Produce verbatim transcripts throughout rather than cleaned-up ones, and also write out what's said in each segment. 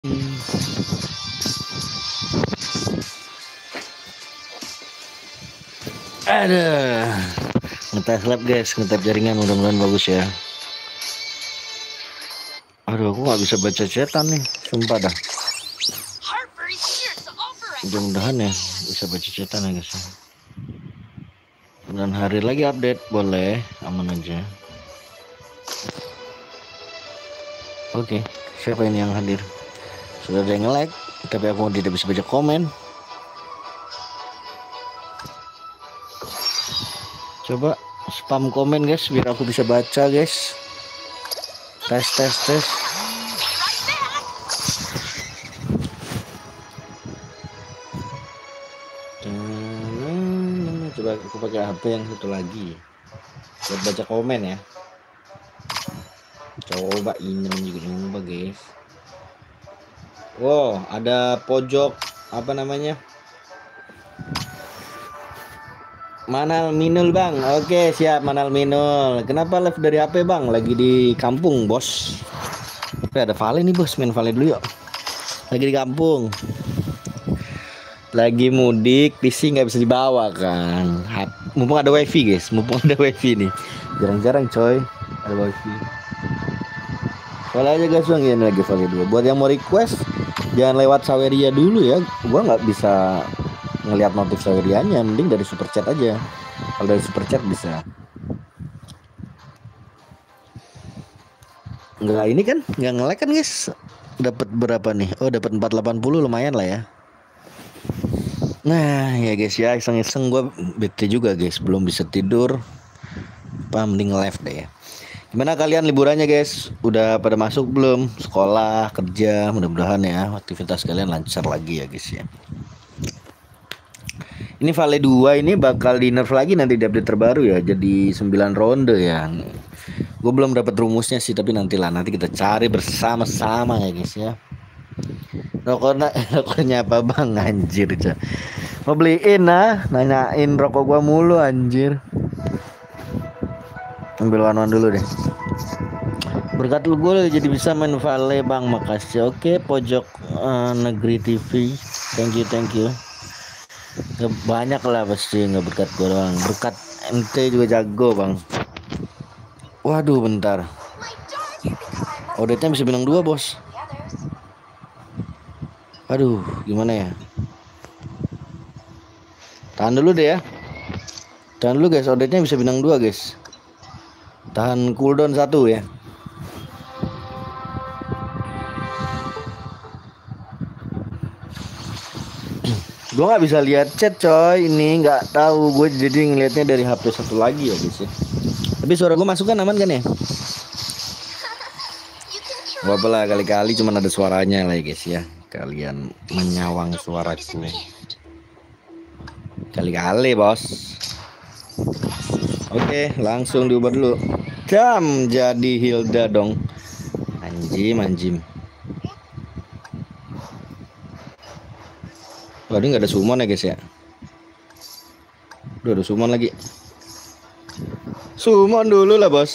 Ada ngetes lab guys, ngetes jaringan, mudah-mudahan bagus ya. Aduh, aku nggak bisa baca chatan nih, sumpah dah. Mudah-mudahan ya bisa baca chatan ya guys. Dan hari lagi update, boleh, aman aja. Oke, siapa ini yang hadir? Sudah ada yang nge-like, tapi aku tidak bisa baca komen. Coba spam komen guys, biar aku bisa baca guys. Tes tes tes. Coba aku pakai H P yang satu lagi buat baca komen ya. Coba ini juga coba guys. Wow, ada pojok apa namanya? Manal Minul bang. Oke siap Manal Minul. Kenapa live dari H P bang? Lagi di kampung bos. Tapi ada Vale nih bos, main Vale dulu yuk. Lagi di kampung. Lagi mudik, P C nggak bisa dibawa kan. Mumpung ada wifi guys, mumpung ada wifi nih. Jarang-jarang coy ada wifi. Vale aja guys bang, ini lagi Vale dua. Buat yang mau request, jangan lewat Saweria dulu ya. Gua nggak bisa ngelihat notif Sawerianya, mending dari super chat aja. Kalau dari super chat bisa. Nggak ini kan, nggak nge-lag kan guys. Dapat berapa nih? Oh dapat empat ratus delapan puluh, lumayan lah ya. Nah ya guys ya, iseng-iseng gue bete juga guys, belum bisa tidur. Apa mending live deh ya. Gimana kalian liburannya guys? Udah pada masuk belum? Sekolah, kerja, mudah-mudahan ya aktivitas kalian lancar lagi ya guys ya. Ini Vale dua ini bakal di nerf lagi nanti di update terbaru ya. Jadi sembilan ronde ya. Gue belum dapat rumusnya sih, tapi nantilah nanti kita cari bersama-sama ya guys ya. Rokoknya, rokoknya apa bang anjir aja. Mau beliin ah, nanyain rokok gua mulu anjir. Ambil one-one dulu deh. Berkat lu gue jadi bisa main Vale bang, makasih. Oke pojok uh, negeri T V, thank you thank you. Gak banyak lah pasti, nggak berkat gue doang, berkat M T juga jago bang. Waduh bentar, auditnya bisa bintang dua bos. Aduh gimana ya, tahan dulu deh ya, tahan dulu guys, auditnya bisa bintang dua guys. Tahan cooldown satu ya. Gue nggak bisa lihat chat coy, ini nggak tahu gue, jadi ngelihatnya dari H P satu lagi ya guys ya. Tapi suara gue masuk kan, aman kan ya? Gak apa lah, kali-kali cuman ada suaranya lah ya guys ya. Kalian menyawang suaraku kali-kali bos. Oke langsung diubah dulu. Jam jadi Hilda dong. Anjim anjim. Wah ini gak ada summon ya guys ya. Udah ada summon lagi. Summon dulu lah bos.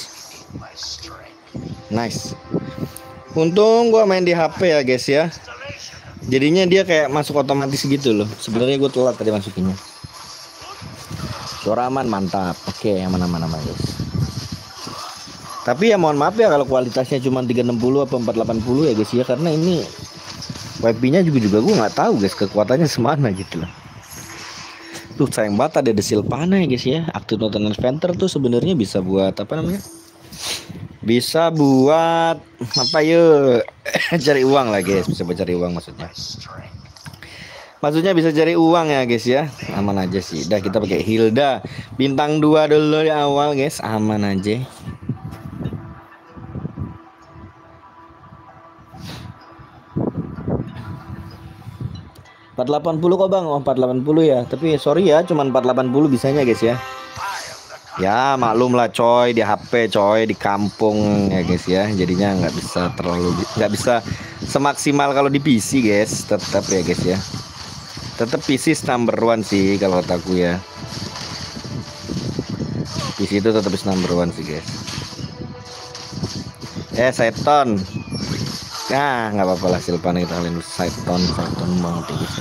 Nice. Untung gua main di H P ya guys ya. Jadinya dia kayak masuk otomatis gitu loh. Sebenarnya gue telat tadi masukinnya. Suara aman, mantap. Oke aman-aman aman guys. Tapi ya mohon maaf ya kalau kualitasnya cuma tiga enam nol atau empat delapan nol ya guys ya, karena ini wifi-nya juga juga gue nggak tahu guys kekuatannya semana gitu loh. Tuh sayang banget ada Silvana ya guys ya. Active Nocturnal Venter tuh sebenarnya bisa buat apa namanya? Bisa buat apa yuk? Cari uang lah guys, bisa buat cari uang maksudnya. Maksudnya bisa cari uang ya guys ya. Aman aja sih. Dah kita pakai Hilda bintang dua dulu di awal guys, aman aja. empat delapan nol kok bang. Oh empat delapan nol ya. Tapi sorry ya, cuman empat delapan nol bisanya guys ya. Ya maklum lah coy, di H P coy, di kampung ya guys ya. Jadinya nggak bisa terlalu, nggak bisa semaksimal kalau di P C guys. Tetap ya guys ya, tetap P C number one sih kalau kataku ya. P C itu tetap number one sih guys. Eh seton, Nah, nggak apa-apa lah Silvana kita kalian side tone side tone banget ya guys.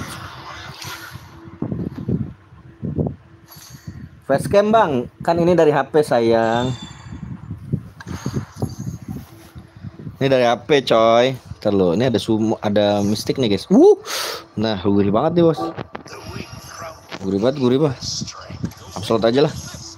Facecam bang, kan ini dari H P sayang. Ini dari H P coy. Terlalu, ini ada sumo, ada mistik nih guys. Uh, nah gurih banget nih bos. Gurih banget, gurih banget. Absolut aja lah.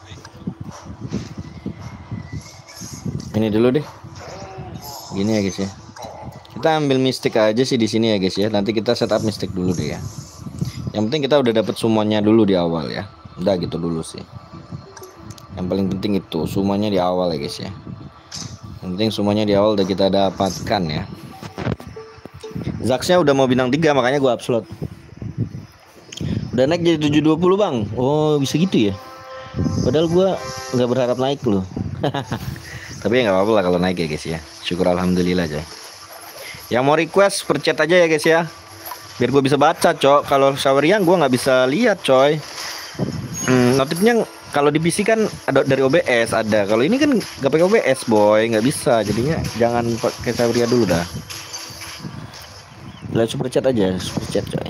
Ini dulu deh. Gini ya guys ya. Kita ambil mistik aja sih di sini ya guys ya. Nanti kita setup mistik dulu deh ya. Yang penting kita udah dapet summonnya dulu di awal ya. Udah gitu dulu sih. Yang paling penting itu summonnya di awal ya guys ya. Yang penting semuanya di awal udah kita dapatkan ya. Zaxnya udah mau bintang tiga makanya gua upload. Udah naik jadi tujuh dua puluh bang. Oh bisa gitu ya. Padahal gua nggak berharap naik loh. Tapi ya nggak apa-apa lah kalau naik ya guys ya. Syukur alhamdulillah aja. Yang mau request percet aja ya guys ya. Biar gue bisa baca cok. Kalau Shaweriang gue nggak bisa lihat coy. Hmm, notifnya kalau di P C kan ada dari O B S ada. Kalau ini kan nggak pakai O B S boy, nggak bisa. Jadinya jangan pakai Shaweriang dulu dah. Lihat super chat aja, super chat coy.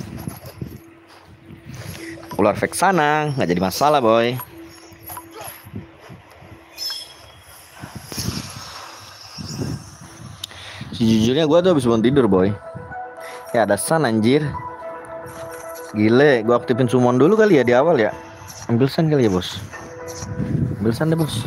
Ular fake sana, nggak jadi masalah boy. Sejujurnya gue tuh habis bangun tidur boy. Ya ada sun anjir. Gile, gue aktifin summon dulu kali ya di awal ya. Ambil sun kali ya bos. Ambil sun deh bos.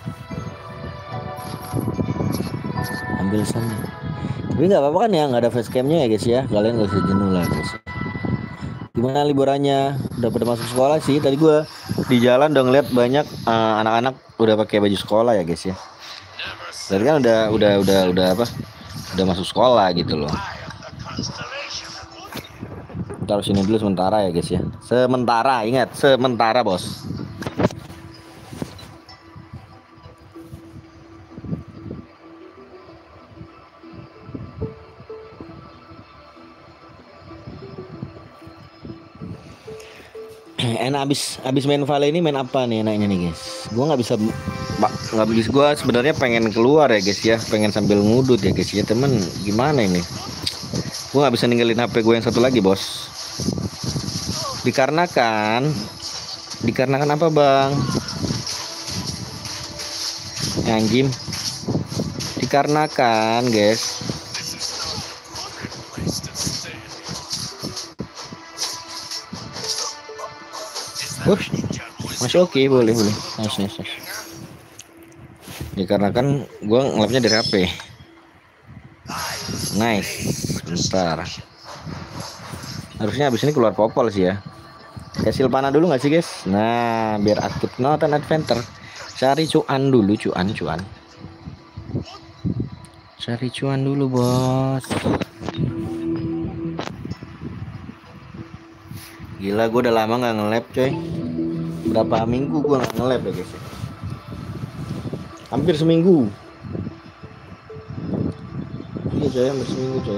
Ambil sun. Tapi nggak apa-apa kan ya, nggak ada facecamnya ya guys ya. Kalian nggak usah jenuh lah guys. Gimana liburannya? Udah pada masuk sekolah sih. Tadi gue di jalan udah ngeliat banyak uh, anak-anak udah pakai baju sekolah ya guys ya. Tadi kan udah udah udah udah apa? Udah masuk sekolah gitu loh. Taruh sini dulu sementara ya guys ya. Sementara, ingat sementara bos. Enak abis abis main Vale ini main apa nih enaknya nih guys? Gua nggak bisa nggak bisa gua sebenarnya pengen keluar ya guys ya, pengen sambil ngudut ya guys ya temen. Gimana ini? Gua nggak bisa ninggalin H P gue yang satu lagi bos. Dikarenakan dikarenakan apa bang? Anjim. Dikarenakan guys. Uh, masih oke okay, boleh boleh. Nice nice. nice. Dikarenakan gue ngelapnya dari H P. Nice. Bentar. Harusnya habis ini keluar popol sih ya. Ya Silvana dulu nggak sih guys? Nah biar aktif notan adventure. Cari cuan dulu cuan cuan. Cari cuan dulu bos. Gila gue udah lama nggak nge-lab coy. Berapa minggu gue nggak nge-lab ya guys ya. Hampir seminggu. Iya coy, hampir seminggu coy.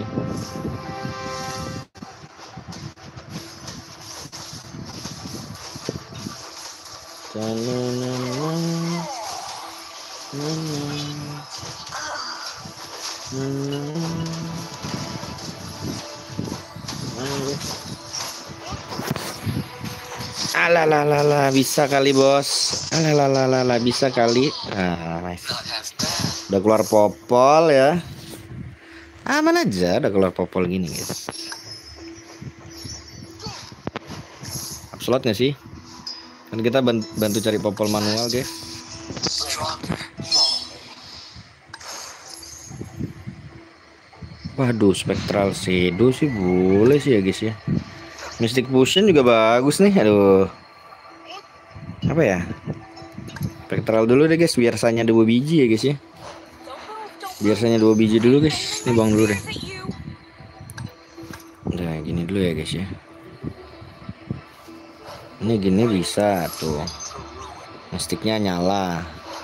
Alalalala bisa kali bos. Alalalala bisa kali. Ah, nice. Udah keluar popol ya. Aman aja udah keluar popol gini guys. Upslot nggak sih? Kan kita bantu cari popol manual guys. Waduh spectral shadow sih boleh sih ya guys ya. Mystic Potion juga bagus nih. Aduh. Apa ya? Spectral dulu deh guys. Biasanya dua biji ya guys ya. Biasanya dua biji dulu guys. Ini buang dulu deh. Udah gini dulu ya guys ya. Ini gini bisa tuh. Mysticnya nyala.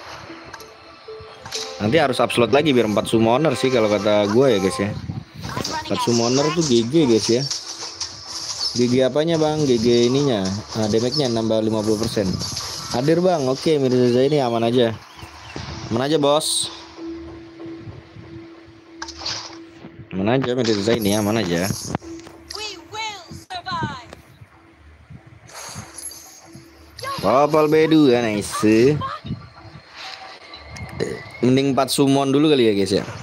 Nanti harus upload lagi biar empat summoner sih kalau kata gue ya guys ya. empat summoner tuh G G guys ya. G G apanya bang? G G ininya, nah, damage-nya nambah lima puluh persen. Hadir bang, oke Mirza ini aman aja. Aman aja bos. Aman aja Medusa ini, aman aja. Popol B dua nice. Mending empat summon dulu kali ya guys ya.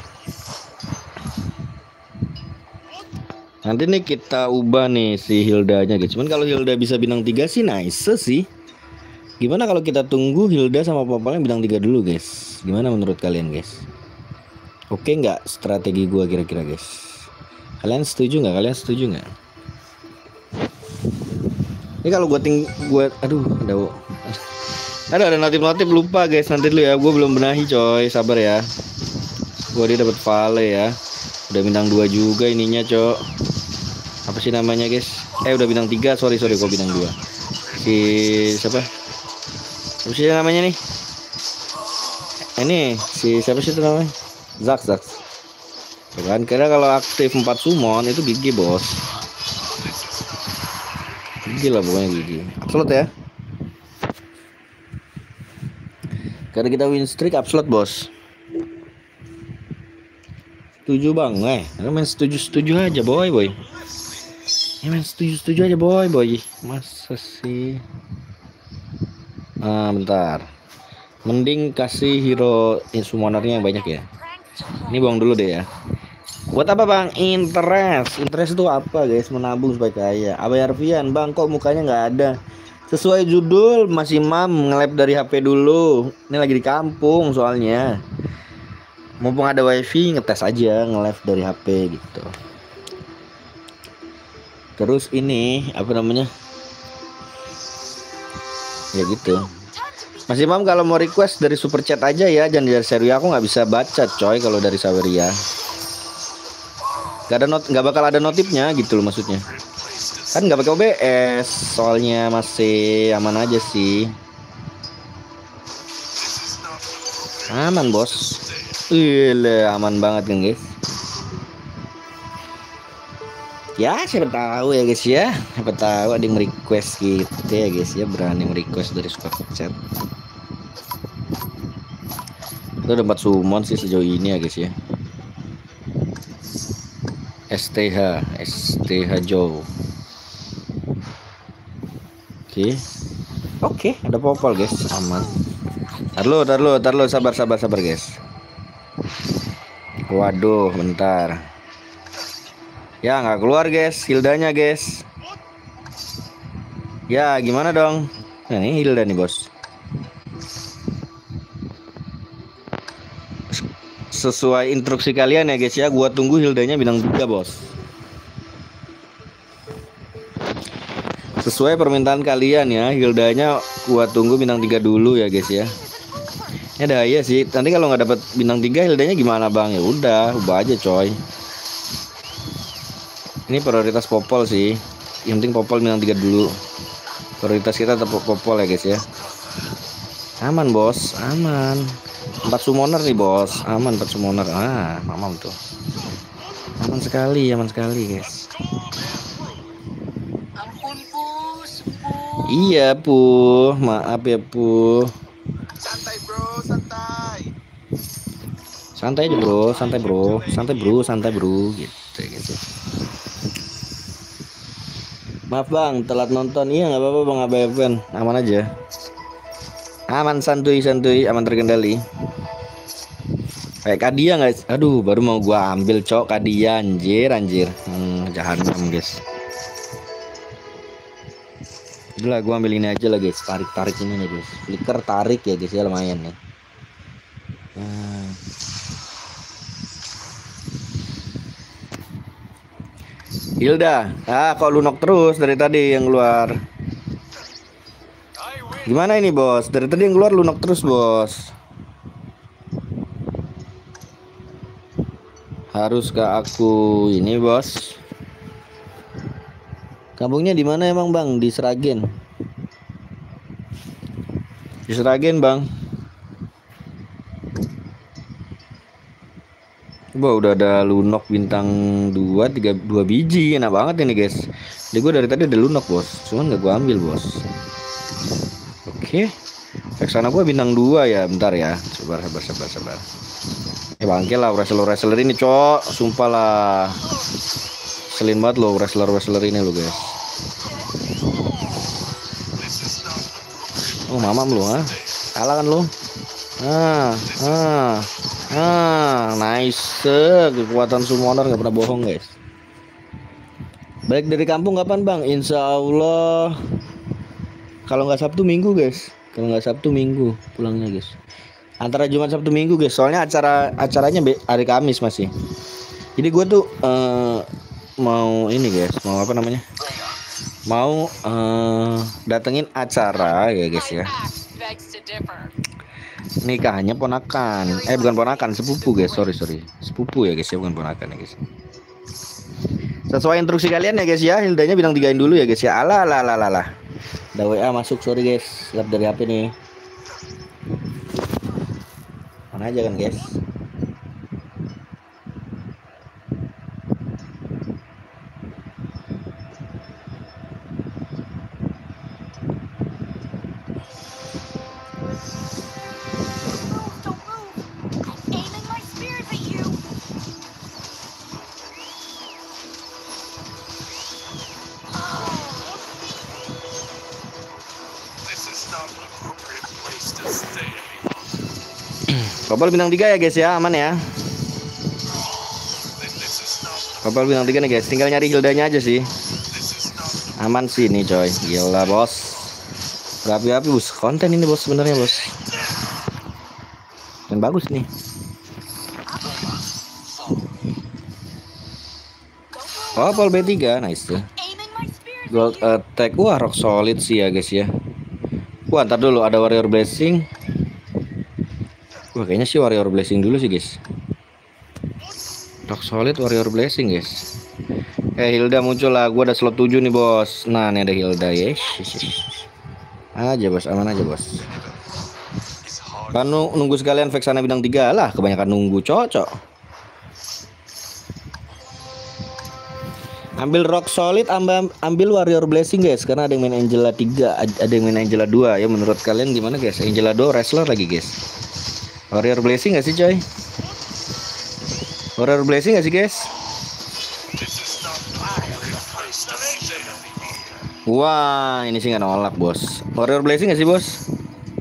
Nanti nih kita ubah nih si Hilda-nya guys. Cuman kalau Hilda bisa bintang tiga sih nice sih. Gimana kalau kita tunggu Hilda sama Popolnya bintang tiga dulu guys? Gimana menurut kalian guys? Oke nggak strategi gua kira-kira guys? Kalian setuju nggak? Kalian setuju nggak? Ini kalau gua ting gua aduh ada ada ada notif-notif lupa guys, nanti dulu ya. Gua belum benahi coy, sabar ya. Gua dia dapat Vale ya. Udah bintang dua juga ininya, Cok. Apa sih namanya, guys? Eh, udah bintang tiga. Sorry, sorry, gua bintang dua. Si siapa? Apa sih namanya nih? Ini si siapa sih itu namanya? Zax, Zax. Kan kira kalau aktif empat summon itu gigi, Bos. Gigi lah pokoknya gigi. Upslot ya. Karena kita win streak upslot, Bos. Setuju bang, eh, main setuju setuju aja boy boy. Ya main setuju setuju aja boy boy. Masa sih? Ah bentar. Mending kasih hero summonernya yang banyak ya. Ini buang dulu deh ya. Buat apa bang? Interest. Interest itu apa guys? Menabung supaya kaya. Abai Arfian bang, kok mukanya nggak ada? Sesuai judul masih mam nge-lab dari H P dulu. Ini lagi di kampung soalnya. Mumpung ada wifi ngetes aja nge-live dari H P gitu. Terus ini apa namanya? Ya gitu. Masih mam kalau mau request dari super chat aja ya, jangan dari Saweria. Aku nggak bisa baca coy kalau dari Saweria. Gak ada not, nggak bakal ada notifnya gitu loh maksudnya. Kan nggak pakai O B S, soalnya masih aman aja sih. Aman bos. Iya, aman banget kan guys. Ya siapa tahu ya guys ya. Siapa tahu ada yang request gitu ya guys ya, berani request dari super chat. Itu ada empat summon sih sejauh ini ya guys ya. S T H S T H Joe. Oke. Oke, ada popol guys, aman. Tar lu, tar lu, tar lu, sabar sabar sabar guys. Waduh, bentar. Ya nggak keluar guys, Hildanya guys. Ya gimana dong? Nah, ini Hilda nih bos. Sesuai instruksi kalian ya guys ya, gua tunggu Hildanya bintang tiga bos. Sesuai permintaan kalian ya, Hildanya gua tunggu bintang tiga dulu ya guys ya. Ya dah iya sih. Nanti kalau nggak dapat bintang tiga Hildanya gimana bang? Ya udah, ubah aja coy. Ini prioritas popol sih. Yang penting popol bintang tiga dulu. Prioritas kita tetap popol ya guys ya. Aman bos, aman. Empat summoner nih bos, aman empat summoner. Ah, mamam tuh. Aman sekali, aman sekali guys. Ampun pu, sepuh. Iya pu, maaf ya pu. Santai bro, santai. Santai aja bro, santai bro, santai bro, santai bro, gitu gitu. Maaf bang, telat nonton. Iya nggak apa-apa bang Abai Evan, aman aja. Aman santuy santuy, aman terkendali. Kayak Kadia guys, aduh baru mau gua ambil cok Kadia anjir anjir. Hmm, jahanam guys. Udah gua ambil ini aja lah guys, tarik tarik ini nih guys. Flicker tarik ya guys ya, lumayan nih. Hmm. Hilda, ah kok lunok terus dari tadi yang keluar. Gimana ini bos? Dari tadi yang keluar lunok terus bos. Haruskah aku ini bos? Kampungnya di mana emang bang? Di Seragen. Di Seragen bang. Wah udah ada lunok bintang dua, tiga, dua biji. Enak banget ini guys. Jadi gue dari tadi ada lunok bos, cuman gak gue ambil bos. Oke, okay. Sana gue bintang dua ya. Bentar ya, sabar sabar sabar sabar. Eh bangke lah wrestler-wrestler ini, cok. Sumpah lah. Selin banget lo wrestler-wrestler ini lo, guys. Oh, mamam lo, ha? Kalah kan lo? Ah, ah, ah, nice. Kekuatan summoner nggak pernah bohong, guys. Balik dari kampung kapan, Bang? Insya Allah. Kalau nggak Sabtu Minggu, guys. Kalau nggak Sabtu Minggu pulangnya, guys. Antara Jumat Sabtu Minggu, guys. Soalnya acara acaranya hari Kamis masih. Jadi gue tuh uh, mau ini, guys. Mau apa namanya? Mau uh, datengin acara ya, guys ya. Nikahnya ponakan. Eh bukan ponakan, sepupu, guys. Sorry sorry. Sepupu ya, guys ya, bukan ponakan ya, guys. Sesuai instruksi kalian ya, guys ya. Hildanya bintang tigain dulu ya, guys ya. Alah alah alah alah. Ada W A masuk, sorry guys. Lihat dari H P nih. Mana aja kan, guys. Kopal bintang tiga ya, guys ya, aman ya. Kopal bintang tiga nih, guys. Tinggal nyari Hildanya aja sih. Aman sih nih, coy. Gila, bos. Berapi-api, bos. Konten ini, bos, sebenarnya, bos. Dan bagus nih. Kopal B tiga, nice tuh. Gold attack. Wah, rock solid sih ya, guys ya. Wah, ntar dulu ada warrior blessing. Wah, kayaknya sih warrior blessing dulu sih, guys. Rock solid warrior blessing, guys. Eh, Hilda muncul lah. Gua ada slot tujuh nih, bos. Nah, nih ada Hilda, yes. Aja, bos. Aman aja, bos. Kan nunggu sekalian Vexana bintang tiga lah. Kebanyakan nunggu, cocok. Ambil rock solid, ambil, ambil warrior blessing, guys. Karena ada yang main Angela tiga, ada yang main Angela dua. Ya, menurut kalian gimana, guys? Angela dua wrestler lagi, guys. Warrior blessing gak sih, coy? Warrior blessing gak sih, guys? Wah, ini sih gak nolak, bos. Warrior blessing gak sih, bos?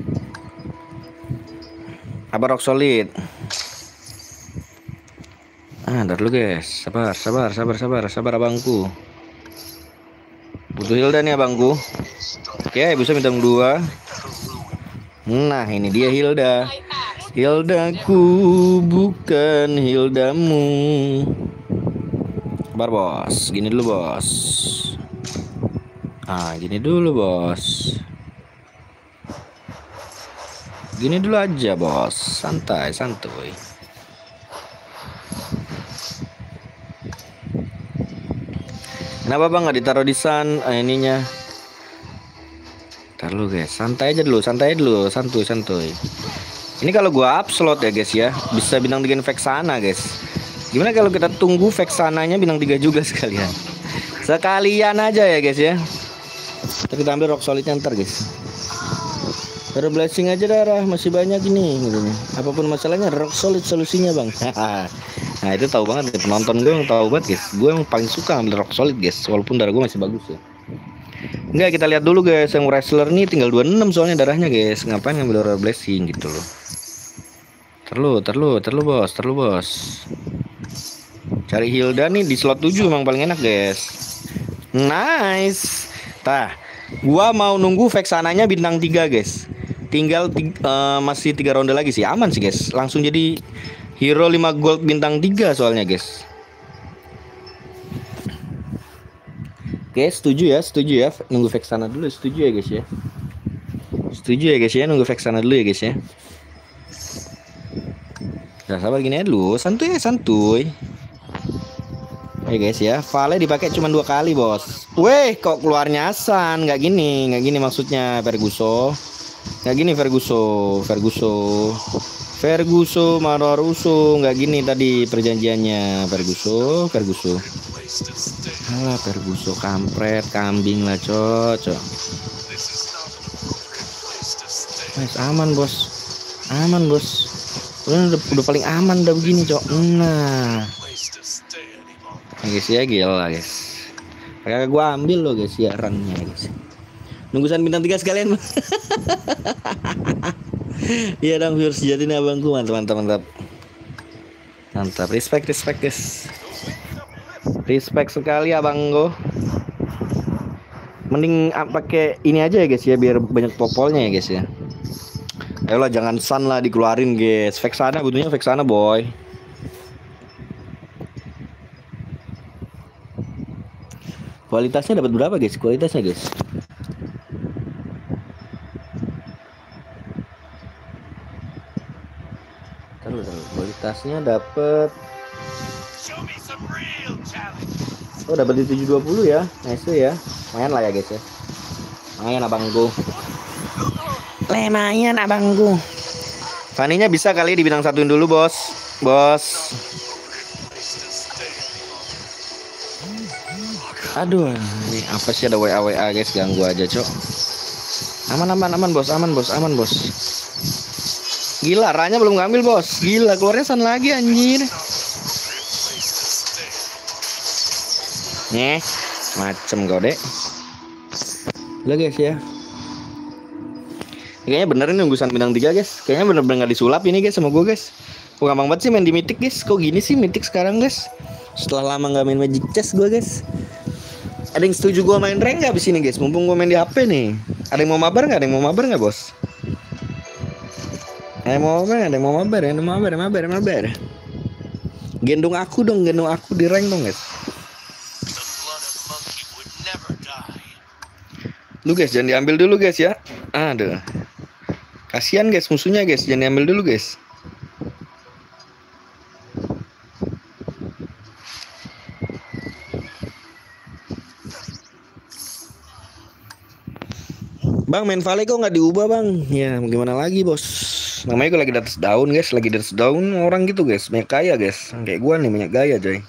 Apa rock solid? Ah, ntar dulu, guys. Sabar, sabar, sabar, sabar, sabar abangku. Butuh Hilda nih abangku. Oke, bisa bintang dua. Nah, ini dia Hilda. Hildaku bukan Hildamu. Sabar, bos. Gini dulu, bos. Ah, gini dulu, bos. Gini dulu aja, bos. Santai, santuy. Kenapa, bang, nggak ditaruh di sun eh, ininya? Ntar lu, guys. Santai aja dulu, santai dulu, santuy, santuy. Ini kalau gua up slot ya, guys ya, bisa bintang tiga Vexana, guys. Gimana kalau kita tunggu Vexananya bintang tiga juga sekalian? Sekalian aja ya, guys ya. Kita ambil rock solidnya ntar, guys. Baru blessing aja darah, masih banyak ini gitu. Apapun masalahnya rock solid solusinya, bang. Nah, itu tahu banget ya, penonton gue yang tahu banget, guys. Gue yang paling suka ambil rock solid, guys, walaupun darah gue masih bagus ya. Enggak, kita lihat dulu, guys. Yang wrestler nih tinggal dua puluh enam soalnya darahnya, guys. Ngapain ngambil rock blessing gitu loh. Terlalu, terlalu, terlalu, bos, terlalu, bos. Cari Hilda nih di slot tujuh emang paling enak, guys. Nice. Tah, gua mau nunggu Vexananya bintang tiga, guys. Tinggal tiga, uh, masih tiga ronde lagi sih. Aman sih, guys. Langsung jadi hero lima gold bintang tiga soalnya, guys. Oke, setuju ya, setuju ya. Nunggu Vexana dulu, setuju ya, guys ya. Setuju ya, guys ya, nunggu Vexana dulu ya, guys ya. Udah sabar gini aja dulu, santuy ya, santuy. Ya, guys ya, Vale dipakai cuma dua kali, bos. Weh, kok keluarnya San? Nggak gini, nggak gini maksudnya, Ferguso. Nggak gini, Ferguso, Ferguso, Ferguso, Maroruso. Nggak gini tadi perjanjiannya, Ferguso, Ferguso. Alah, Ferguso kampret, kambing lah, cocok. Nice, aman, bos. Aman, bos. Udah, udah, udah paling aman dah begini cok. Nah, nah guys ya, gila guys. Kakak gua ambil loh guys ya runnya guys. Nunggusan bintang tiga sekalian. Iya dong viewers sejati nih abangku, mantap mantap mantap. Mantap, respect respect guys. Respect sekali abangku. Mending ah, pakai ini aja ya guys ya, biar banyak popolnya ya guys ya. Ayolah jangan sun lah dikeluarin guys. Vexana butuhnya Vexana boy. Kualitasnya dapat berapa guys? Kualitasnya guys. Taruh, taruh. Kualitasnya dapat. Oh dapat di tujuh dua puluh ya. Nice ya. Lumayan lah ya guys ya. Lumayan abangku. Lumayan abangku. Fanny-nya bisa kali di bintang satuin dulu bos. Bos. Aduh, ini apa sih ada W A W A guys, ganggu aja cok. Aman aman aman bos, aman bos, aman bos. Gila, Ranya belum ngambil bos. Gila, keluarnya san lagi anjir. Nih, macem kau dek. Udah guys ya. Kayaknya bener ini nunggusan bintang tiga guys. Kayaknya bener-bener gak disulap ini guys sama gue guys. Gue gampang banget sih main di Mythic guys. Kok gini sih Mythic sekarang guys? Setelah lama gak main Magic Chess gue guys. Ada yang setuju gue main rank gak abis ini guys? Mumpung gue main di H P nih. Ada yang mau mabar gak? Ada yang mau mabar gak bos? Ada yang mau mabar? Ada yang mau mabar? Ada yang mau mabar? Mabar? Mabar? Gendong aku dong, gendong aku di rank dong guys. Lu guys jangan diambil dulu guys ya. Aduh. Kasihan guys musuhnya guys, jangan diambil dulu guys. Bang main Vale kok nggak diubah bang? Ya gimana lagi bos? Namanya gue lagi di atas daun guys, lagi di atas daun orang gitu guys, banyak gaya guys. Kayak gue nih banyak gaya coy.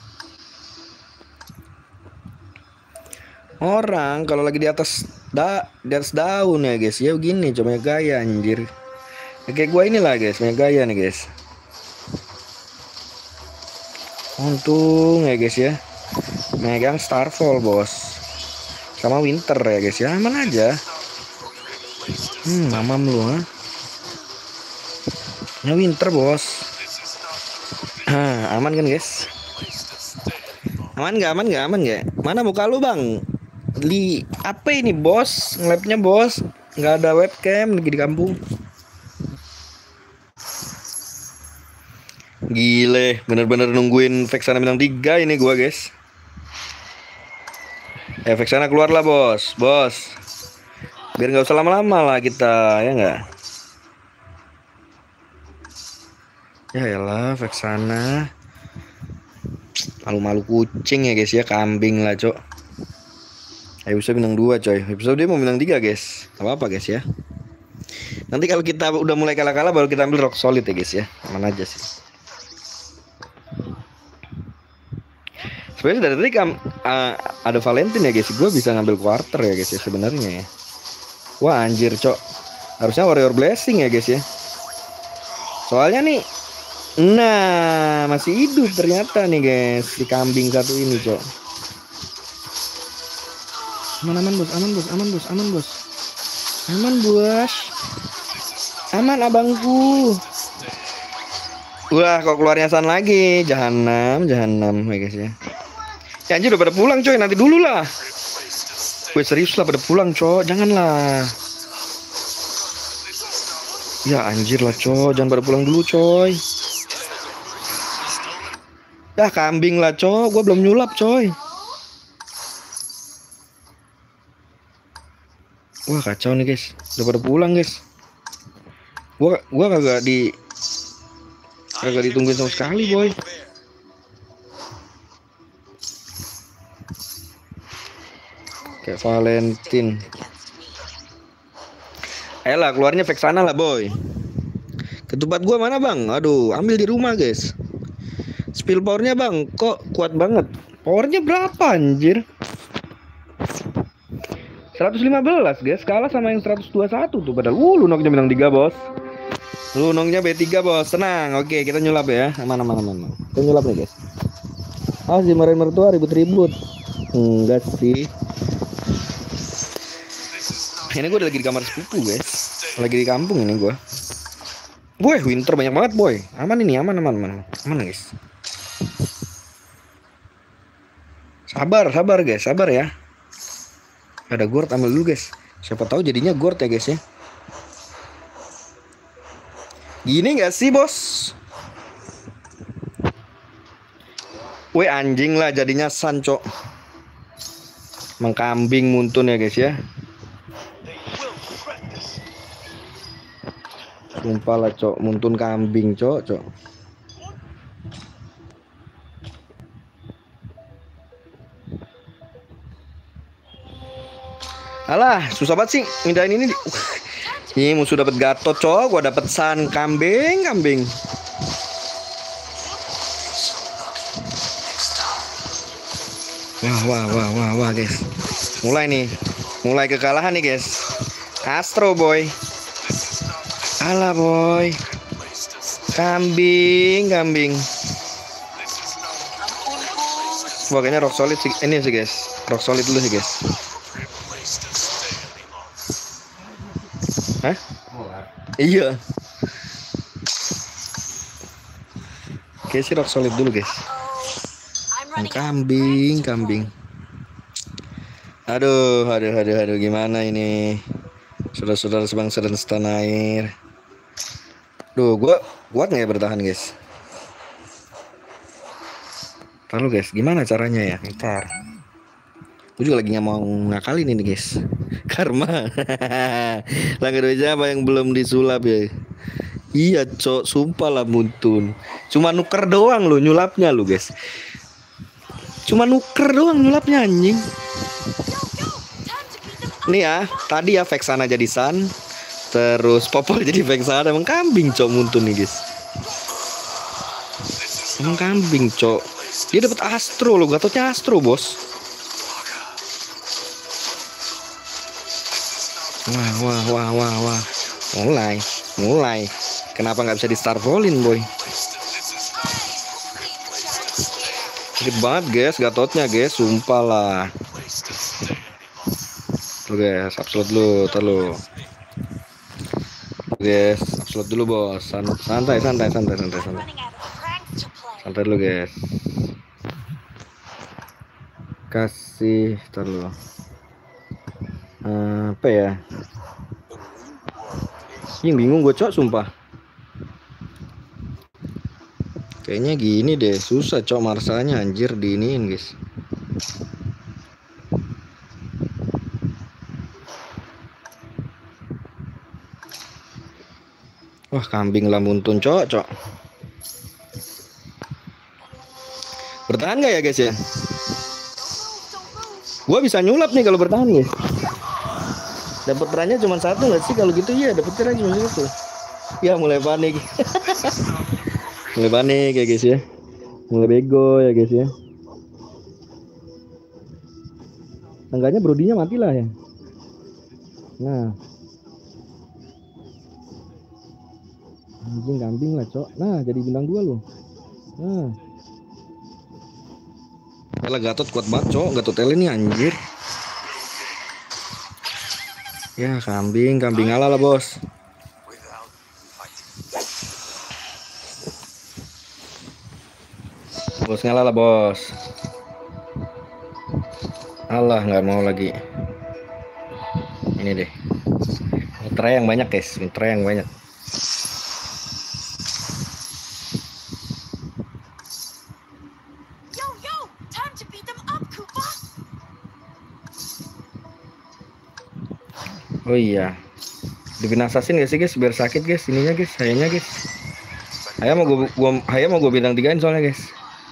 Orang kalau lagi di atas da di atas daun ya guys, ya begini coba banyak gaya anjir. Ya, kayak gue inilah guys, banyak gaya nih guys. Untung ya guys ya, megang Starfall bos, sama Winter ya guys ya, aman aja. Hmm, mamam lu ha. Ya Winter bos. Ah, aman kan guys? Aman nggak? Aman nggak? Aman nggak? Mana muka lu bang? Li apa ini bos? Ngelapnya bos? Nggak ada webcam lagi di kampung. Gile, bener-bener nungguin Vexana bintang tiga ini gua guys. Eh Vexana keluar lah bos, bos. Biar nggak usah lama-lama lah kita, ya nggak? Ya elah Vexana. Malu-malu kucing ya guys ya, kambing lah cok. Ayo bisa bintang dua coy. Episode dia mau bintang tiga guys. Gak apa-apa guys ya. Nanti kalau kita udah mulai kalah-kalah baru kita ambil rock solid ya guys ya. Aman aja sih. Sebenarnya dari tadi kam, uh, ada Valentine ya guys. Gue bisa ngambil quarter ya guys ya sebenarnya ya. Wah anjir cok. Harusnya Warrior Blessing ya guys ya. Soalnya nih, nah masih hidup ternyata nih guys si kambing satu ini cok. Aman aman bos, aman bos, aman bos, aman bos, aman bos, aman abangku. Wah kok keluarnya san lagi, jahanam, jahanam ya guys ya. Ya anjir udah pada pulang coy, nanti dulu lah. Gue serius lah pada pulang cok, janganlah. Ya anjir lah cok, jangan pada pulang dulu coy. Dah kambing lah cok, gue belum nyulap coy. Wah kacau nih guys, udah pada pulang guys. Gua gua kagak di kagak ditungguin sama sekali boy. Kayak Valentine. Ayolah keluarnya Vexana lah boy. Ketupat gua mana bang? Aduh ambil di rumah guys. Spill powernya bang, kok kuat banget. Powernya berapa anjir? seratus lima belas guys, kalah sama yang seratus dua puluh satu tuh. Padahal uh lunoknya bintang tiga bos. Lunongnya B tiga bos, tenang. Oke, kita nyulap ya. Aman aman aman. Kita nyulap nih guys. Ah, si marahin mertua ribut-ribut. Enggak sih. Ini gue udah lagi di kamar sepupu guys. Lagi di kampung ini gue. Boy, winter banyak banget boy. Aman ini, aman aman aman. Aman guys. Sabar, sabar guys, sabar ya. Ada gourd, ambil dulu guys. Siapa tahu jadinya gourd ya guys ya. Gini gak sih bos? Weh anjing lah jadinya san cok. Mengkambing muntun ya guys ya. Sumpah lah cok, muntun kambing cok cok. Alah, susah banget sih mindahin ini. Uh, ini musuh dapat gatot cok, gua dapat san kambing kambing. Wah wah wah wah wah guys. Mulai nih, mulai kekalahan nih guys. Astro boy. Alah boy. Kambing kambing. Wah kayaknya rock solid sih ini sih guys. Rock solid dulu sih guys. Hah? Iya. Oke sih rock solid dulu guys. Kambing, kambing. Aduh, aduh, aduh, aduh, gimana ini? Saudara-saudara sebangsa dan setanah air. Duh, gua kuat nggak ya bertahan guys? Lalu guys, gimana caranya ya? Ntar. Gue juga lagi nggak mau ngakalin ini guys. Karma. Langgar aja apa yang belum disulap ya? Iya cok, sumpah lah muntun. Cuma nuker doang lo nyulapnya lo guys. Cuma nuker doang nyulapnya anjing. Nih ya, tadi ya Vexana jadi San, terus Popol jadi Vexana. Emang kambing cok muntun nih guys. Emang kambing cok. Dia dapat Astro lo, gatotnya Astro bos. Wah wah wah wah wah. Mulai, mulai. Kenapa nggak bisa di starvolin boy? Gede banget guys, gatotnya guys, sumpah lah. Tuh guys, upload dulu, terlalu. Guys, upload dulu bos. Santai, santai, santai, santai, santai. Santai dulu guys. Kasih, terlalu. Apa ya? Yang bingung gue cok, sumpah. Kayaknya gini deh, susah cok marsanya anjir diiniin guys. Wah kambing lah muntun cok cok. Bertahan gak ya guys ya? Gua bisa nyulap nih kalau bertahan guys. Dapat perannya cuma satu nggak sih kalau gitu ya? Dapat peran cuma satu. Ya mulai panik. Mulai panik ya guys ya. Mulai bego ya guys ya. Tangganya brodinya mati lah ya. Nah. Anjing kambing lah cok. Nah jadi bintang dua loh. Nah. Elah Gatot kuat banget cok. Gatot L ini anjir. Ya kambing, kambing ala lah bos. Bos ngalah lah bos. Allah nggak mau lagi. Ini deh. Mitra yang banyak guys, mitra yang banyak. Oh iya, dibinasasin gak sih guys biar sakit guys ininya guys, hayanya guys. Haya mau gua, gua haya mau gua bintang tigain soalnya guys.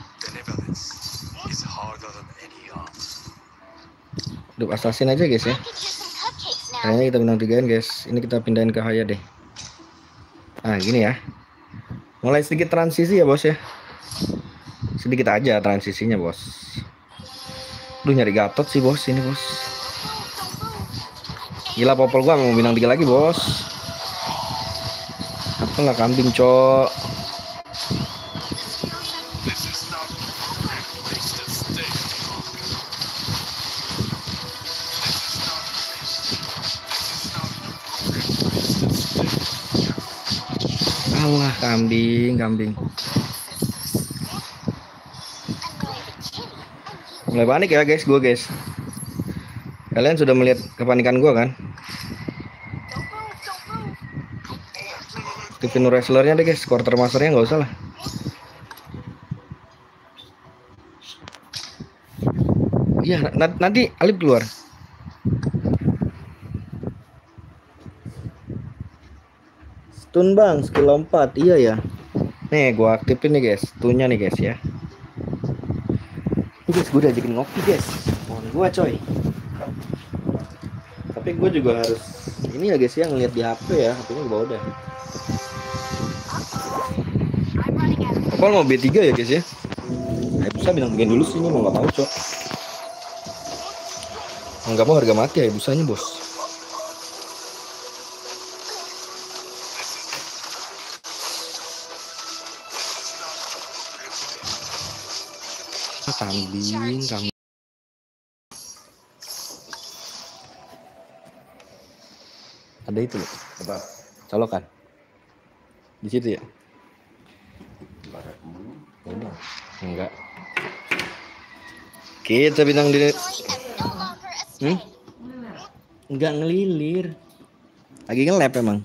Duh assassin aja guys ya. Kayaknya kita bintang tigain guys. Ini kita pindahin ke Haya deh. Nah gini ya. Mulai sedikit transisi ya bos ya. Sedikit aja transisinya bos. Duh nyari Gatot sih bos ini bos. Gila Popol gua mau bintang tiga lagi bos. Alah kambing, cok. Alah kambing, kambing. Mulai panik ya guys, gue guys. Kalian sudah melihat kepanikan gue kan? Aktifin wrestlernya deh guys, quarter masternya nggak usah lah. Iya, nanti Alip keluar. Stun bang, skill lompat, iya ya. Nih, gua aktifin nih guys, stunnya nih guys ya. Ini guys, gue udah ajakin ngopi guys. Mohon gua coy. Tapi gue juga harus ini ya guys ya, ngeliat di H P ya, H P-nya gue bawa udah. Apa mau B tiga ya guys ya? Nah, bisa bilang bikin dulu sih, ini mau nggak mau cok. Mau nggak mau harga mati ya busanya bos. Kambing, kambing. Ada itu loh, apa? Colokan. Di situ ya? Udah. Enggak. Kita bintang di. Hmm? Enggak ngelilir. Lagi nge-lap emang.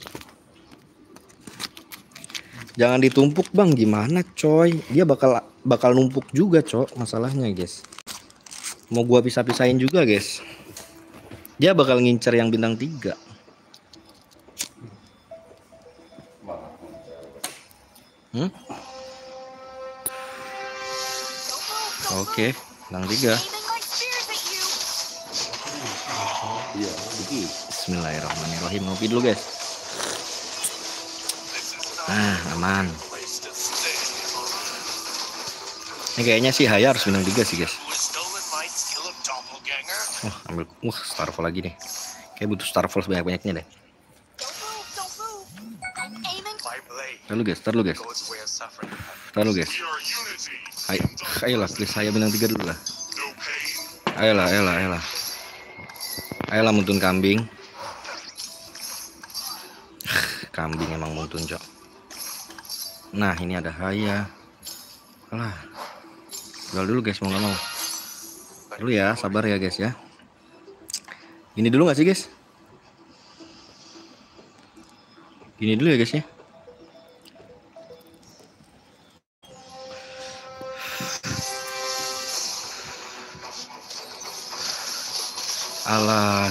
Jangan ditumpuk bang, gimana coy? Dia bakal bakal numpuk juga cok, masalahnya guys. Mau gua pisah-pisahin juga guys. Dia bakal ngincer yang bintang tiga. Hmm? Oke, bintang tiga. Bismillahirrahmanirrahim. Ngopi dulu guys. Nah, aman. Ini kayaknya sih Haya harus bintang tiga sih guys. Oh, ambil uh Starfall lagi nih. Kayak butuh Starfall sebanyak-banyaknya deh. Lalu guys, taruh guys. Taruh guys. Ayo, ayolah please saya bintang tiga dulu lah. Ayolah, ayolah, ayolah. Ayolah muntun kambing. Kambing emang muntun cok. Nah ini ada Haya. Alah, jual dulu guys, mau nggak mau. Dulu ya, sabar ya guys ya. Ini dulu nggak sih guys? Gini dulu ya guys ya. Alah.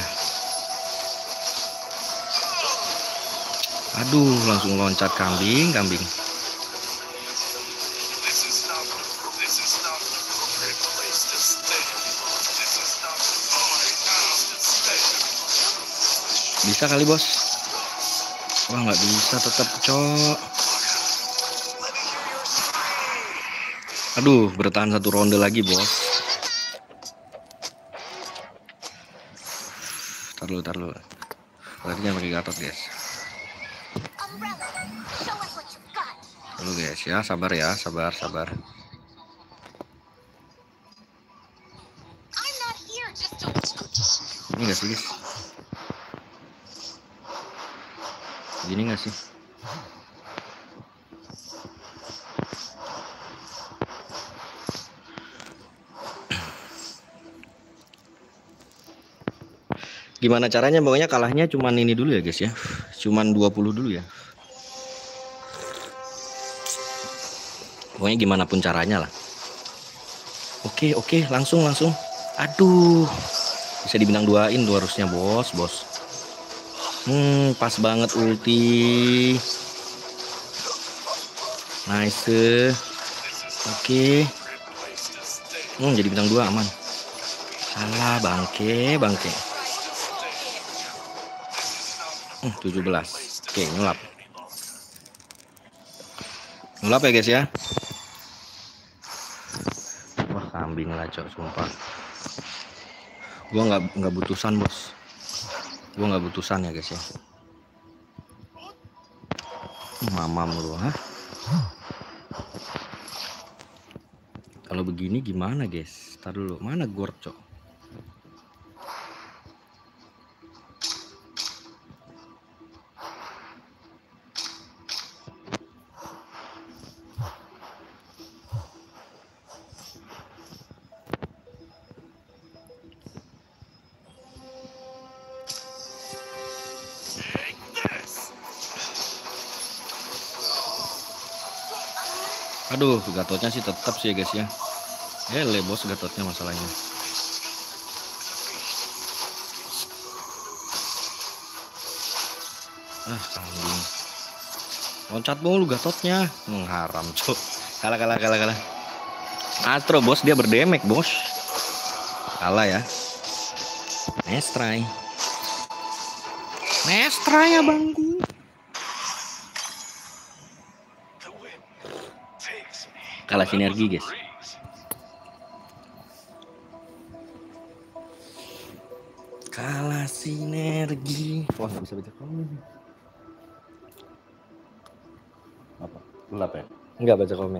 Aduh, langsung loncat kambing, kambing. Bisa kali bos. Wah nggak bisa tetap cok. Aduh bertahan satu ronde lagi bos. Tar lu tar lu. Berarti jangan pakai gatot guys. Dulu guys ya, sabar ya, sabar sabar. Ini nggak sih guys? Gini nggak sih? Gimana caranya? Pokoknya kalahnya cuman ini dulu ya guys ya. Cuman dua puluh dulu ya. Pokoknya gimana pun caranya lah. Oke oke langsung langsung. Aduh. Bisa dibintang duain tuh harusnya bos bos. Hmm, pas banget ulti. Nice. Oke. Okay. Hmm, jadi bintang dua aman. Salah bangke, bangke. Hmm, tujuh belas. Oke, okay, nyulap. Nyulap ya guys ya. Wah, kambing lah cok, sumpah. Gua nggak nggak butusan bos. Gua nggak butusan ya guys ya. Mamam lu, hah? Kalau begini gimana guys? Tar dulu, mana gorcok? Aduh, Gatotnya sih tetap sih ya guys ya. Ele bos Gatotnya masalahnya. Ah, kambing. Loncat mulu Gatotnya. Hmm, haram, cok. Kalah kalah kalah kalah. Astro bos, dia berdemek bos. Kalah ya. Nestrai. Nestrai ya bangku. Kalah sinergi guys. Kalah sinergi. Wah, nggak bisa baca komen. Apa? Gelap ya? Enggak baca komen.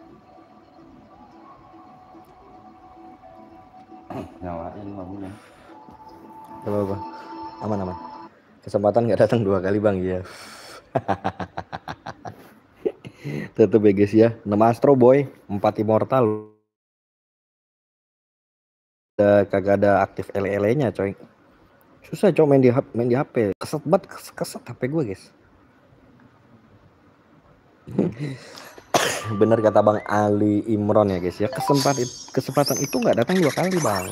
Nyalain lampunya. Gak apa-apa. Aman aman. Kesempatan nggak datang dua kali bang ya. Tetep ya guys ya. enam Astro boy, empat Immortal. Udah kagak ada aktif L L nya coy. Susah coy main di main di H P. Keset banget keset H P gue guys. Bener kata Bang Ali Imron ya guys ya. Kesempatan kesempatan itu nggak datang dua kali bang.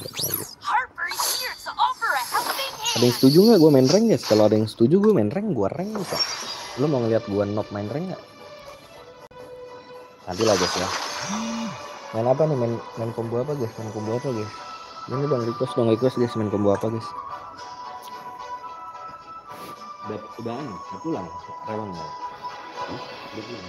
Ada yang setuju nggak gue main rank guys? Kalau ada yang setuju gue main rank, gue rank gitu. Lo mau ngeliat gue noob main rank nggak? Nanti lah guys ya. Main apa nih? Main main combo apa guys? Main combo apa guys? Ini dong request dong request guys, main combo apa guys? Udah udah udah pulang rewang nggak? Udah pulang.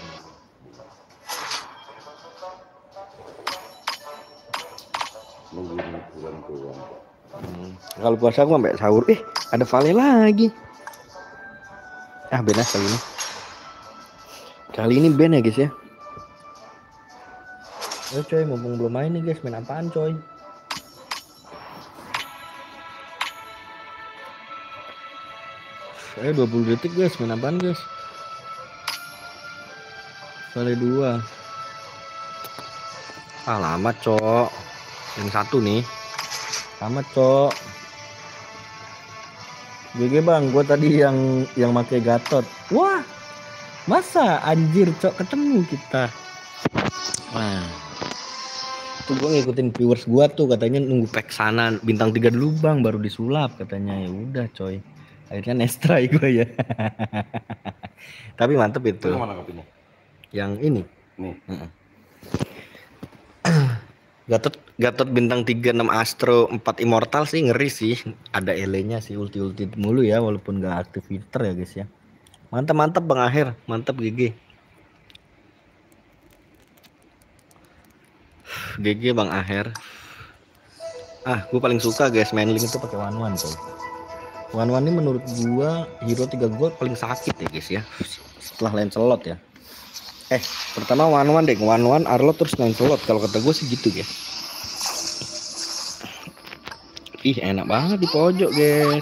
Hmm. Kalau puasa aku sampai sahur, eh ada Vale lagi. Ah benar kali ini. Kali ini ben ya guys ya. Oh coy, mumpung belum main nih guys, main apaan coy? Saya dua puluh detik guys, main apaan guys? Vale dua. Ah lama cok. Yang satu nih. Lama cok. G G bang, gue tadi yang yang pakai Gatot. Wah, masa anjir cok ketemu kita. Wah, tuh gue ngikutin viewers gue tuh katanya nunggu pack sana bintang tiga dulu bang, baru disulap katanya. Ya udah coy, akhirnya nestrai gue ya. Tapi mantep itu. Itu mana kopinya? Yang ini. Nih. Gatot Gatot bintang tiga enam Astro empat Immortal sih ngeri sih. Ada ele-nya sih, ulti-ulti mulu ya walaupun gak aktif filter ya guys ya. Mantap-mantap Bang Akhir, mantap G G. G G Bang Akhir. Ah, gue paling suka guys main link itu pakai one one tuh. one one ini menurut gua hero tiga gold paling sakit ya guys ya. Setelah Lancelot ya. Eh, pertama one one deh, one one Arlo terus Lancelot kalau kata gue sih gitu guys. Ih, enak banget di pojok guys.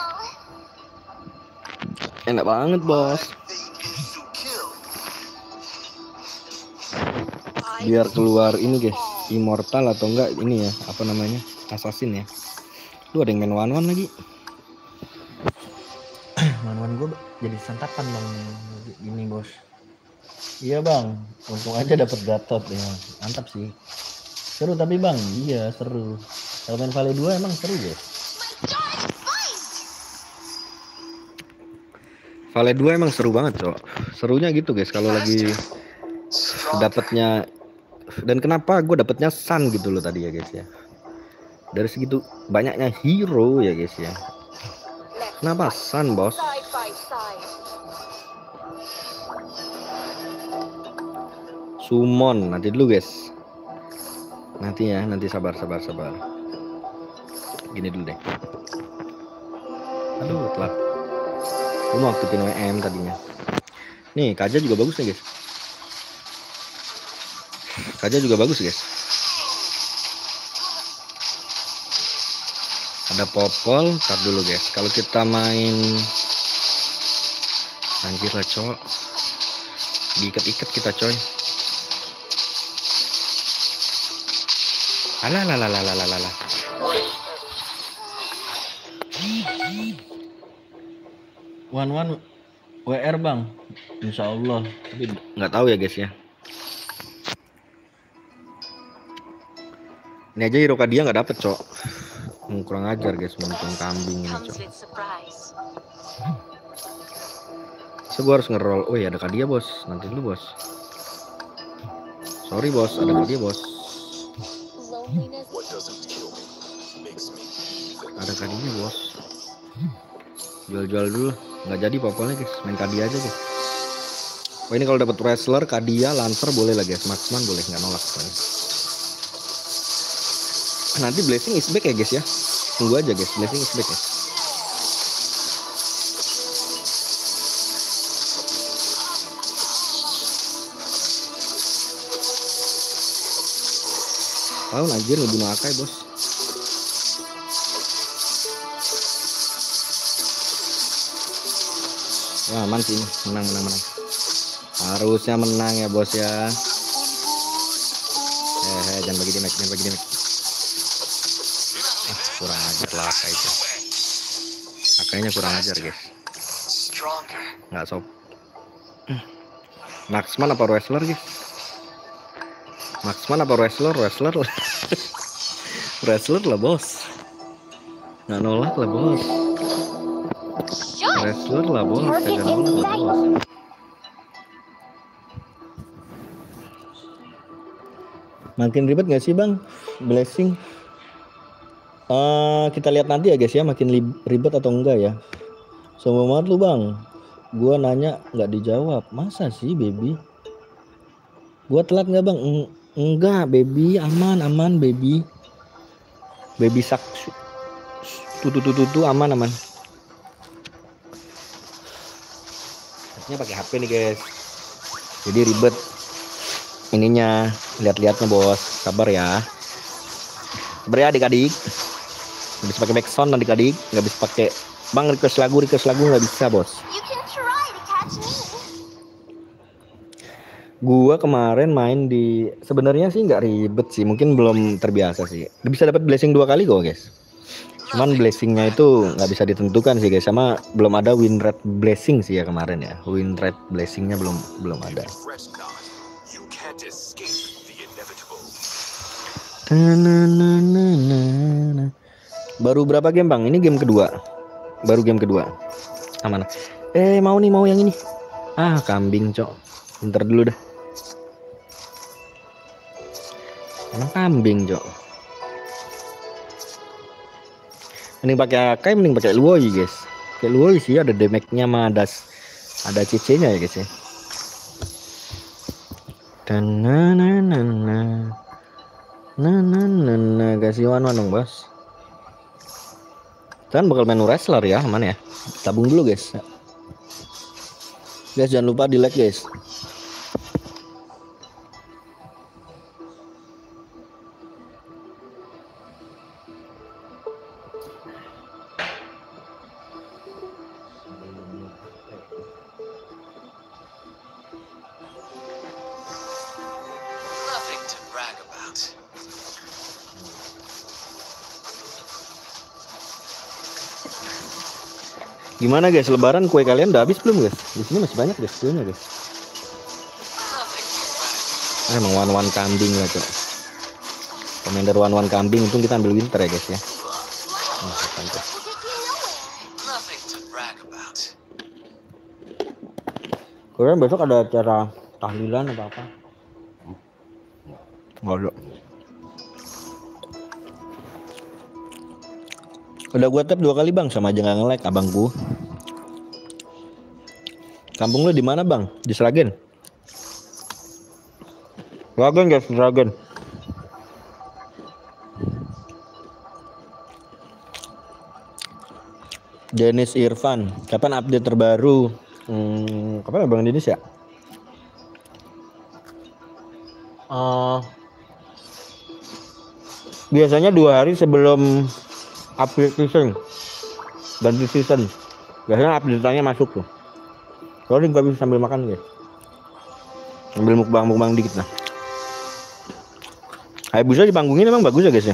Enak banget bos. Biar keluar ini guys, Immortal atau enggak ini ya, apa namanya, Assassin ya. Lu ada yang main one one lagi. one one gue jadi santapan bang ini bos. Iya bang, untung aja dapet Gatot ya, mantap sih. Seru tapi bang, iya seru. Kalau main Vale dua emang seru guys. Vale dua emang seru banget cok. Serunya gitu guys kalau lagi dapatnya. Dan kenapa gue dapetnya Sun gitu loh tadi ya guys ya. Dari segitu banyaknya hero ya guys ya. Kenapa Sun bos? Summon nanti dulu guys. Nanti ya, nanti sabar sabar sabar. Gini dulu deh. Aduh telat. Gue mau aktifin W M tadinya. Nih Kaja juga bagus nih guys. Kaja juga bagus guys. Ada Popol, tar dulu guys. Kalau kita main anjir lah cowok, diikat-ikat kita coy. Alah lah lah lah lah lah lah. One one W R bang, Insya Allah. Tapi nggak tahu ya guys ya. Ini aja Hirokadia nggak dapet cok. Hmm, kurang ajar guys, untung kambing ini cok. So gue harus ngerol. Oh ya ada Kadia bos, nanti dulu bos. Sorry bos, ada Kadia bos. Ada Kadia bos. Jual-jual dulu, nggak jadi popolnya guys, main Kadia aja guys. Oh ini kalau dapat wrestler, Kadia, Lancer boleh lah guys, Marksman boleh, nggak nolak soalnya. Nanti Blessing is back ya guys ya. Tunggu aja guys, Blessing is back ya. Tahun anjir ngebunuh Akai bos. Ya aman sih ini, menang menang menang. Harusnya menang ya bos ya. Eh, eh jangan bagi damage, jangan bagi damage. Ah, kurang ajar lah Akai itu. Akainya kurang ajar guys. Nggak sob. Marksman apa wrestler guys? Marksman apa wrestler? Wrestler lah. Wrestler lah bos. Nggak nolak lah bos. Wrestler lah bos. Kagak nolak lah bos. Makin ribet nggak sih bang? Blessing. Uh, kita lihat nanti ya guys ya, makin ribet atau enggak ya. Sombong banget lu bang. Gua nanya nggak dijawab. Masa sih baby? Gua telat nggak bang? Eng enggak baby, aman aman baby. Baby sak tutu tutu tutu aman aman. Ini pakai H P nih guys. Jadi ribet ininya, lihat-lihatnya bos. Sabar ya. Sabar ya adik-adik. Nggak bisa pakai backsound adik-adik, nggak bisa pakai bang request lagu request lagu nggak bisa bos. Gua kemarin main di, sebenarnya sih nggak ribet sih, mungkin belum terbiasa sih. Bisa dapat blessing dua kali kok guys. Cuman blessingnya itu nggak bisa ditentukan sih guys, sama belum ada win rate blessing sih ya kemarin ya. Win rate blessingnya belum belum ada. Baru berapa game bang? Ini game kedua. Baru game kedua. Aman. Eh mau nih, mau yang ini. Ah kambing cok. Bentar dulu dah. Emang kambing cok. Mending pakai Akai, mending pakai Luoi guys. Kayak Luoi sih ada damage-nya mah, ada ada C C-nya ya guys ya. Dan na na na na. Nah, nah, nah, nah, kasih one one dong bos. Kan bakal main wrestler ya, aman ya. Tabung dulu guys. Guys jangan lupa di like guys. Gimana guys, lebaran kue kalian udah habis belum guys? Di sini masih banyak guys kuenya guys. Ah, emang one one kambing lah cok. Commander one one kambing, untung kita ambil winter ya guys ya. Oh, kalian besok ada acara tahlilan atau apa? Nggak ada. Udah gua tap dua kali bang, sama aja nggak nge-like abangku. Kampung lu di mana bang? Di Sragen. Sragen guys, Sragen. Dennis Irfan, kapan update terbaru? Hmm, kapan ya Bang Dinis ya? Uh, biasanya dua hari sebelum update season, ganti season. Biasanya update-nya masuk tuh. Soalnya nggak bisa sambil makan guys. Sambil mukbang-mukbang dikit lah. Hayabusa dipanggungin emang bagus ya guys ya.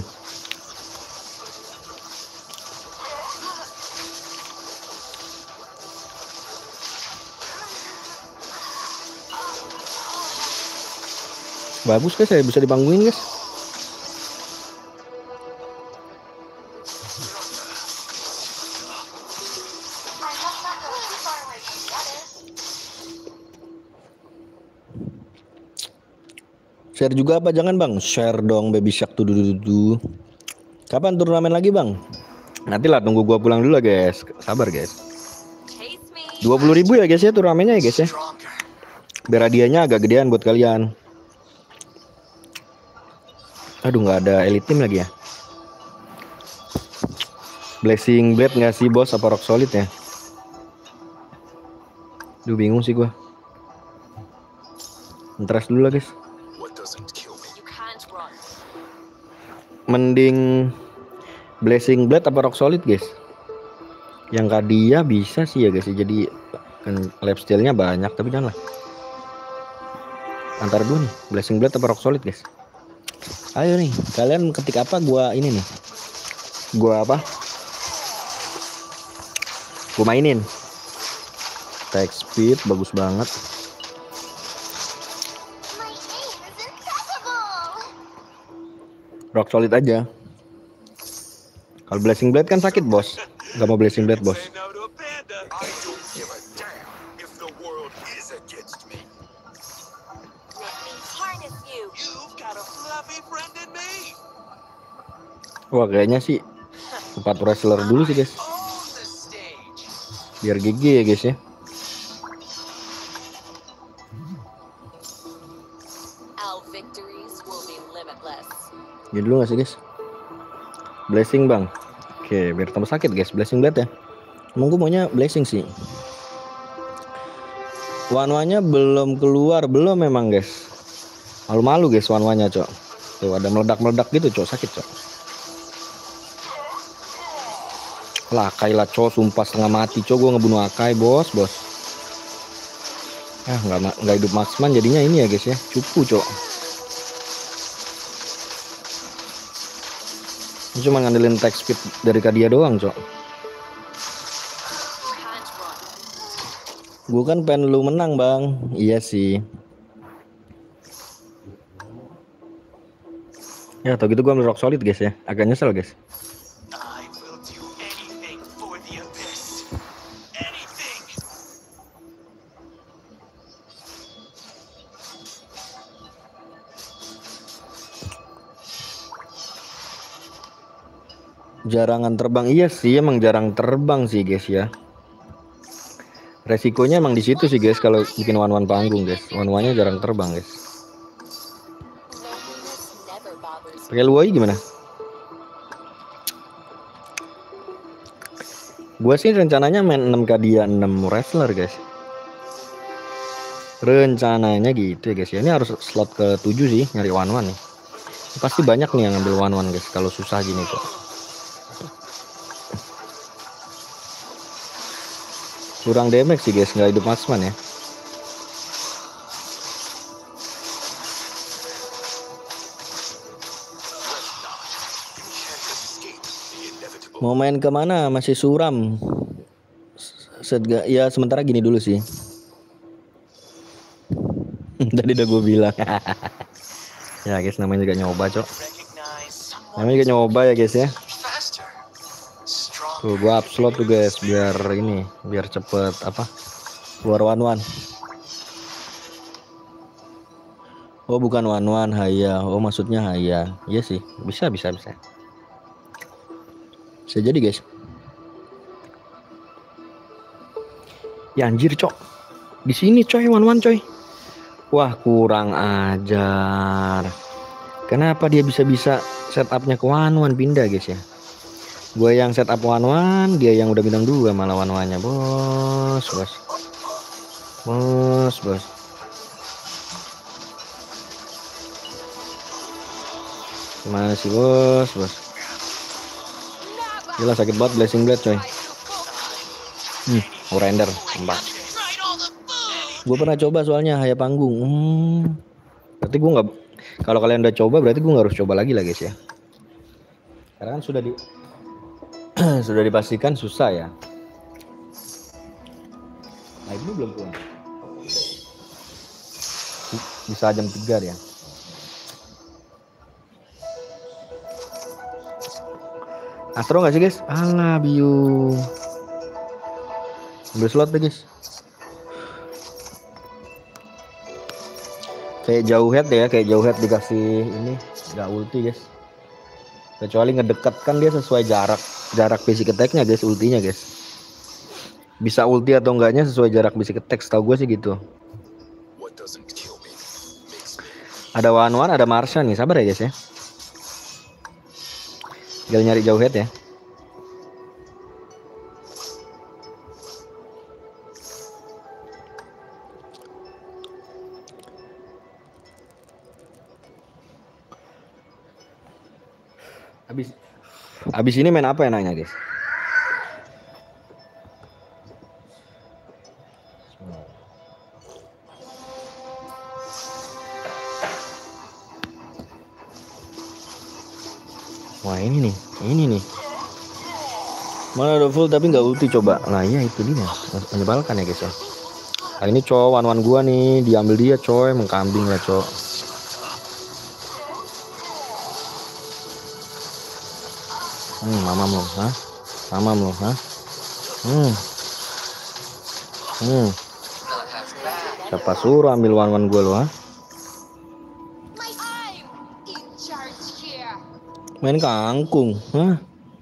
Bagus guys, saya bisa dipanggungin guys. Share juga apa jangan bang? Share dong Baby Shark tuh dulu. Kapan turnamen lagi bang? Nanti lah tunggu gua pulang dulu lah guys. Sabar guys. dua puluh ribu ya guys ya turnamennya ya guys ya. Biar hadiahnya agak gedean buat kalian. Aduh nggak ada elite team lagi ya. Blessing Blade nggak sih bos apa Rock Solid ya? Duh bingung sih gua. Interest dulu lah guys. Mending Blessing Blade apa Rock Solid guys? Yang Kadia bisa sih ya guys. Jadi kan lifestyle-nya banyak tapi jangan lah. Antara dua nih, Blessing Blade apa Rock Solid guys? Ayo nih, kalian ketik apa gua ini nih. Gua apa? Gua mainin. Attack speed bagus banget. Rock Solid aja. Kalau Blessing Blade kan sakit bos. Gak mau Blessing Blade bos. Wah kayaknya sih empat wrestler dulu sih guys. Biar G G ya guys ya. Ini dulu gak sih guys? Blessing bang. Oke biar tambah sakit guys. Blessing Blade ya. Emang gue maunya Blessing sih. One-one-nya belum keluar. Belum memang guys. Malu-malu guys one-one-nya cok. Tuh ada meledak-meledak gitu cok. Sakit cok. Lah Akai lah cok. Sumpah setengah mati cok. Gue ngebunuh Akai bos bos. Ah nggak nggak hidup Marksman jadinya ini ya guys ya. Cupu cok. Ini cuma ngandelin attack speed dari Kadia doang cok. Gue kan pengen lu menang bang. Iya sih. Ya tau gitu gue ambil Rock Solid guys ya. Agak nyesel guys. Jarangan terbang iya sih emang jarang terbang sih guys ya. Resikonya emang di situ sih guys kalau bikin one-one panggung guys. One-one-nya jarang terbang guys. Pakai Luai gimana? Gua sih rencananya main enam Kadia enam wrestler guys. Rencananya gitu ya guys ya. Ini harus slot ke tujuh sih nyari one-one nih. Pasti banyak nih yang ngambil one-one guys kalau susah gini kok. Kurang damage sih guys, nggak hidup Marksman ya. Mau main kemana? Masih suram. Sedga, ya sementara gini dulu sih. Tadi udah gue bilang. Ya guys, namanya juga nyoba cok. Namanya juga nyoba ya guys ya. Tuh gua upload tuh guys biar ini biar cepet apa keluar one one. Oh bukan one one Haya. Oh maksudnya Haya. Iya sih bisa bisa bisa. Bisa jadi guys. Ya anjir cok. Di sini coy one one coy. Wah kurang ajar. Kenapa dia bisa-bisa setupnya ke one one pindah guys ya. Gue yang setup one one, dia yang udah bintang dua malah one one-nya bos, bos. Bos, bos. Masih bos, bos. Gila sakit banget Blessing Blade coy. Hmm, render empat. Gue pernah coba soalnya Haya Panggung. Hmm. Berarti gue nggak. Kalau kalian udah coba berarti gue nggak harus coba lagi lah guys ya. Karena kan sudah di sudah dipastikan susah ya. Nah ini belum pulang. Bisa jam tiga ya. Astro nggak sih guys? Alah biu. Ambil slot deh guys. Kayak jauh head ya, kayak jauh head dikasih ini nggak ulti guys. Kecuali ngedekat kan dia sesuai jarak jarak basic attack-nya guys, ultinya guys. Bisa ulti atau enggaknya sesuai jarak basic attack, setahu gue sih gitu. Ada Wan Wan, ada Marsha nih, sabar ya guys ya. Tinggal nyari jauh head ya. Habis habis ini main apa ya nanya guys? Wah ini nih, ini nih. Mana ada full tapi nggak ulti coba. Nah iya itu dia, menyebalkan ya guys ya. Kali ini cowok wan wan gua nih, diambil dia coy, mengkambing lah cowok. Hmm, mamam lo, hah? Mamam lo, hah? Hmm. Hmm. Siapa suruh ambil wan wan gua lo, hah? Main kangkung, hah?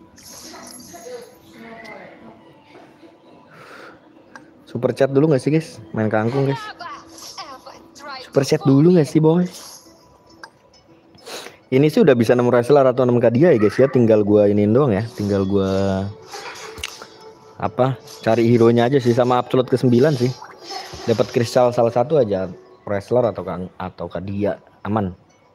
Super chat dulu gak sih guys? Main kangkung guys. Super chat dulu gak sih boy? Ini sih udah bisa enam wrestler atau enam Kadia ya guys ya. Tinggal gua iniin doang ya. Tinggal gua apa? Cari hero-nya aja sih, sama absolute ke sembilan sih. Dapat kristal salah satu aja wrestler atau kan atau Kadia aman.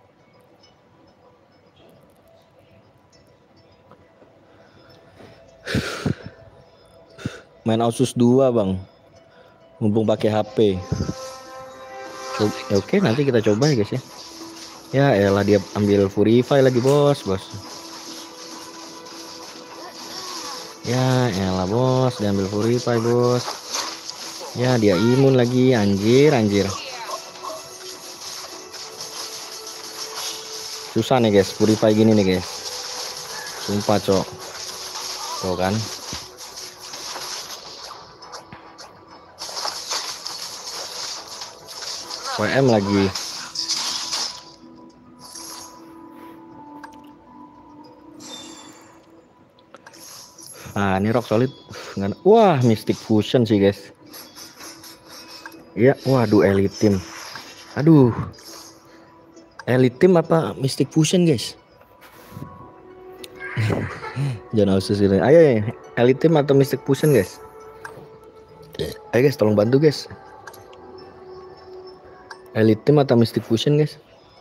Main Asus dua bang, mumpung pakai H P. Ya, oke nanti kita coba ya guys ya. Ya elah dia ambil Purify lagi bos bos. Ya elah bos, dia ambil Purify bos. Ya dia imun lagi, anjir anjir. Susah nih guys, Purify gini nih guys. Sumpah cok. Tuh kan. W M lagi. Nah ini rock solid. Wah Mystic Fusion sih guys. Iya, waduh Elite Team. Aduh. Elite Team apa Mystic Fusion guys? Jangan Asus ini. Ayo ya, Elite Team atau Mystic Fusion guys? Ayo guys tolong bantu guys. Elite Team atau Mystic Fusion guys?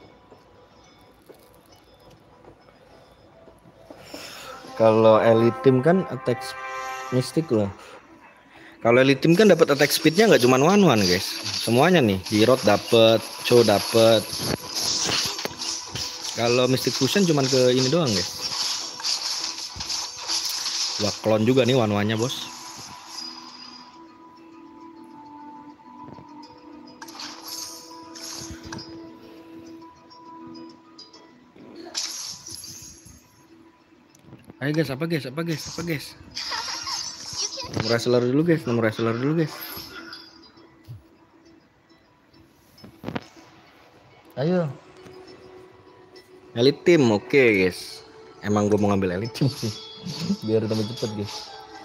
Kalau Elite Team kan attack Mystic lah. Kalau Elite Team kan dapat attack speednya nggak cuma one one guys, semuanya nih. Di road dapat, Cho dapat. Kalau Mystic Fusion cuma ke ini doang guys. Wah klon juga nih one one nya bos. Ayo guys, apa guys, apa guys, apa guys. Nomor wrestler dulu guys, nomor wrestler dulu guys. Ayo. Elite Team, oke okay, guys. Emang gue mau ngambil Elite Team sih, biar tambah cepet guys.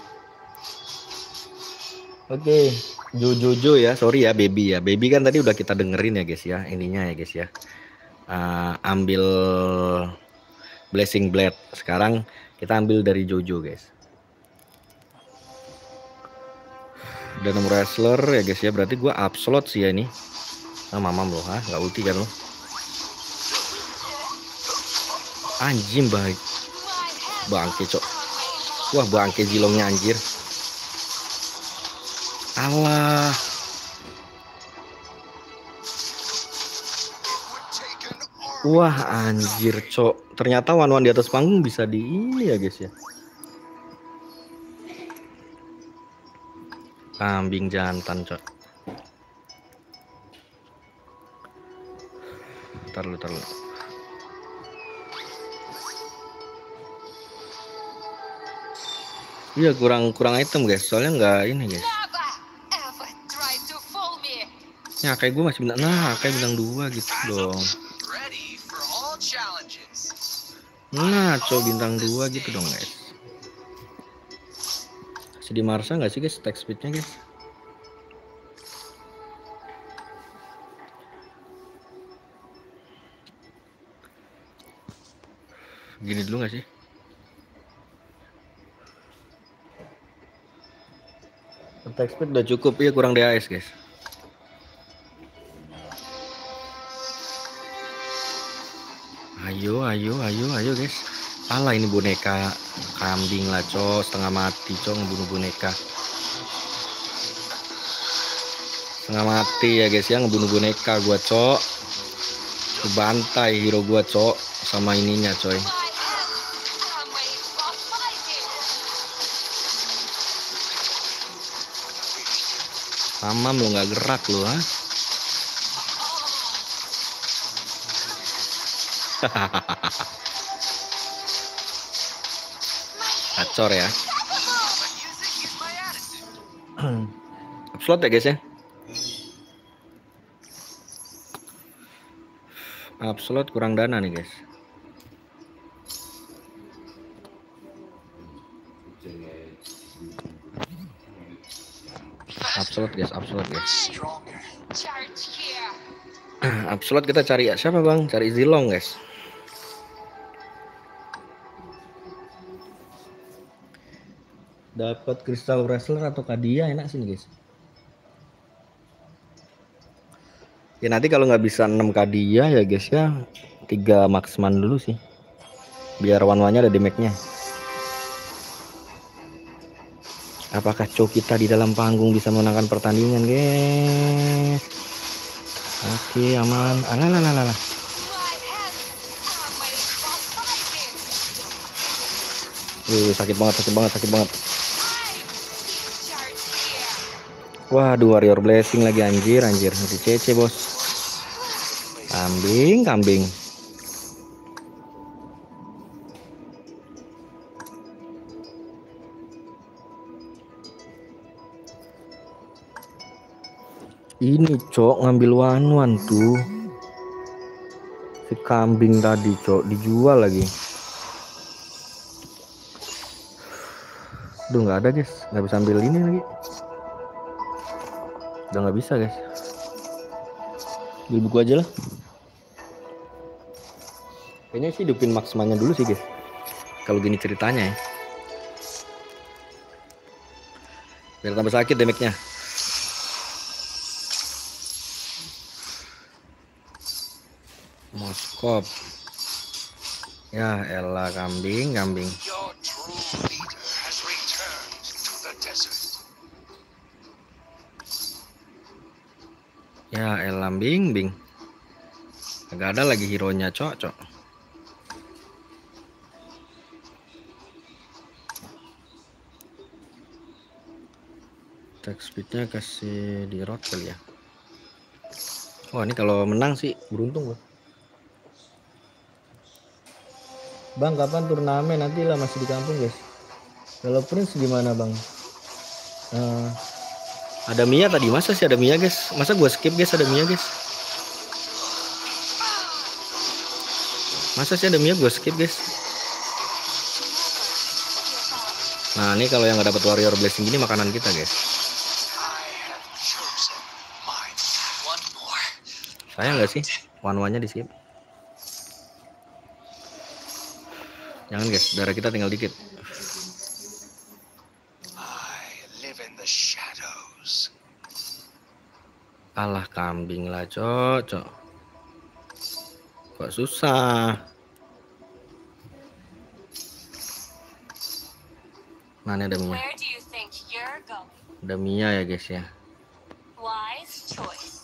Oke, okay. Jojojo ya, sorry ya baby ya. Baby kan tadi udah kita dengerin ya guys ya, ininya ya guys ya. Uh, ambil Blessing Blade. Sekarang kita ambil dari Jojo guys. Udah enam wrestler ya guys ya, berarti gua up slot sih ya ini. Ah mamam loh, ha, nggak ulti kan lo? Anjing baik, bangke cok. Wah bangke jilongnya anjir. Allah. Wah anjir cok. Ternyata wan-wan di atas panggung bisa di ini ya guys ya. Kambing jantan cok. Ntar lu, ntar lu. Iya kurang kurang item guys, soalnya nggak ini guys. Ya kayak gue masih bintang, nah kayak bintang dua gitu dong. Nah coba bintang dua gitu dong guys. Masih di Marsa nggak sih guys attack speednya guys? Gini dulu nggak sih? Attack speed udah cukup ya, kurang D A S guys. Ayo ayo ayo ayo guys. Alah ini boneka kambing lah cok, setengah mati cok ngebunuh boneka. Setengah mati ya guys ya, ngebunuh boneka gua cok. Kebantai hero gua cok sama ininya coy. Mamam lo nggak gerak lo ha. Kacor ya. Upslot ya guys ya. Upslot kurang dana nih guys. Upslot guys, upslot guys. Upslot kita cari ya siapa bang? Cari Zilong guys. Dapat Crystal Wrestler atau Kadia enak sih guys. Ya nanti kalau nggak bisa enam Kadia ya guys ya, tiga Maxman dulu sih. Biar one-one-nya ada damage-nya. Apakah Chow kita di dalam panggung bisa menangkan pertandingan guys? Oke aman. Alalalalah. Wih, sakit banget, sakit banget, sakit banget. Waduh, Warrior Blessing lagi anjir, anjir. Nanti C C bos. Kambing, kambing. Ini cok ngambil one-one tuh. Si kambing tadi cok dijual lagi. Duh nggak ada guys, nggak bisa ambil ini lagi. Udah nggak bisa guys. Beli buku aja lah. Kayaknya sih hidupin Maxmannya dulu sih guys. Kalau gini ceritanya ya. Biar tambah sakit damage-nya. Moskop. Ya elah kambing, kambing. Ya elah bing, bing. Gak ada lagi hero-nya cok, cok. Attack speednya kasih di rot kali ya. Wah ini kalau menang sih beruntung gua. Bang kapan turnamen? Nanti lah masih di kampung guys. Kalau Prince gimana bang? Uh, ada Mia tadi, masa sih ada Mia guys? Masa gua skip guys ada Mia guys? Masa sih ada Mia gua skip guys? Nah ini kalau yang nggak dapat Warrior Blessing gini makanan kita guys. Sayang nggak sih one-one-nya di skip? Jangan guys, darah kita tinggal dikit. the shadows. Alah kambing lah cocok. Kok susah. Mana ada Mia? Where do you think you're going? Ada Mia ya guys ya. Wise choice.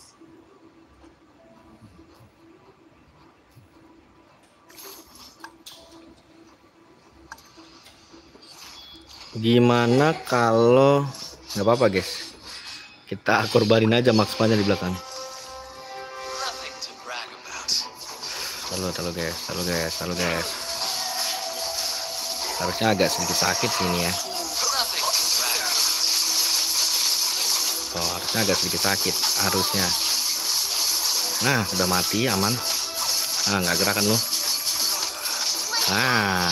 Gimana kalau nggak apa-apa guys, kita korbanin aja Max Panya di belakang. Nothing to brag about. Halo, halo guys, halo guys, halo guys. Harusnya agak sedikit sakit sini ya. Nothing to brag about. Oh, harusnya agak sedikit sakit, harusnya. Nah, udah mati, aman. Ah, nggak gerakan lu. Ah,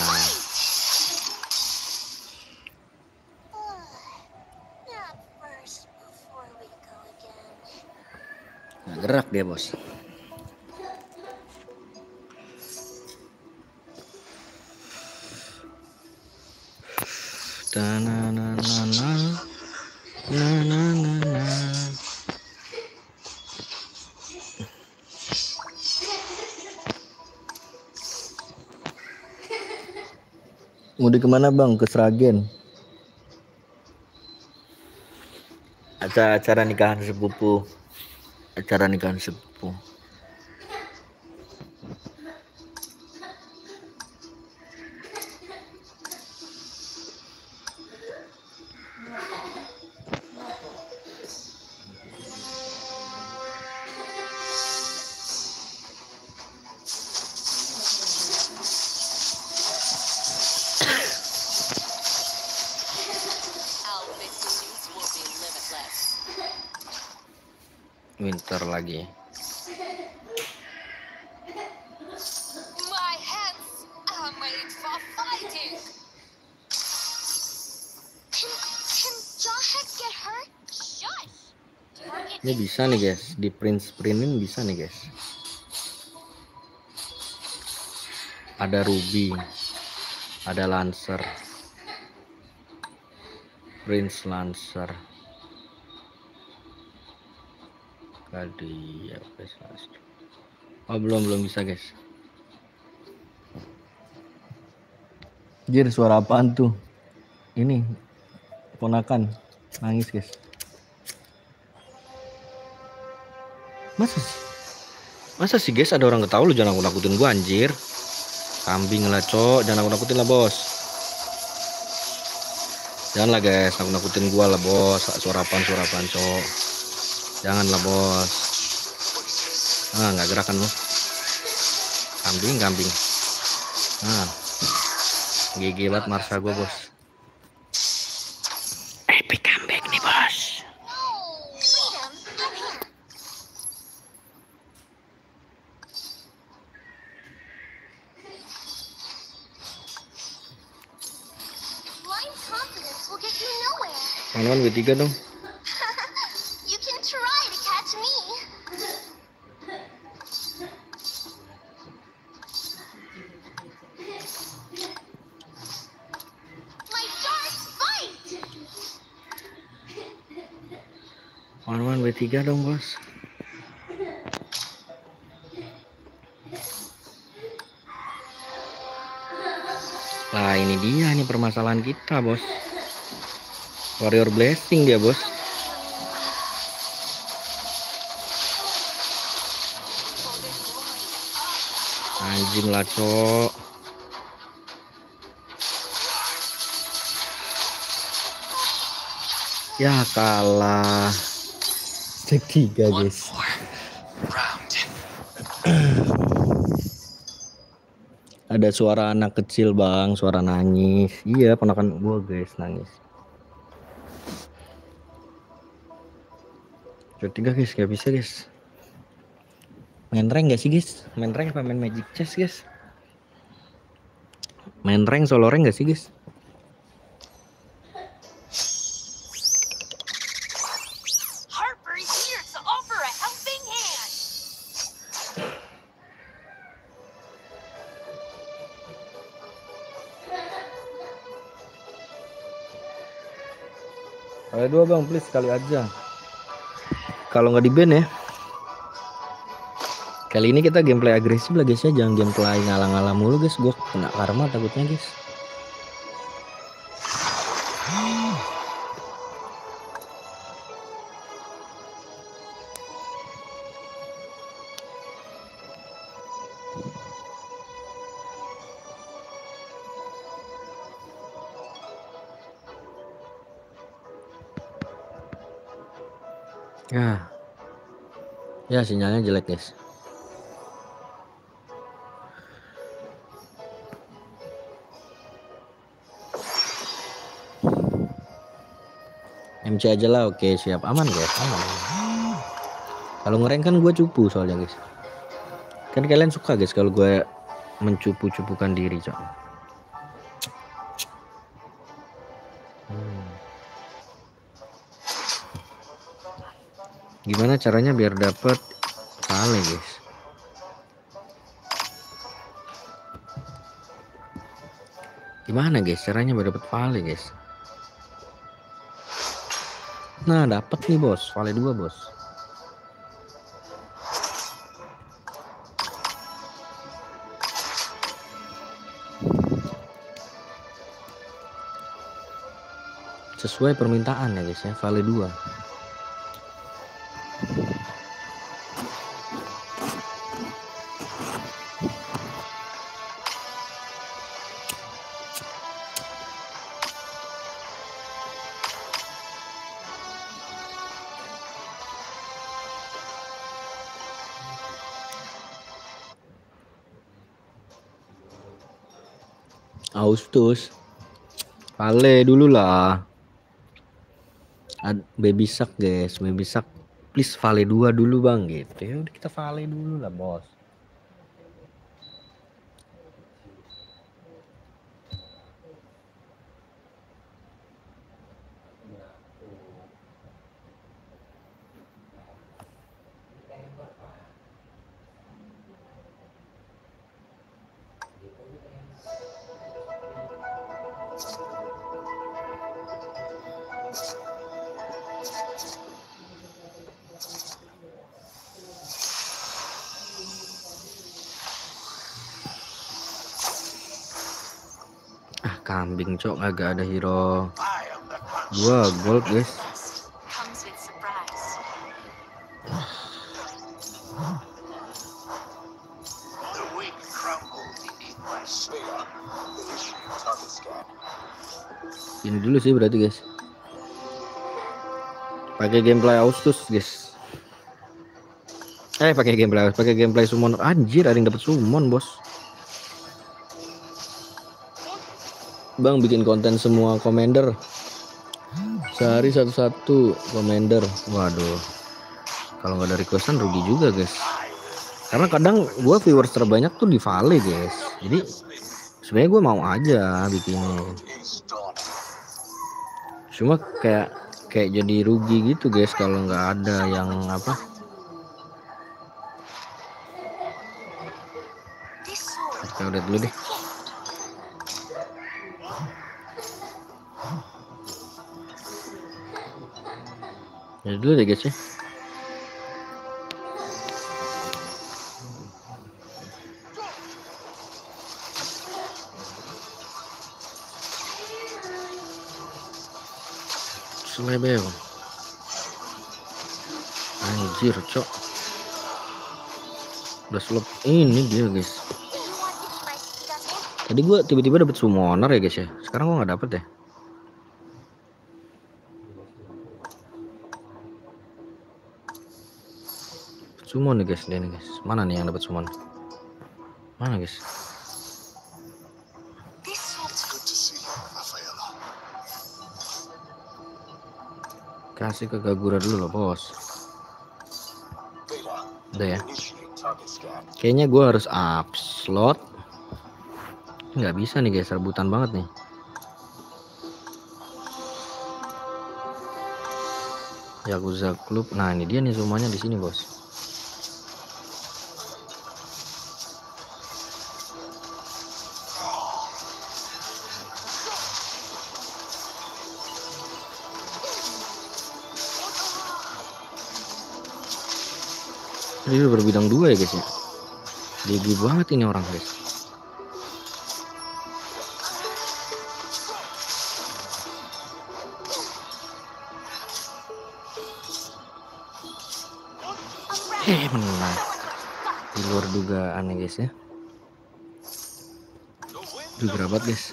Not first before we go again. nggak gerak dia bos. Na na na na na na na na na. Mudik kemana bang? Ke Sragen. Acara acara nikahan sepupu. Acara nikahan sepupu. Opportunities will be limitless. Winter lagi. My hands are made for fighting. Can can Jawhead get hurt? Shush. Target Ini bisa nih guys, di print sprintin bisa nih guys. Ada Ruby, ada Lancer, Prince Lancer, Kadi, ya, Lancer. Oh belum belum bisa guys. Jir, suara apaan tuh? Ini ponakan nangis guys. Masa sih? Masa sih guys ada orang ketawa, lu jangan aku nakutin gua anjir. Kambing lah cok, jangan aku nakutin lah bos. Janganlah guys, aku nakutin gua lah bos. Suara apaan suara apaan cok. Janganlah bos. Ah nggak gerakan lu. Kambing kambing. Ah. G G banget Marsha gua bos. Epic comeback nih bos. No, freedom. Come here. Blind confidence will get you nowhere. Teman-teman W tiga dong. You can try to catch me. My darts bite. Teman-teman W tiga dong bos. Nah ini dia nih permasalahan kita bos. Warrior Blessing dia bos. Anjing lah cok. Ya kalah. Stek tiga One guys. more round. Ada suara anak kecil bang, suara nangis. Iya ponakan gua guys nangis. Ketiga guys, gak bisa guys. Main rank gak sih guys? Main rank apa main Magic Chess guys? Main rank solo rank gak sih guys? Harper is here to offer a helping hand. Vale dua bang, please sekali aja. Kalau nggak di ban ya. Kali ini kita gameplay agresif lah guys ya, jangan gameplay ngalah-ngalah mulu guys. Gue kena karma takutnya guys. Ya, ya sinyalnya jelek guys. M C aja lah, oke siap, aman guys, aman. Kalau ngerank kan gue cupu soalnya guys. Kan kalian suka guys kalau gue mencupu-cupukan diri cok. Hmm. Gimana caranya biar dapet vale guys? Gimana guys caranya biar dapet vale guys? Nah dapat nih bos, vale dua bos. Sesuai permintaan ya guys ya, vale dua. Austus vale dulu lah. Ad, baby shark guys, baby shark please vale dua dulu bang gitu ya. Udah kita vale dulu lah bos. Ah kambing cok, agak ada hero. Gua gold guys. Comes with surprise. The weak crumble beneath my sword. Target scan. Ini dulu sih berarti guys. Pakai gameplay Austus guys. Eh pakai gameplay, pakai gameplay summon. Anjir ada yang dapat summon bos. Bang bikin konten semua commander. Sehari satu-satu commander. Waduh. Kalau nggak ada requestan rugi juga guys. Karena kadang gue viewers terbanyak tuh di vale guys. Jadi sebenarnya gue mau aja bikinnya. Cuma kayak kayak jadi rugi gitu guys kalau nggak ada yang apa. This sword Kita udah dulu deh. Ya dulu deh guys ya. Selebel. Anjir cok. Udah slot ini dia guys. you want to try doesn't it? Tadi gua tiba-tiba dapet summoner ya guys ya. Sekarang gua nggak dapet ya. Summon nih guys, dia nih guys. Mana nih yang dapat summon? Mana guys? This sword Good to see you, Rafaela. Kasih ke Kagura dulu loh bos. Beta, Udah ya. initiate target scan. Kayaknya gua harus up slot. Nggak bisa nih guys, rebutan banget nih. Yakuza Club. Nah ini dia nih semuanya di sini bos. Dia udah berbidang dua ya guys ya. Gigi banget ini orang guys. Eh menang. Di luar dugaan ya guys ya. Duh gerabat guys.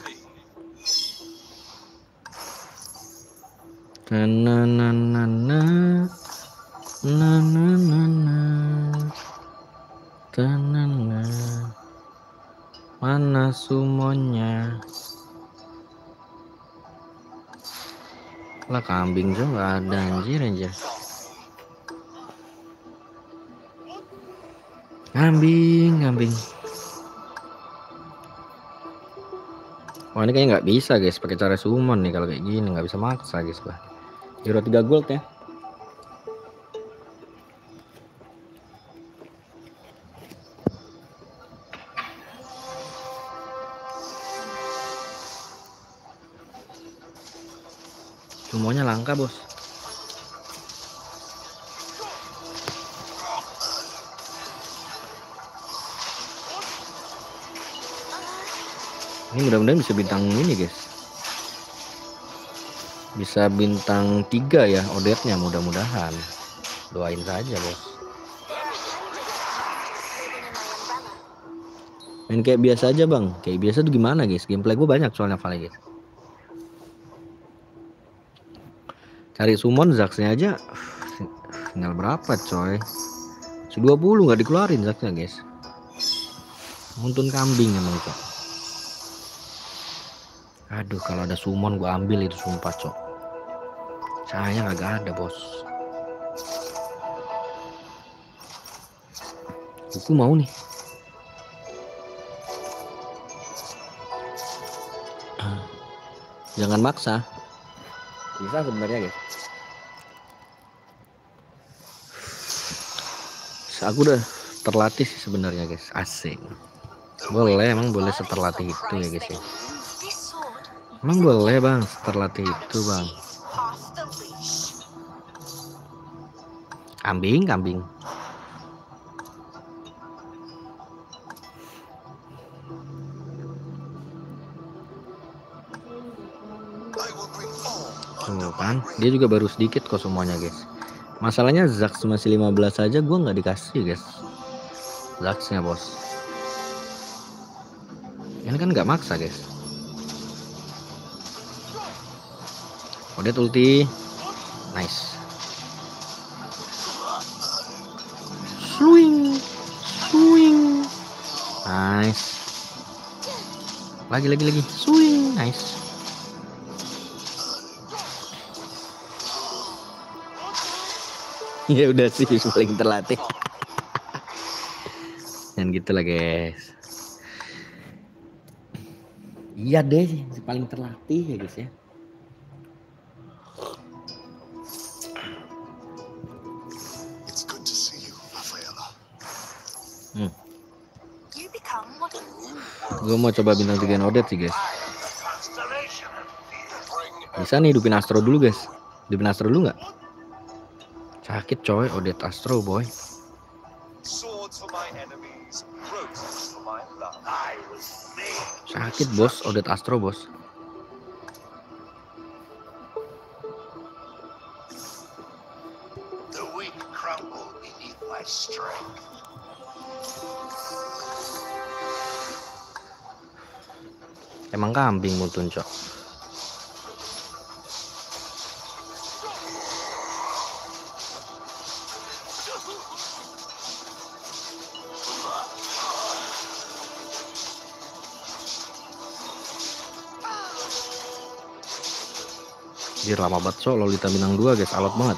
Na na na na na na na na na tanana. Mana sumonya? Lah kambing tuh nggak ada anjir anjir. Kambing, kambing. Wah ini kayaknya nggak bisa guys pakai cara summon nih kalau kayak gini, nggak bisa maksa guys bah. Hero tiga gold ya. Semuanya langka bos. Ini mudah-mudahan bisa bintang ini guys. Bisa bintang tiga ya odetnya mudah-mudahan. Doain saja bos. Main kayak biasa aja bang. Kayak biasa tuh gimana guys? Gameplay gue banyak soalnya Vale guys. Cari summon Zaxnya aja tinggal berapa coy? dua puluh nggak dikeluarin Zaxnya guys. Muntun kambing emang cok. Aduh kalau ada summon gua ambil itu sumpah cok. Saya nggak ada bos. Aku mau nih. Jangan maksa. Bisa sebenarnya guys. Aku udah terlatih sih sebenarnya guys. Asik. Boleh emang boleh seterlatih itu ya guys ya. Emang boleh bang seterlatih itu bang. Kambing, kambing. Tuh kan, dia juga baru sedikit kok semuanya guys. Masalahnya Zax masih lima belas aja gue nggak dikasih guys. Zaxnya bos. Ini kan nggak maksa guys. Udah ulti. Nice. Swing. Swing. Nice. Lagi lagi lagi. Swing. Nice. Ya udah sih paling terlatih. Dan gitulah guys. Iya deh paling terlatih ya guys ya. Hmm. Gue mau coba bintang tiga Odet sih guys. Bisa nih hidupin Astro dulu guys. Hidupin Astro dulu nggak? Sakit coy, Odet Astro boy. Sakit bos, Odet Astro bos. Emang kambing mutun cok. Jir lama banget cok Lolita bintang dua guys, alot banget.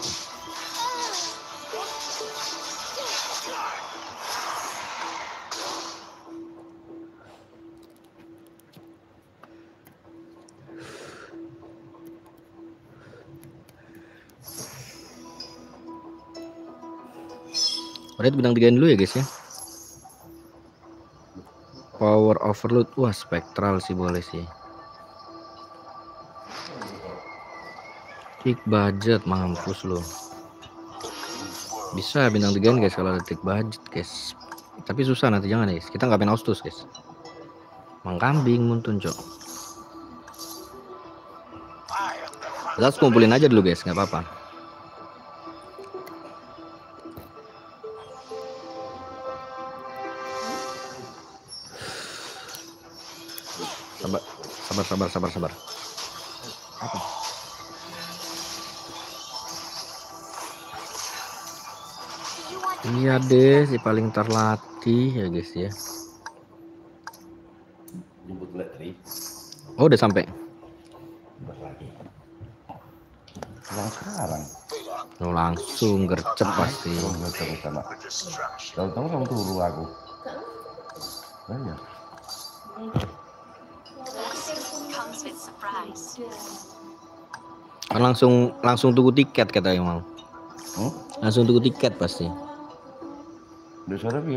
Udah bintang tiga dulu ya guys ya. Power overload, wah spektral sih boleh sih. Kick budget mampus loh. Bisa bintang tiga guys kalau ada trik budget guys. Tapi susah nanti jangan guys. Kita nggak main Austus guys. Mang kambing muntun cok. I am the Kita harus kumpulin aja dulu guys, nggak apa-apa. Sabar, sabar, sabar, sabar, sabar. Apa? You want to Iya deh, si paling terlatih ya guys ya. Jemput letri Oh udah sampai. lagi. Pulang sekarang. Oh, langsung gercep pasti. Belum ketemu sama. the distraction. Tahu-tahu langsung turu aku. Banyak. comes with surprise. Kan langsung langsung tunggu tiket katanya mau. Hmm? Langsung tunggu tiket pasti. Udah sore ya?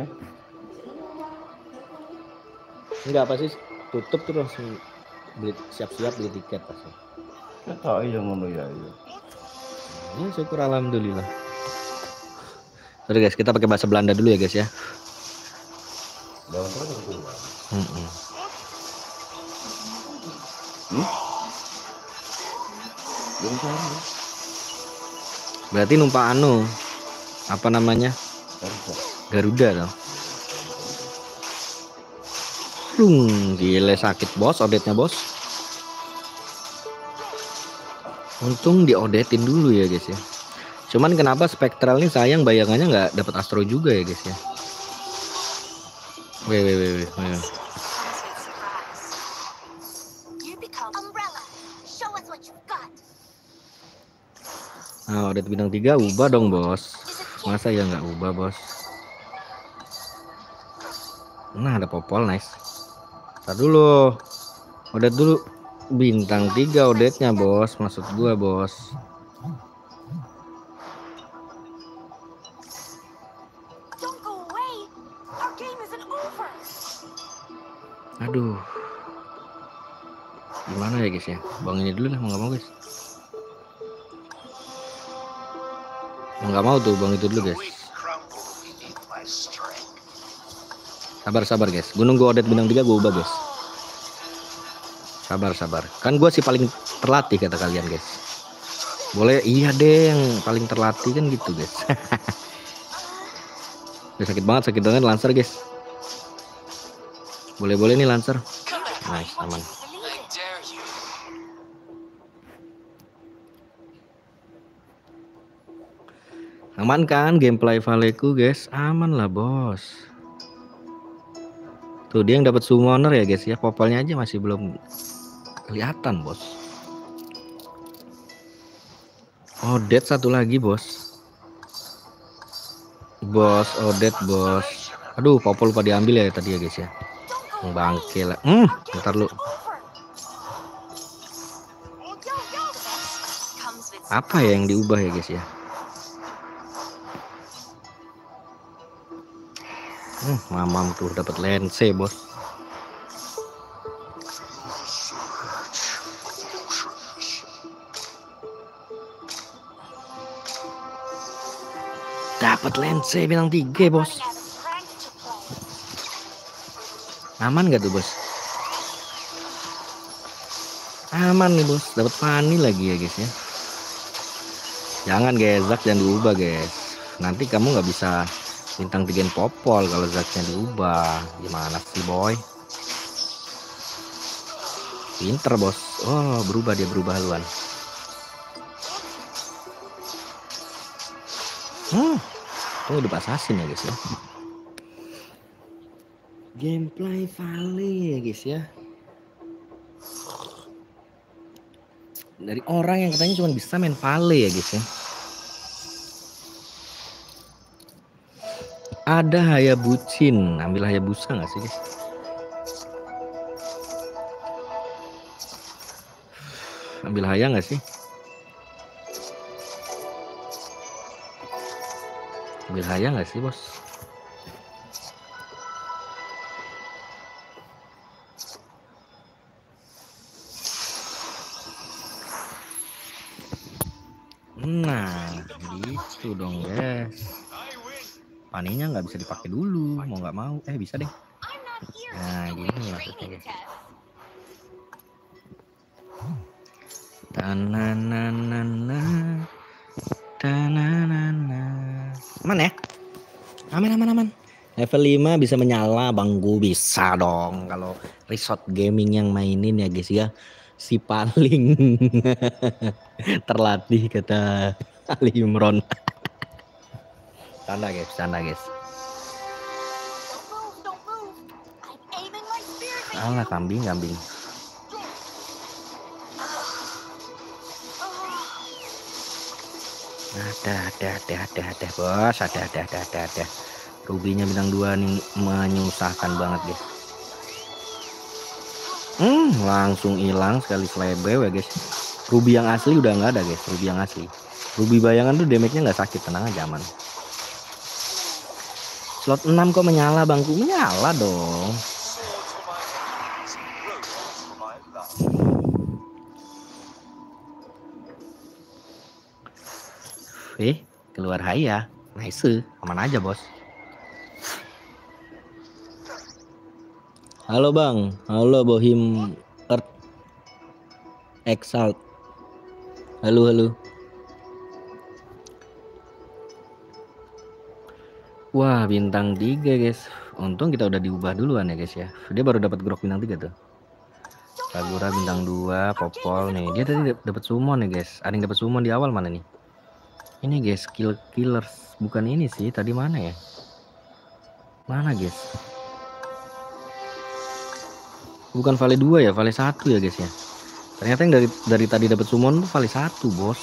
Enggak pasti tutup tuh langsung beli siap-siap beli tiket pasti. Kita iya ngono ya iya. Ya syukur alhamdulillah. Sorry guys, kita pakai bahasa Belanda dulu ya guys ya. Dalam terus aku keluar. Mm-mm. Hmm? Belum sore. Berarti numpak anu apa namanya Harus. Garuda dong. Lung, gile sakit bos, odetnya bos. Untung diodetin dulu ya guys ya. Cuman kenapa spektral ini sayang bayangannya nggak dapat astro juga ya guys ya. Weh weh weh weh. weh. Comes with surprise. You become umbrella. Show us what you've got. Nah, odet bintang tiga ubah dong bos. Is it cute? Masa ya nggak ubah bos? Nah ada popol nice. Tar dulu. Odet dulu. Bintang tiga odetnya bos. Maksud gua bos. Don't go away. Our game isn't over. Aduh. Gimana ya guys ya? Bang ini dulu lah mau nggak mau guys. Mau nggak mau tuh bang itu dulu The guys. weak crumble beneath my strength. Sabar sabar guys. Gue nunggu odet bintang tiga gue ubah guys. Sabar sabar. Kan gue sih paling terlatih kata kalian guys. Boleh iya deh yang paling terlatih kan gitu guys. Udah sakit banget sakit banget Lancer guys. Boleh boleh nih Lancer. Nice aman. Believe it. Dare you? Aman kan gameplay Valeku guys? Aman lah bos. Tuh dia yang dapat summoner ya guys ya. Popolnya aja masih belum kelihatan bos. Odet satu lagi bos. Bos Odet bos. Aduh popol lupa diambil ya tadi ya guys ya. Don't go Bangke lah. Hmm, bentar lu. over. Yo, yo. Comes with Apa ya yang diubah ya guys ya? Hmm, mamam tuh dapat lense bos. Dapat lense bintang tiga bos. running out of prank to play. Aman gak tuh bos? Aman nih bos. Dapat pani lagi ya guys ya. Jangan guys, Zak jangan diubah guys. Nanti kamu nggak bisa bintang tiga popol kalau Zaknya diubah. Gimana sih boy? Pinter bos. Oh berubah dia berubah haluan. Hmm, itu udah assassin ya guys ya. Gameplay Vale ya guys ya. Dari orang yang katanya cuma bisa main Vale ya guys ya. Ada Hayabucin, ambil Hayabusa nggak sih guys? Ambil Haya nggak sih? Ambil Haya nggak sih bos? Nah, gitu dong guys. Paninya nggak bisa dipakai dulu, mau nggak mau. Eh bisa deh. I'm not here Nah to gini win maksudnya training guys. tests. Tananana, tananana. Aman ya? Aman aman aman. Level lima bisa menyala bangku, bisa dong kalau resort gaming yang mainin ya guys ya. Si paling terlatih kata Ali Imron. Canda guys, canda guys. Don't move, don't move. I'm aiming my spears at Alah you. kambing kambing. Ada ada ada ada ada bos, ada ada ada ada ada. Rubinya bintang dua nih menyusahkan banget guys. Hmm, langsung hilang sekali selebeu ya guys. Ruby yang asli udah nggak ada guys, ruby yang asli. Ruby bayangan tuh damage-nya nggak sakit, tenang aja aman. Slot enam kok menyala bangku, menyala dong. Swords for my enemies, roses for my love. Eh, keluar Haya. Nice, aman aja bos. Halo bang, halo Bohim Earth Exalt. Halo halo. Wah bintang tiga guys. Untung kita udah diubah duluan ya guys ya. Dia baru dapat grok bintang tiga tuh. Kagura bintang dua, Popol nih. Dia tadi dapat summon ya guys. Ada yang dapat summon di awal mana nih? Ini guys, skill killers. Bukan ini sih, tadi mana ya? Mana guys? Bukan Vale dua ya, Vale satu ya guys ya. Ternyata yang dari dari tadi dapat summon tuh Vale satu, bos.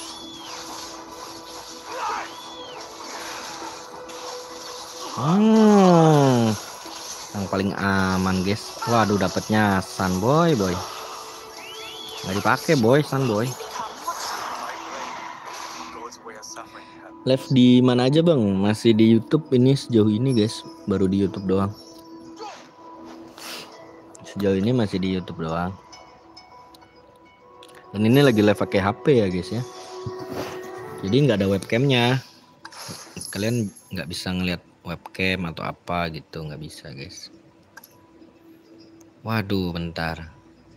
Hmm. Yang paling aman guys. Waduh dapatnya Sun boy boy. Nggak dipakai boy, Sun boy. God's way of suffering hell. Live di mana aja bang? Masih di YouTube ini sejauh ini guys. Baru di YouTube doang. Sejauh ini masih di YouTube doang. Dan ini lagi live pakai H P ya guys ya. Jadi nggak ada webcamnya. Kalian nggak bisa ngeliat webcam atau apa gitu, nggak bisa guys. Waduh bentar.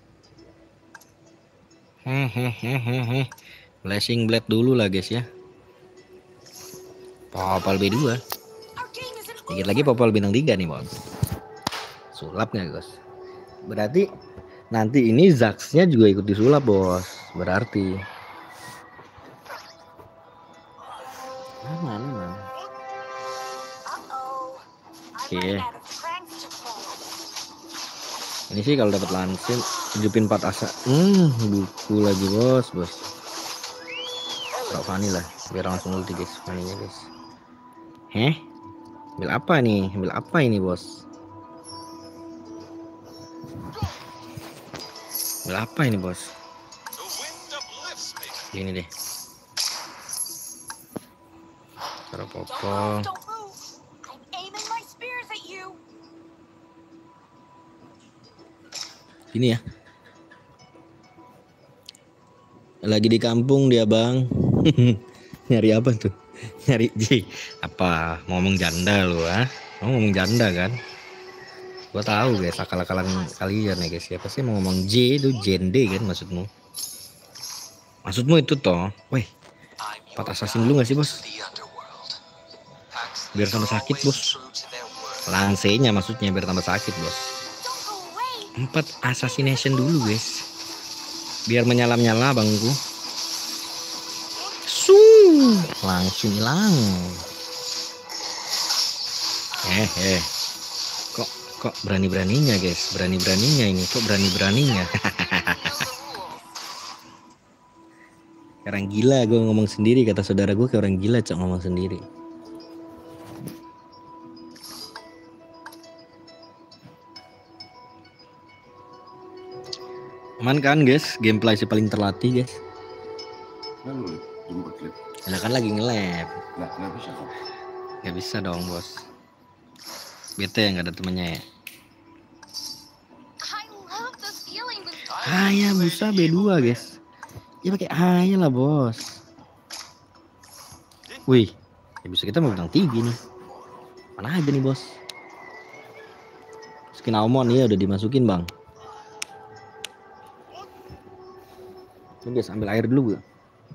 Hehehehe. Blessing Blade dulu lah guys ya. Popol B dua. Our game isn't Dikit lagi Popol bintang tiga nih bos. Sulap nggak guys? Berarti nanti ini Zax-nya juga ikut disulap bos. Berarti aman aman. Uh-oh. I'm Oke. running out of pranks to pull. Ini sih kalau dapat lansin hidupin empat asa. Hmm, buku lagi bos, bos. Kalau Fanny lah, biar langsung ulti guys, Fanny-nya guys. Heh? Ambil apa nih? Ambil apa ini bos? Ambil apa ini bos? The wind uplifts me. Ini deh. Cara Don't popol. move, don't move. I'm aiming my spears at you. Ini ya. Lagi di kampung dia bang. Nyari apa tuh? Nyari J. Apa? Ngomong janda lu ah? Mau ngomong janda kan? Gua tahu guys, akal-akalan kalian ya guys. Siapa sih mau ngomong J itu jende kan maksudmu? Maksudmu itu toh? Weh, I'm empat your assassin dulu gak sih bos? the underworld. Hacks Biar tambah sakit bos. true to their word. Lansenya maksudnya biar tambah sakit bos. Don't go away. Empat assassination dulu guys. Biar menyala-nyala bangku. Su, langsung hilang. Eh eh. Kok kok berani-beraninya guys? Berani-beraninya ini. Kok berani-beraninya? Orang gila gue ngomong sendiri, kata saudara gue kayak orang gila cok ngomong sendiri. Aman kan guys, gameplay sih paling terlatih guys. Lalu jemput klip. Nah kan lagi nge-lab. Nah, nggak bisa kan? Gak bisa dong bos. Bete yang gak ada temennya ya. I love the feeling with Haya busa B dua guys. Ya pakai Haya lah bos. Wih, ya bisa kita mau bintang tiga nih. Mana aja nih bos? Skin Almond ya udah dimasukin bang. Ini guys ambil air dulu gue.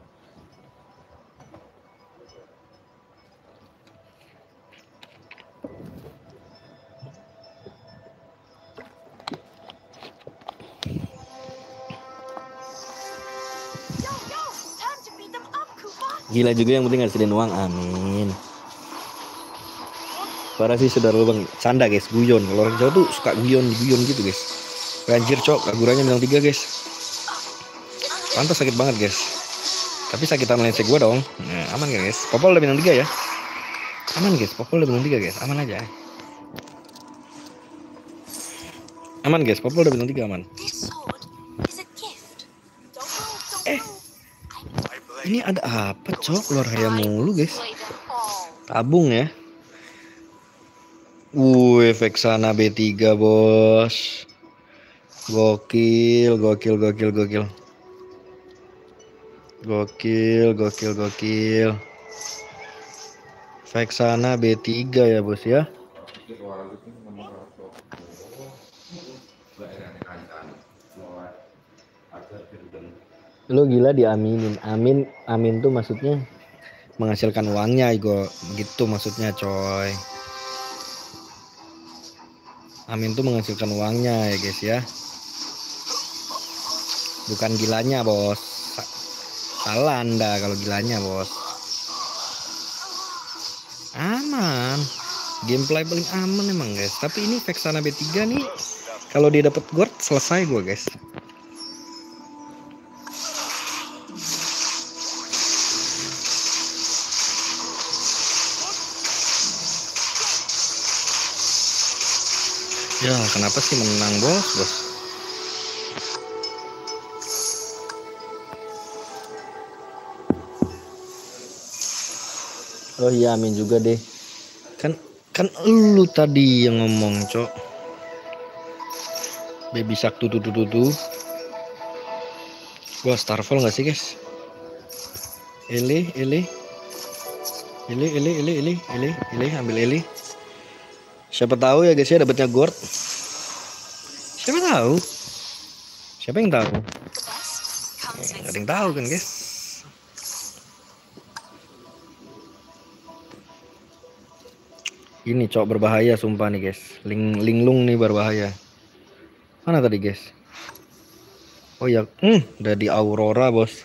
Yo, yo, time to beat them up, Koopa. Gila juga yang penting ngasihin uang, amin. Parah sih saudara lu bang, canda guys, guyon. Kalau orang Jawa tuh suka guyon, guyon gitu guys. Anjir cok, kagurannya bintang tiga guys. Pantas sakit banget guys. Tapi sakitan lense gua dong. Nah, aman gak guys? Popol udah bintang tiga ya. Aman guys, Popol udah bintang tiga guys, aman aja. Aman guys, Popol udah bintang tiga aman. This sword is a gift. Don't move, don't Eh. move. I blame Ini ada apa cok? Keluar haya mulu guys. Slay them all. Tabung ya. Wuih, Vexana B tiga bos. Gokil, gokil, gokil, gokil. Gokil, gokil, gokil. Vexana B tiga ya bos ya. Lo gila diaminin. Amin, amin tuh maksudnya menghasilkan uangnya, Igo. Gitu maksudnya coy. Amin tuh menghasilkan uangnya ya guys ya. Bukan gilanya bos. Salah anda kalau gilanya bos. Aman. Gameplay paling aman emang guys. Tapi ini Vexana B tiga nih, kalau dia dapat gold selesai gua guys. Ya kenapa sih menang bos bos? Oh iya amin juga deh. Kan kan lu tadi yang ngomong cok. Baby Shark tuh tuh tuh tuh tuh. Wah Starfall nggak sih guys? Eli Eli Eli Eli Eli Eli Eli Eli ambil Eli. Siapa tahu ya guys ya dapatnya gold. Siapa tahu? Siapa yang tahu? The best comes Nggak with ada yang tahu kan guys. Ini cok berbahaya sumpah nih guys. Ling linglung nih berbahaya. Mana tadi guys? Oh ya, hmm, udah di Aurora bos.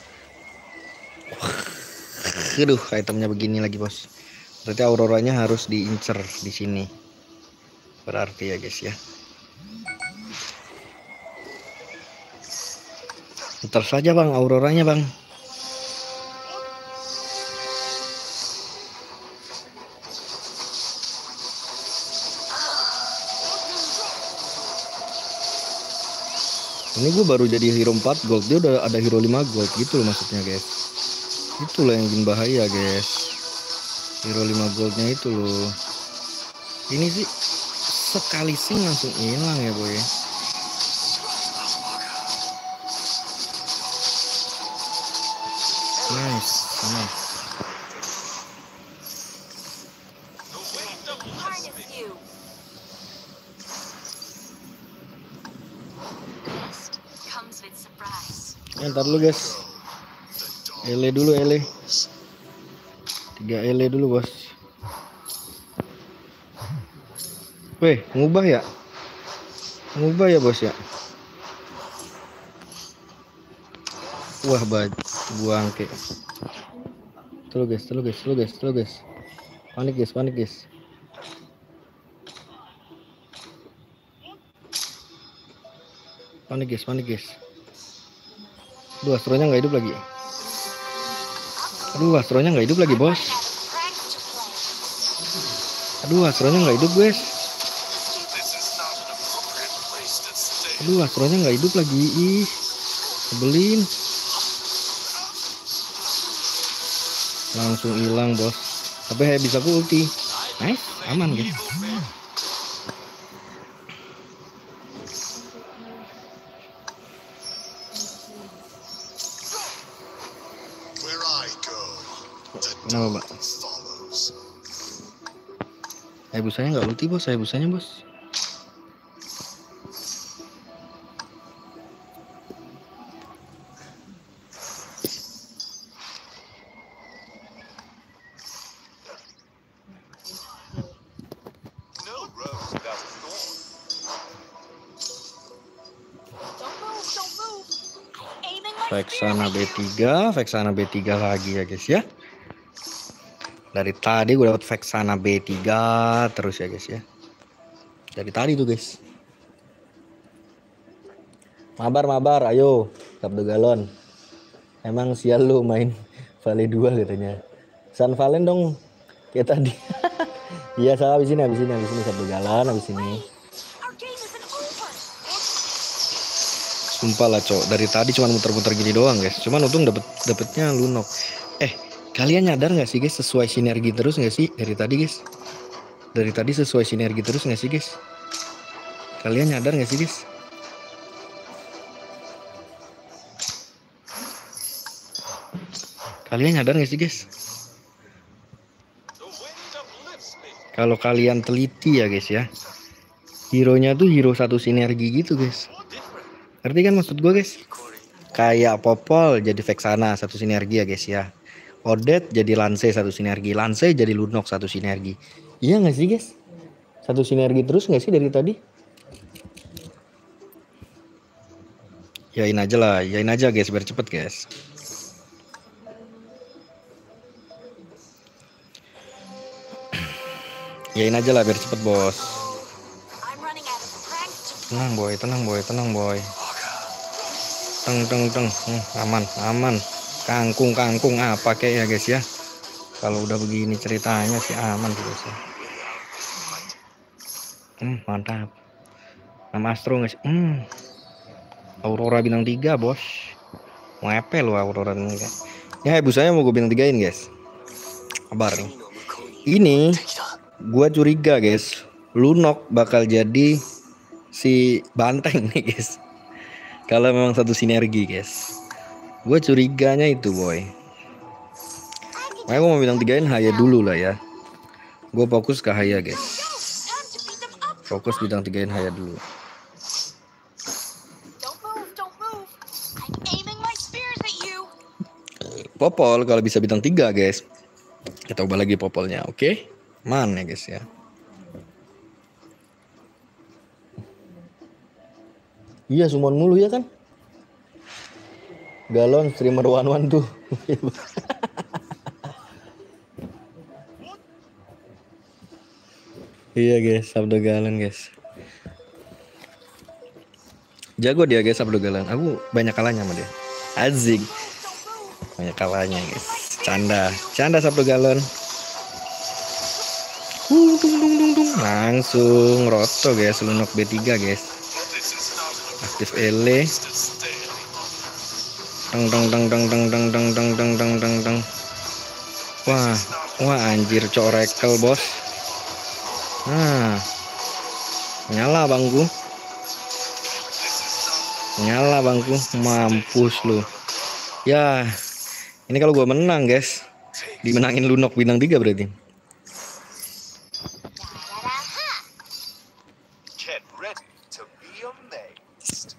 Aduh, itemnya begini lagi bos. Berarti Auroranya harus diincer di sini. Berarti ya guys ya. Ntar saja bang Auroranya bang. Ini gue baru jadi hero empat gold, dia udah ada hero lima gold gitu loh maksudnya guys. Itulah yang bikin bahaya guys. Hero lima goldnya itu loh. Ini sih sekali sing langsung hilang ya boy. Nice, nice. harness you. Best comes with surprise. Ya, ntar dulu guys. Ele dulu ele. Tiga ele dulu bos. Weh, ngubah ya? Ngubah ya bos ya? Wah, baj buang ke. Terus guys, terus guys, terus guys, terus guys. Panik guys, panik guys. Panik guys, panik guys. Aduh, astronya nggak hidup lagi. Aduh, astronya nggak hidup lagi bos. Prank to play. Aduh, astronya nggak hidup guys. this is not an appropriate place to stay. Aduh, astronya nggak hidup lagi. Ih, sebelin. Langsung hilang bos. Tapi saya bisa ku ulti. Nice, aman guys. Where I go, the Kenapa, Pak? darkness follows. Hayabusanya nggak ulti bos, Hayabusanya bos. No rose without a thorn. Don't move, don't move. I'm aiming my Vexana spears B at you. tiga, Vexana B tiga lagi ya guys ya. Dari tadi gue dapat Vexana B tiga terus ya guys ya. Dari tadi tuh guys. Mabar mabar, ayo Sabdo Galon. Emang sial lu main Vale dua katanya. San Valen dong kayak tadi. Iya salah habis ini habis ini habis ini Sabdo Galon habis ini. Our game isn't over. Sumpah lah cok, dari tadi cuma muter-muter gini doang guys. Cuman untung dapet dapetnya Lunok. Eh kalian nyadar nggak sih guys, sesuai sinergi terus nggak sih dari tadi guys? Dari tadi sesuai sinergi terus nggak sih guys? Kalian nyadar nggak sih guys? Kalian nyadar nggak sih guys? The wind uplifts me. Kalau kalian teliti ya guys ya, hero-nya tuh hero satu sinergi gitu guys. More different. Ngerti kan maksud gue guys? Kayak Popol jadi Vexana satu sinergi ya guys ya. Odette jadi Lance satu sinergi, Lance jadi Lunok satu sinergi. Iya nggak sih guys? Satu sinergi terus nggak sih dari tadi? Yain aja lah, yain aja guys biar cepet guys. Yain aja lah biar cepet bos. I'm running out of strength to Tenang boy, tenang boy, tenang boy. Teng teng teng, hmm, aman aman. Kangkung kangkung apa kayak ya guys ya. Kalau udah begini ceritanya sih aman sih guys ya. Hmm, mantap. Nama Astro guys. Hmm. Aurora bintang tiga bos. Mau epe lu Aurora bintang tiga. Ya busanya mau gue bintang tigain guys. Kabar nih. Ini gua curiga guys, Lunok bakal jadi si banteng nih guys. Kalau memang satu sinergi guys. Gue curiganya itu boy. Makanya gue mau bilang tigain Haya dulu lah ya. Gue fokus ke Haya guys. time to beat them up. Fokus bintang tigain Haya dulu. Don't move, don't move. I'm aiming my spears at you. Popol kalau bisa bintang tiga guys. Kita ubah lagi Popolnya, oke? Okay? Mana ya guys ya. Iya summon mulu ya kan. Galon streamer one one tuh. Iya guys, Sabdo Galon guys. Jago dia guys Sabdo Galon. Aku banyak kalahnya sama dia. Azik. Banyak kalahnya guys. Canda, canda Sabdo Galon. Uh, dung dung dung dung. Langsung roto guys, Lunok B tiga guys. Aktif ele. Deng deng deng deng deng deng deng deng deng deng deng deng. Wah, wah anjir cok rekel bos. Nah, nyala bangku. Nyala bangku, mampus lu. Ya, ini kalau gua menang guys, dimenangin Lunok bintang tiga berarti. Get ready to be amazed.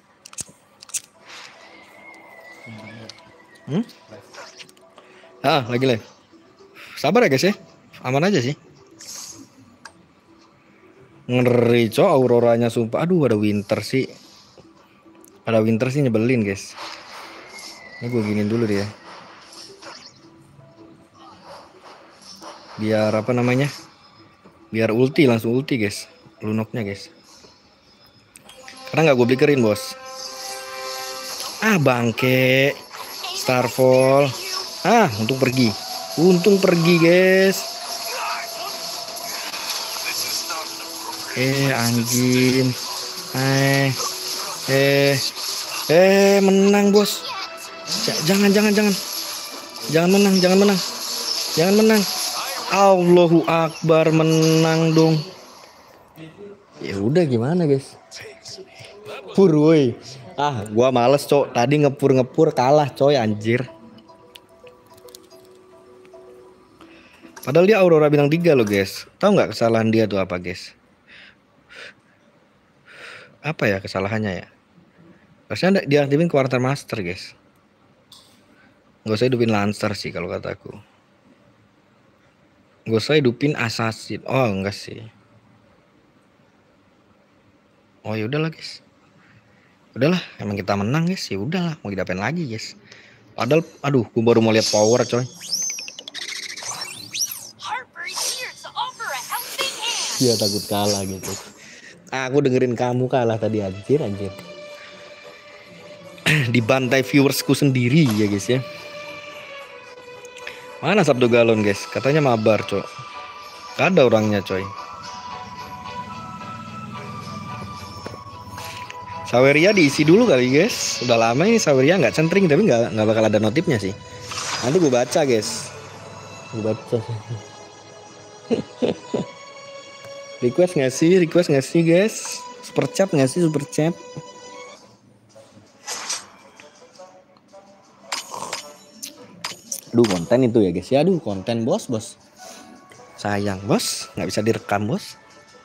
Hmm? Ah, lagi live. Sabar ya guys ya. Aman aja sih. Ngeri cok auroranya sumpah. Aduh ada winter sih. Ada winter sih nyebelin guys. Ini gue giniin dulu dia. Biar apa namanya? Biar ulti langsung ulti guys. Lunoknya guys. Karena nggak gue blikerin bos. Ah bangke. Starfall. Ah untung pergi. Untung pergi guys. Eh anjing. Eh. Eh. Eh menang bos. J- jangan jangan jangan. Jangan menang, jangan menang. Jangan menang. Allahu Akbar, menang dong. Ya udah gimana guys? Pur woi. Ah, gua males cok. Tadi ngepur-ngepur kalah coy anjir. Padahal dia Aurora bintang tiga loh guys. Tahu nggak kesalahan dia tuh apa guys? Apa ya kesalahannya ya? Harusnya dia aktifin Quartermaster guys. Gak usah hidupin Lancer sih kalau kataku. Gak usah hidupin Assassin. Oh enggak sih. Oh ya udahlah guys. Udahlah, emang kita menang guys. Ya udahlah, mau diapain lagi guys. Padahal aduh, gue baru mau lihat power coy. Harper is here to offer a helping hand. Dia takut kalah gitu. Aku dengerin kamu kalah tadi anjir anjir. Dibantai viewersku sendiri ya guys ya. Mana Sabdo Galon guys? Katanya mabar coy. Gak ada orangnya coy. Saweria diisi dulu kali guys. Udah lama ini Saweria nggak centering tapi nggak nggak bakal ada notifnya sih. Nanti gue baca guys. Gue baca. Request nggak sih? Request nggak sih guys? Super chat nggak sih? Super chat. Aduh konten itu ya guys ya. Aduh konten bos bos. Sayang bos, nggak bisa direkam bos.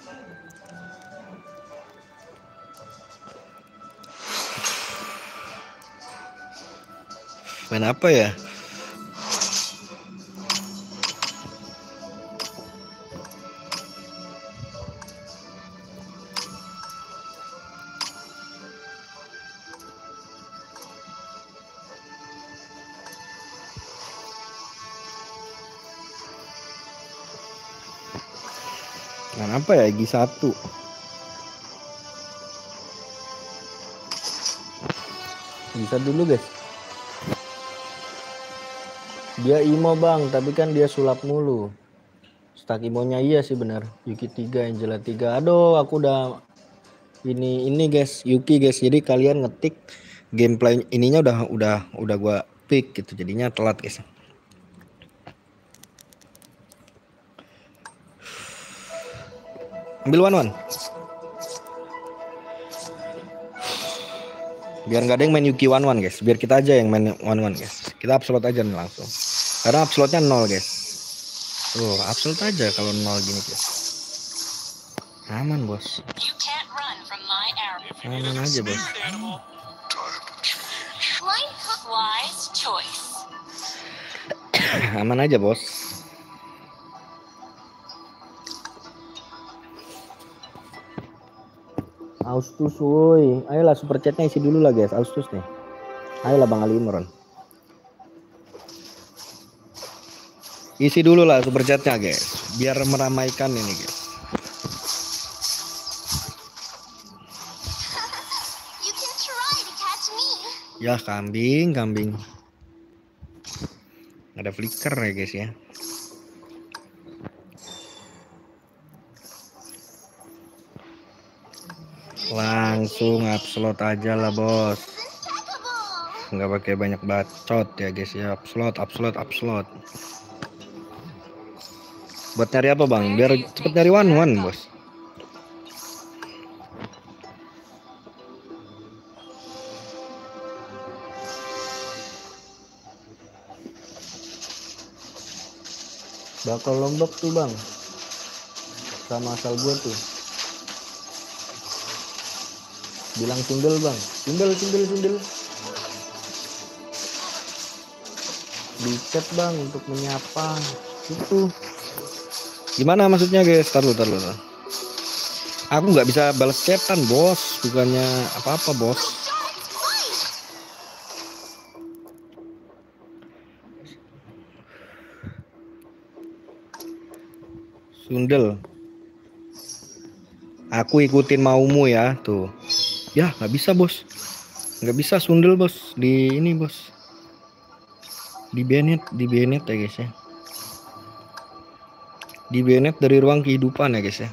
Main apa ya? Main apa ya? G satu. Bisa dulu guys. Dia imo bang, tapi kan dia sulap mulu. Stack imonya iya sih benar. Yuki tiga, Angela tiga. Aduh, aku udah ini ini guys, Yuki guys. Jadi kalian ngetik gameplay ininya udah udah udah gua pick gitu. Jadinya telat guys. Ambil one one. Biar nggak ada yang main Yuki one one guys. Biar kita aja yang main one one guys. Kita upload aja nih langsung. Karena uploadnya nol guys. Tuh upload aja kalau nol gini guys. Aman bos. You can't run from my arrow. Aman aja bos. Line cut wise choice. Aman aja bos. Austus woi. Ayolah super chatnya isi dulu lah guys. Austus nih. Ayolah Bang Ali Imron. Isi dulu lah super chatnya guys. Biar meramaikan ini guys. You can try to catch me. Ya kambing, kambing. Ada flicker ya guys ya. Langsung upload aja lah bos. Impeccable. Nggak pakai banyak bacot ya guys ya. Upload, upload, upload. Buat nyari apa bang? Biar cepet nyari one one bos. Bakal lombok tuh bang. Sama asal gua tuh. Bilang sundel bang. Sundel, sundel, sundel. Di chat bang untuk menyapa. Itu. Gimana maksudnya guys? Taruh, taruh, taruh. Aku nggak bisa balas chatan bos. Bukannya apa-apa bos. Sundel. Aku ikutin maumu ya tuh. Ya nggak bisa bos. Nggak bisa sundel bos. Di ini bos. Di Bennett, di Bennett ya guys ya. Di Bennett dari ruang kehidupan ya guys ya.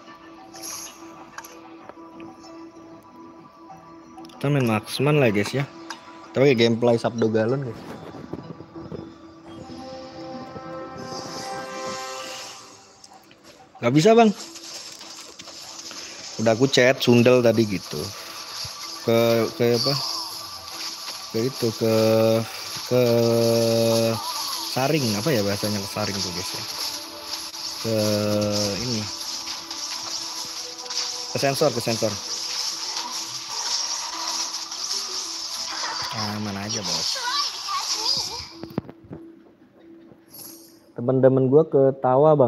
Kita main marksman lah guys ya. Tapi gameplay Sabdo Galon guys. Gak bisa bang. Udah aku chat sundel tadi gitu. Ke ke apa? Ke itu ke ke kesaring, apa ya bahasanya kesaring tuh guys ya, ke ini, ke sensor, ke sensor. Aman aja bos. Teman-teman gua ketawa bang.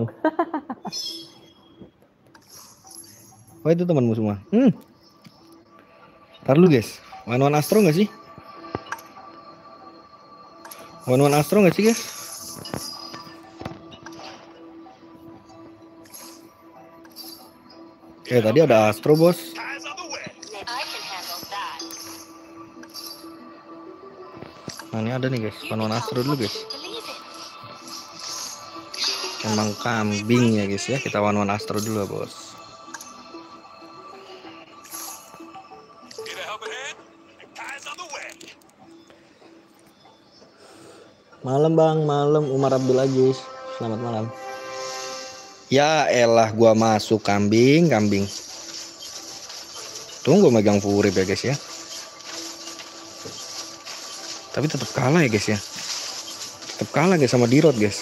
Oh itu temanmu semua. Hmm. Ntar lu guys, One One Astro nggak sih? One One Astro nggak sih guys? Eh tadi ada Astro bos. Eyes on the way. I can handle that. Nah ini ada nih guys, One One Astro dulu guys. Believe it. Emang kambing ya guys ya, kita One One Astro dulu ya bos. Need a helping hand? Eyes on the way. Malam bang, malam Umar Abdul Aziz. Selamat malam. Ya elah gua masuk kambing, kambing. Tunggu megang furib ya guys ya. Tapi tetap kalah ya guys ya. Tetap kalah guys sama Dirot guys.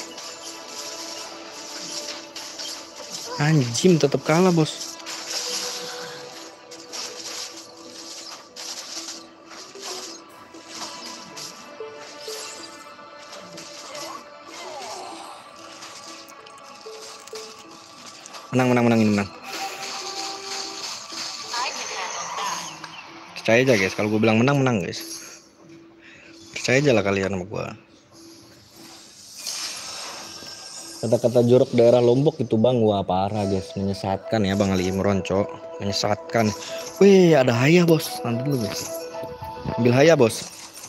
Anjim tetap kalah bos. Menang, menang, menang, ini menang. I can handle that. Percaya aja guys, kalau gue bilang menang, menang guys. Percaya aja lah kalian sama gue. Kata-kata jorok daerah Lombok itu bang, wah parah guys, menyesatkan ya bang Ali Imron cok, menyesatkan. Wih ada haya bos, nanti dulu guys. Ambil haya bos.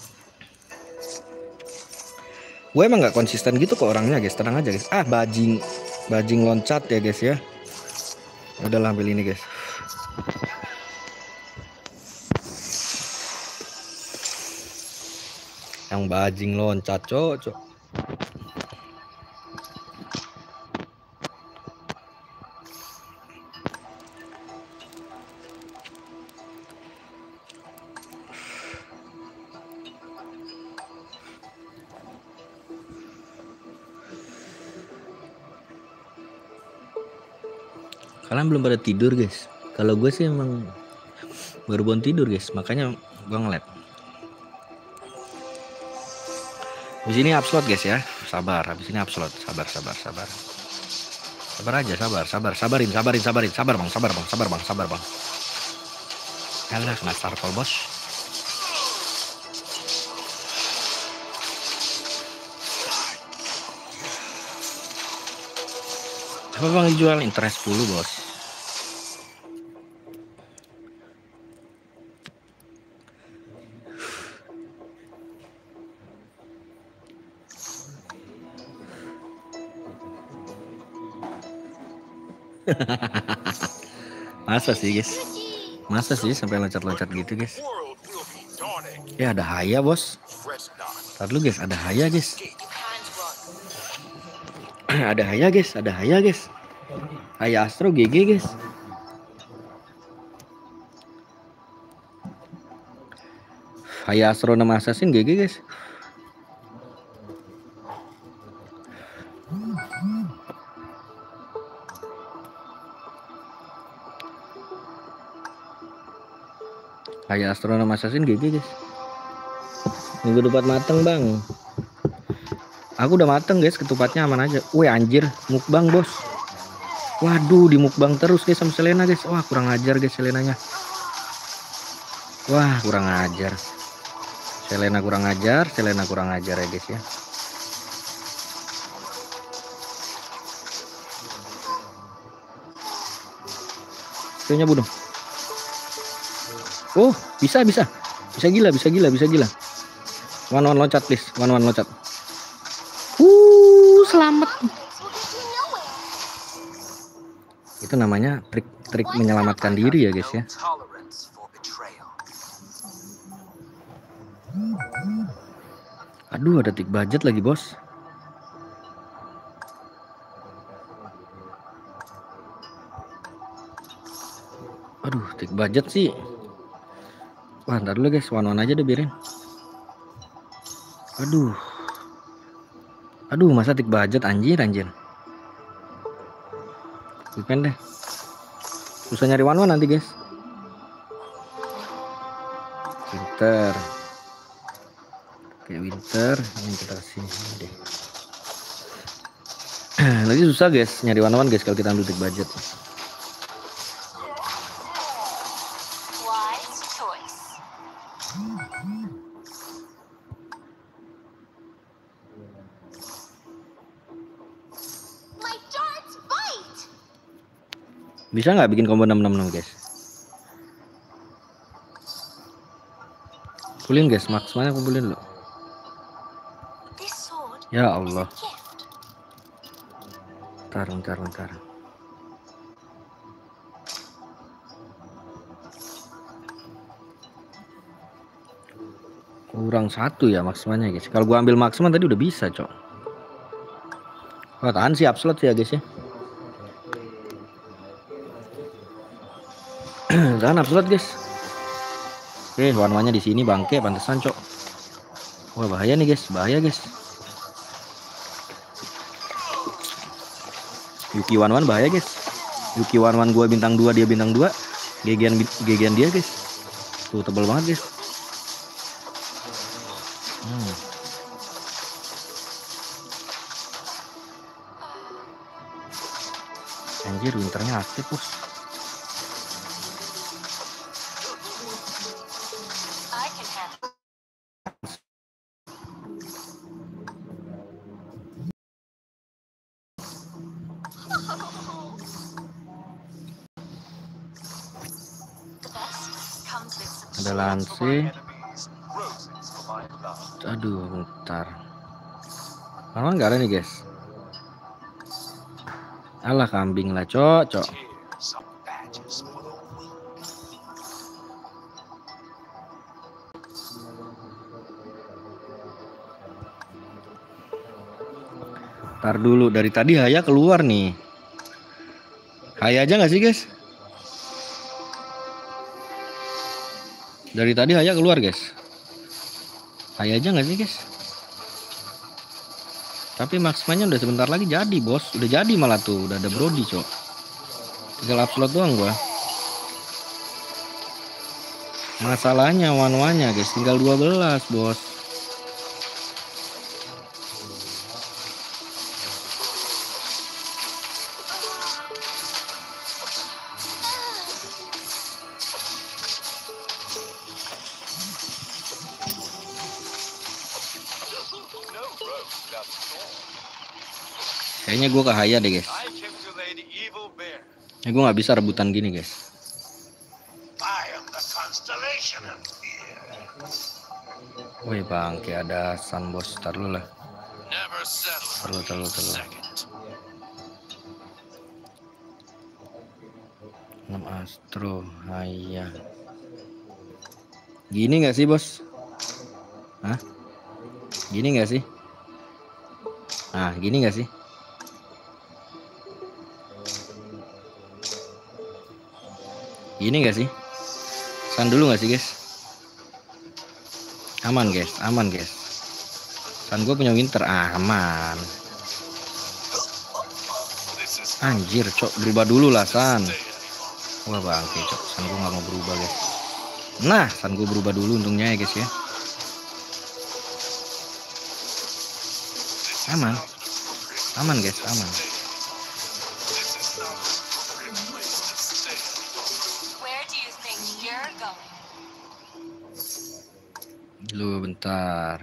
Gue emang nggak konsisten gitu kok orangnya guys, tenang aja guys. Ah bajing, bajing loncat ya guys ya. Udahlah ambil ini guys. Yang bajing loncat cok, cok. Kalian belum pada tidur guys. Kalau gue sih emang baru bangun tidur guys, makanya gue nge-lab. Habis ini upload guys ya, sabar. Habis ini upload, sabar, sabar, sabar. Sabar aja, sabar, sabar, sabarin, sabarin, sabarin, sabar bang, sabar bang, sabar bang, sabar bang. Alah, kena starpol bos. Apa bang dijual? Interest sepuluh bos. Masa sih guys? Masa sih sampai loncat-loncat gitu guys? World will be dawning. Ya ada haya bos. Fret not. Ntar dulu guys, ada haya guys. Hands run. Ada haya guys, ada haya guys. Haya Astro G G guys. Haya Astro nama Assassin G G guys. Haya Astro nama Assassin G G guys. Minggu depan mateng bang. Aku udah mateng guys, ketupatnya aman aja. Wih anjir, mukbang bos. Waduh, di mukbang terus guys sama Selena guys. Wah kurang ajar guys Selenanya. Wah kurang ajar. Selena kurang ajar, Selena kurang ajar ya guys ya. Kayaknya bunuh. Oh bisa bisa, bisa gila, bisa gila, bisa gila. One one loncat please, one one loncat. Uh, selamat. Itu namanya trik-trik menyelamatkan diri ya guys ya. Tolerance for betrayal. Aduh ada tik budget lagi bos. Aduh tik budget sih. Wah ntar dulu guys, one one aja deh biarin. Aduh. Aduh, masa tik budget anjir anjir. Weekend deh. Susah nyari one one nanti guys. Winter. Oke winter. Ini kita kasih ini deh. Lagi susah guys nyari one one guys kalau kita ambil tik budget. Wise choice. My darts bite. Bisa nggak bikin combo enam enam enam guys? Kumpulin guys, max mana kumpulin lo. This sword Ya is a Allah. gift. Bentar, bentar, bentar. Kurang satu ya maksimalnya guys. Kalau gua ambil maksimal tadi udah bisa cok. Wah tahan sih upslot ya guys ya. Tahan upslot guys. Oke warnanya di sini bangke pantesan cok. Wah bahaya nih guys, bahaya guys. Yuki one one bahaya guys. Yuki one one gua bintang dua dia bintang dua. Gegian gegian dia guys. Tuh tebel banget guys. Hmm. Anjir winternya aktif bos. I can handle. The best comes with some Ada Lance. Enemies, roses for my love. Aduh bentar. Mana nggak ada nih guys. Alah kambing lah cok cok. Tears are badges for the weak. Ntar dulu dari tadi Haya keluar nih. Haya aja nggak sih guys? Dari tadi Haya keluar guys. Haya aja nggak sih guys? Tapi maksimalnya udah sebentar lagi jadi bos. Udah jadi malah tuh. Udah ada Brody cok. Tinggal upload doang gua. Masalahnya one-one-nya guys. Tinggal dua belas bos. No road without storm. Kayaknya gua ke Haya deh guys. I came to lay the evil bear. Ya gua nggak bisa rebutan gini guys. I am the constellation of fear. Woi bang, kayak ada sun bos. Ntar lu lah. Never settle for Terlalu, terlalu, a terlalu. second. enam Astro, Haya. Gini nggak sih bos? Hah? Gini nggak sih? Nah, gini nggak sih? Gini nggak sih? San dulu nggak sih guys? Aman guys, aman guys. San gue punya winter, aman. This is Anjir, cok berubah dulu lah San. stay anymore. Wah bangke cok, San gue nggak mau berubah guys. Nah, San gue berubah dulu untungnya ya guys ya. This is Aman. not an Aman guys, aman. This is not an appropriate place to stay. Where do you think you're going? Lu bentar.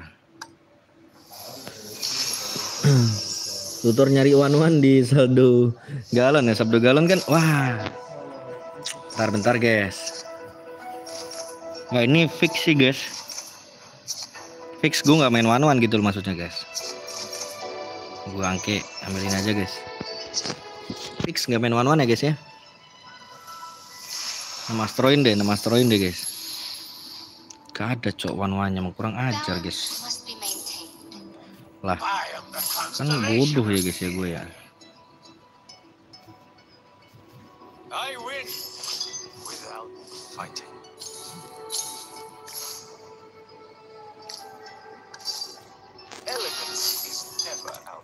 Tutor nyari one one di saldo galon ya, saldo galon kan. Wah. Bentar bentar guys. Nggak ini fix sih guys. Fix gue nggak main one one gitu loh maksudnya guys. Gue angke ambilin aja guys. Fix nggak main one one ya guys ya. Nama astroin deh, nama astroin deh guys. Gak ada cok one one nya kurang ajar guys. Balance must be maintained. Lah I am the kan constellation. bodoh ya guys ya gue ya. I win without fighting. Elegance is never out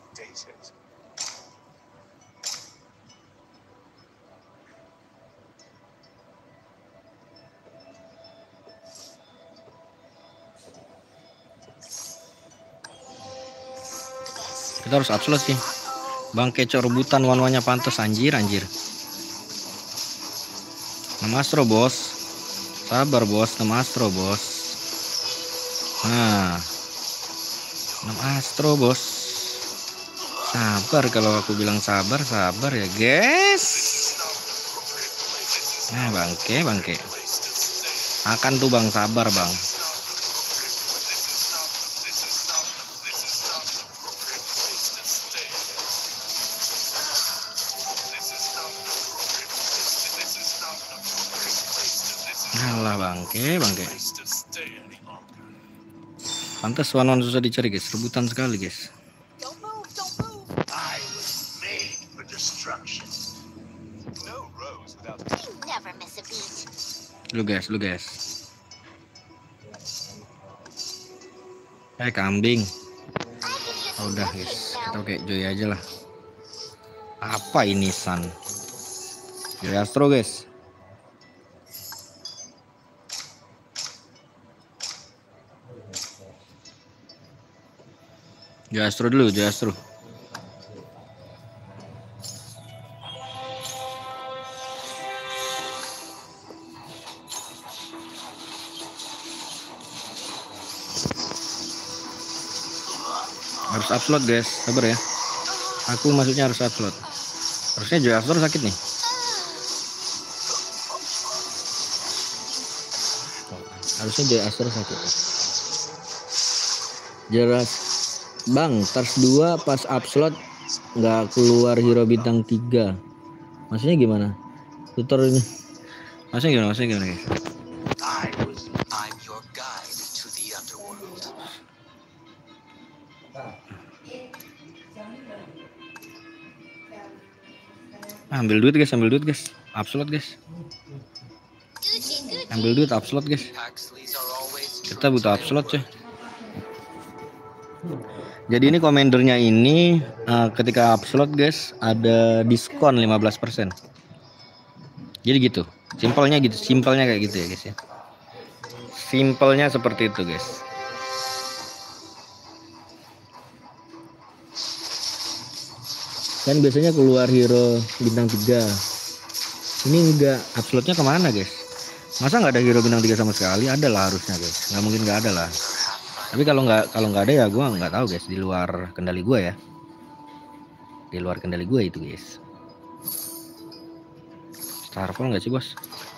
Kita harus upload sih. Bang Keco rebutan wan-wannya pantas anjir anjir. enam astro bos. Sabar bos, enam astro bos. Nah. enam astro bos. Sabar kalau aku bilang sabar, sabar ya guys. Nah bangke, bangke. Akan tuh bang, sabar bang. Alah bangke, bangke. Pantas one-one susah dicari guys, rebutan sekali guys. Don't move, don't move. I was made for destruction. No rose without You never miss a beat. Lu guys, lu guys. Eh kambing. I can use Oh, udah some guys, nothing kita now. kayak Joy aja lah. Apa ini San? Joy Astro guys. Joy Astro dulu, Joy Astro. Harus upload guys, sabar ya. Aku maksudnya harus upload. Harusnya Joy Astro sakit nih. Harusnya Joy Astro sakit. Jelas Bang, Tars dua pas upload nggak keluar hero bintang tiga. Maksudnya gimana? Tutor ini. Maksudnya gimana? Maksudnya gimana guys? I was I'm your guide to the underworld. Ambil duit guys, ambil duit guys. Upload guys. Gucci, Gucci. Ambil duit upload guys. Paxleys are always Kita butuh upload coy. Jadi ini komendernya ini uh, ketika upload guys ada diskon lima belas persen. Jadi gitu. Simpelnya gitu, simpelnya kayak gitu ya guys ya. Simpelnya seperti itu guys. Kan biasanya keluar hero bintang tiga. Ini enggak, uploadnya kemana guys? Masa nggak ada hero bintang tiga sama sekali? Ada lah harusnya guys. Nggak mungkin nggak ada lah. Tapi kalau nggak kalau nggak ada ya gue nggak tahu guys, di luar kendali gue ya. Di luar kendali gue itu guys. Starfall nggak sih bos?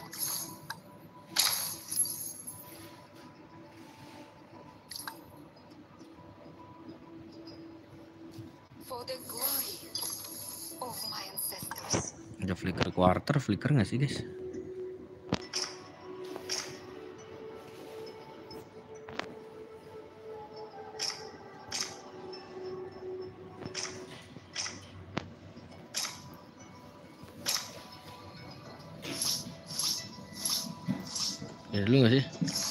For the glory of my ancestors. Ada flicker quarter, flicker nggak sih guys? Ya dulu nggak sih?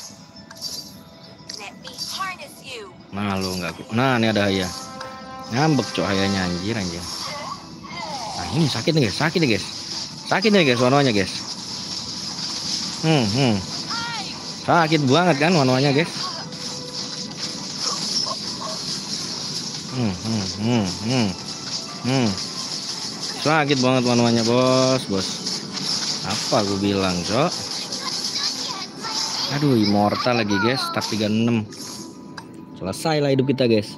Let me harness you. Nah lu nggak. Nah ini ada Haya. Ngambek cok Hayanya anjir anjir. Nah ini sakit nih guys, sakit nih guys. Sakit nih guys warnanya guys. Hmm, hmm. Sakit banget kan warnanya guys. Hmm, hmm, hmm, hmm. Hmm. Sakit banget warnanya bos, bos. Apa gue bilang cok? Aduh, immortal lagi guys, tak tiga puluh enam. Selesai lah hidup kita guys.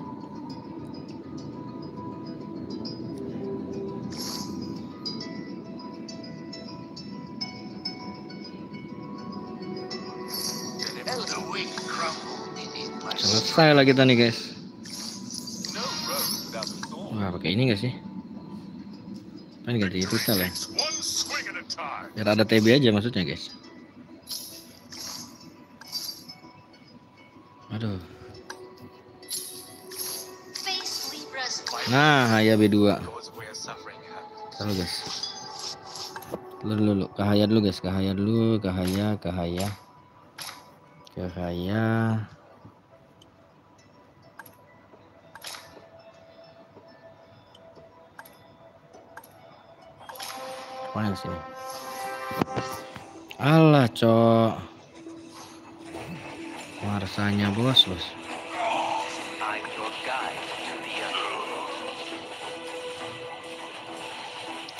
The weak crumble beneath my Selesai lah kita nih guys. no rose without the thorn. Wah pakai ini gak sih? Kan ganti itu lah. One swing at a time. Biar ada T B aja maksudnya guys. Aduh. Face Libra's Nah, Haya B dua. Goes where suffering happens. Lalu guys. Dulu dulu, ke Haya dulu guys, ke Haya dulu, ke Haya, ke Haya. Ke Haya. Mana sini? Alah, cok. Marsanya bos, bos. I'm your guide to the underworld.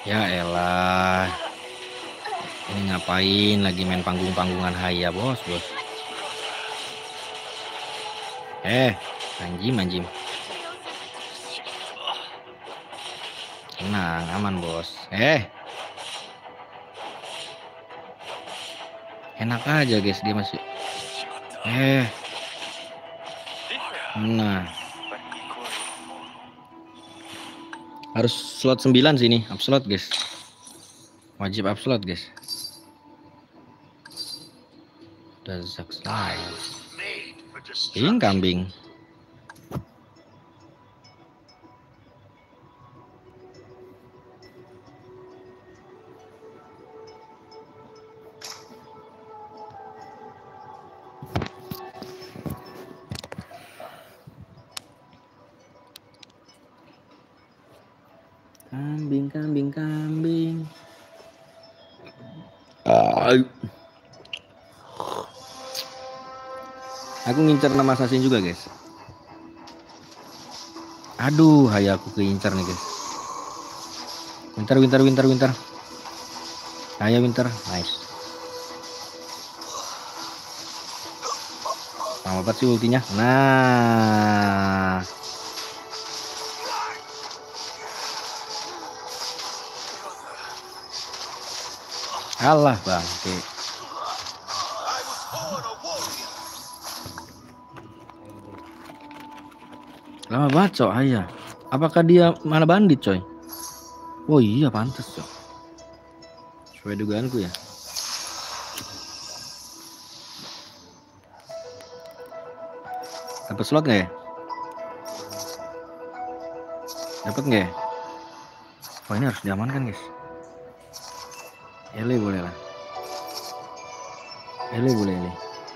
Ya elah. Ini ngapain lagi main panggung-panggungan haya, bos, bos. Eh, anjim, anjim. Tenang, aman, bos. Eh. Enak aja, guys, dia masih. Eh. Nah. Harus slot sembilan sini, up slot, guys. Wajib up slot, guys. Dazak slide. Made for Ini destruction. kambing. Kambing, kambing, kambing. Ah. Aku ngincer nama assassin juga, guys. Aduh, hai aku keincar nih, guys. Winter, winter, winter, winter. Ayo winter, nice. Lama banget sih ultinya. Nah. Alah bangke. I was born a warrior. Lama banget cok, ayah. Apakah dia mana bandit coy? Oh iya pantas cok. Sesuai dugaanku ya. Dapat slot nggak ya? Dapat nggak ya? Oh ini harus diamankan guys. Ele boleh lah. Ele boleh ele.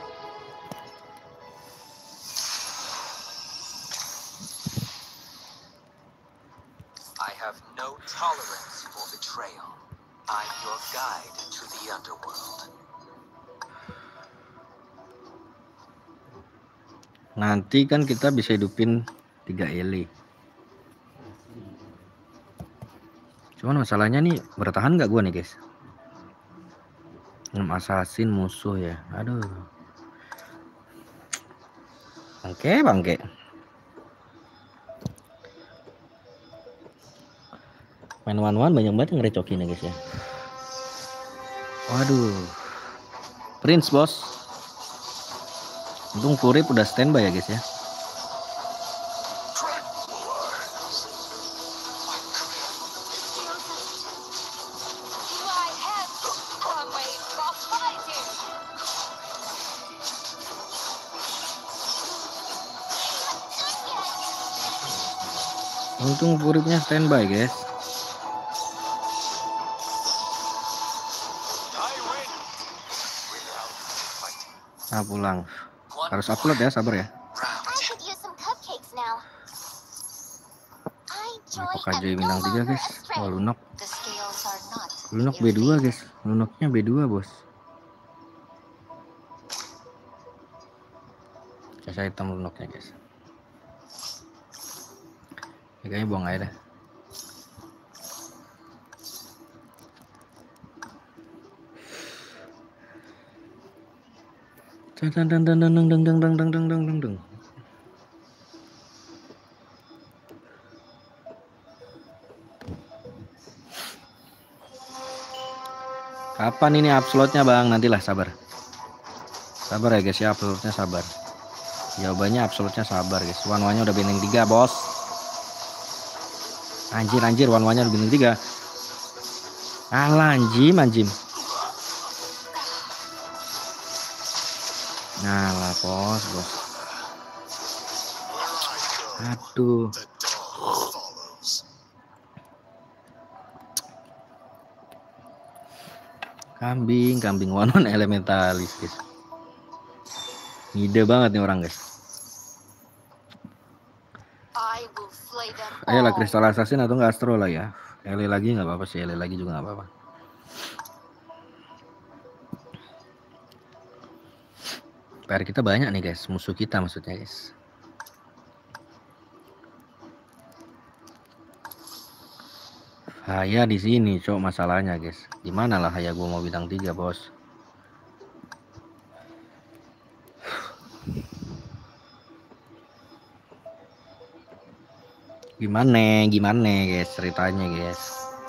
I have no tolerance for betrayal. I'm your guide to the underworld. Nanti kan kita bisa hidupin tiga ele. Cuman masalahnya nih bertahan nggak gua nih guys. enam assassin musuh ya. Aduh. Bangke bangke. Main one-one banyak banget yang ngerecokin ya guys ya. Waduh. Prince bos. Untung Furip udah standby ya guys ya. My hands are made for fighting. Untung Furipnya standby guys. I win without fighting. Nah pulang. One Harus upload ya, sabar ya. round. I could use some cupcakes now. I joy Apakah am Joy no bintang tiga longer guys? astray. Oh Lunok. The scales are not Lunok in B dua your guys. Lunoknya B dua bos. Saya hitam lunoknya guys. Ya, kayaknya buang aja dah. Dang dang dang dang dang dang dang dang dang dang dang dang dang. Kapan ini uploadnya bang? Nantilah sabar. Sabar ya guys ya, uploadnya sabar. Jawabannya uploadnya sabar guys. One-one-nya udah bintang tiga bos. Anjir anjir one-one-nya udah bintang tiga. Alah anjim anjim. Ngalah bos bos. Aduh. The dawn follows. Kambing, kambing one-one elementalis guys. Ngide banget nih orang guys. I will slay them Ayolah all. kristal assassin atau enggak astro lah ya. Ele lagi nggak apa-apa sih, ele lagi juga nggak apa-apa. P R kita banyak nih guys, musuh kita maksudnya guys. Haya di sini, cok, masalahnya, guys. Gimana lah Haya gua mau bintang tiga, bos. Gimana, gimana, guys, ceritanya, guys.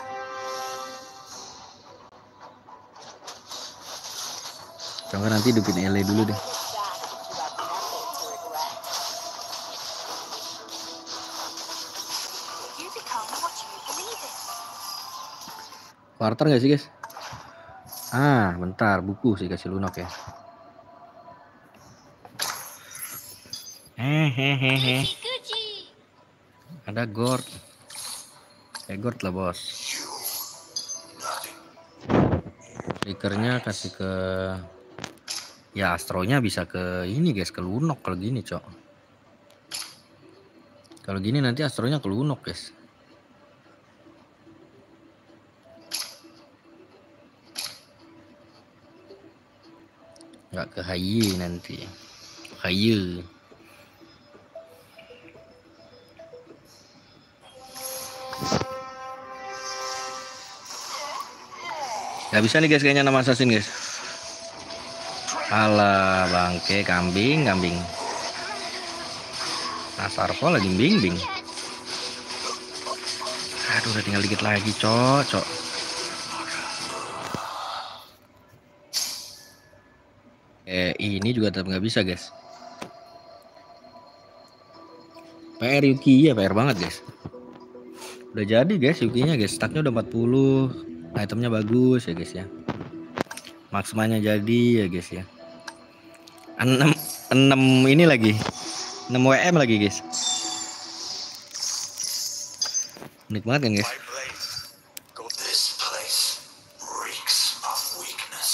Coba nanti hidupin Ele dulu deh. You become what you believe in. Quarter nggak sih, guys? Ah, bentar, buku sih kasih lunok ya. Hehehe. Gucci. Ada Gord. Eh, Gord lah, bos. Triggernya kasih ke, ya Astronya bisa ke ini, guys, ke lunok kalau gini, cok. Kalau gini nanti Astronya ke lunok, guys. Nggak ke Haye nanti. Haye. Gak bisa nih, guys, kayaknya nama assassin, guys. Alah, bangke, kambing, kambing. Nasarvo lagi bimbing. Aduh, udah tinggal dikit lagi, cok, cok. Eh, ini juga tetap nggak bisa, guys. P R Yuki ya, P R banget, guys. Udah jadi, guys, Yukinya, guys. Stacknya udah empat puluh. Itemnya bagus ya, guys ya. Maksmanya jadi ya, guys ya. enam enam ini lagi. enam W M lagi, guys. Unik banget kan, guys. This place reeks of weakness.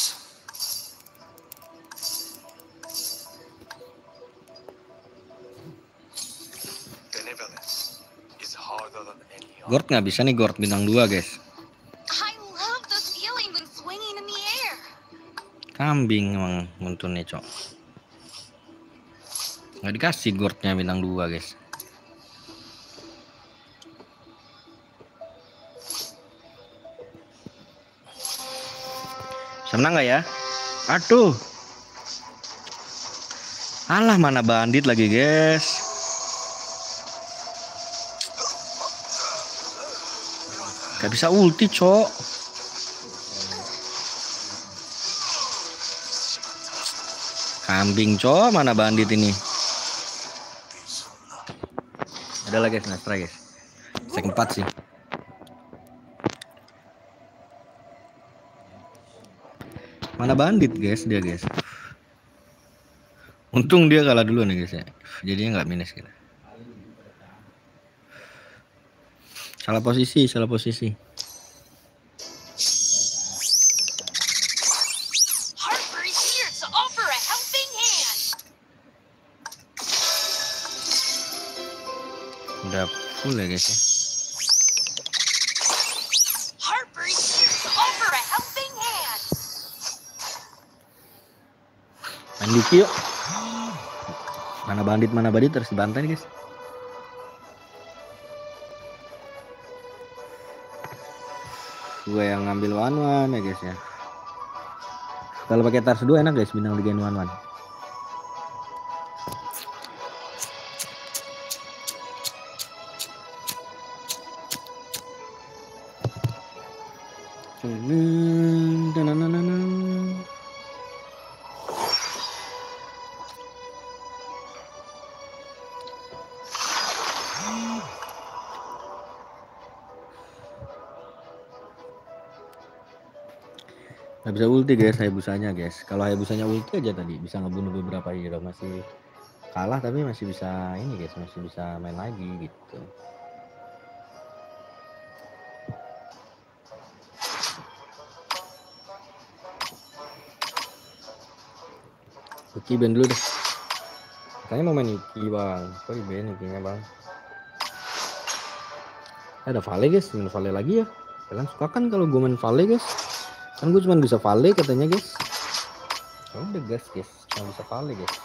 Benevolence is harder than any other. Gord nggak bisa nih, Gord bintang dua, guys. I love those feelings when swinging in the air. Kambing emang muntunnya, cok. Nggak dikasih Gordnya bintang dua, guys. Senang nggak ya? Aduh. Alah, mana bandit lagi, guys. Gak bisa ulti, cok. Kambing, cok. Mana bandit ini? Ada lagi, guys, Nastra, guys. Sek empat sih. Mana bandit, guys, dia, guys. Untung dia kalah dulu nih, guys ya. Jadinya nggak minus kita. Salah posisi, salah posisi. Harper is here to offer a helping hand. Udah full ya, guys ya. Harper is here to offer a helping hand. Main Lucky yuk. Mana bandit, mana bandit terus dibantai nih, guys. Gue yang ngambil one one ya, guys ya. Kalau pakai Tars dua enak, guys, bintang tiga one one. Nggak bisa ulti, guys, Hayabusanya, guys. Kalau Hayabusanya ulti aja tadi bisa ngebunuh beberapa hero. Masih kalah tapi masih bisa ini, guys, masih bisa main lagi gitu. Yuki ban dulu deh. Katanya mau main Yuki, bang. Kok di ban Yukinya, bang? Ada Vale, guys. Main Vale lagi ya. Kalian suka kan kalau gue main Vale, guys? Kan gue cuma bisa Vale katanya, guys. Oh, udah, gas, guys. Cuma bisa Vale, guys.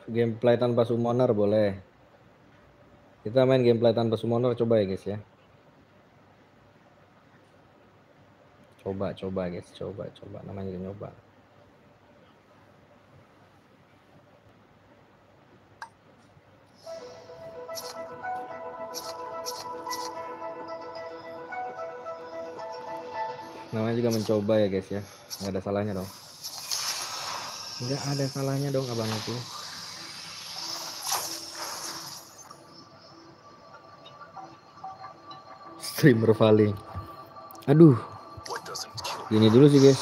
gameplay tanpa summoner boleh. Kita main gameplay tanpa summoner coba ya guys ya. Coba coba guys, coba coba namanya juga nyoba. Namanya juga mencoba ya guys ya. Nggak ada salahnya dong. Nggak ada salahnya dong abang itu. Streamer paling. Aduh. Gini dulu sih guys.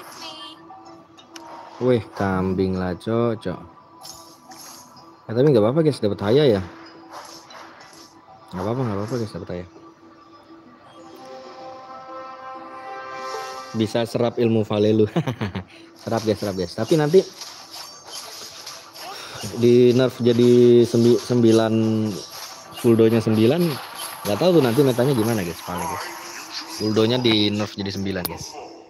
Wih, kambing lah cocok. Ya, tapi nggak apa-apa guys, dapat haya ya. Nggak apa-apa, nggak apa-apa guys, dapat haya. Bisa serap ilmu Valelu. serap guys, serap guys. Tapi nanti di nerf jadi sembi sembilan, fulldonya sembilan. Nggak tahu tuh nanti metanya gimana guys, paling guys. Fulldonya di nerf jadi sembilan guys.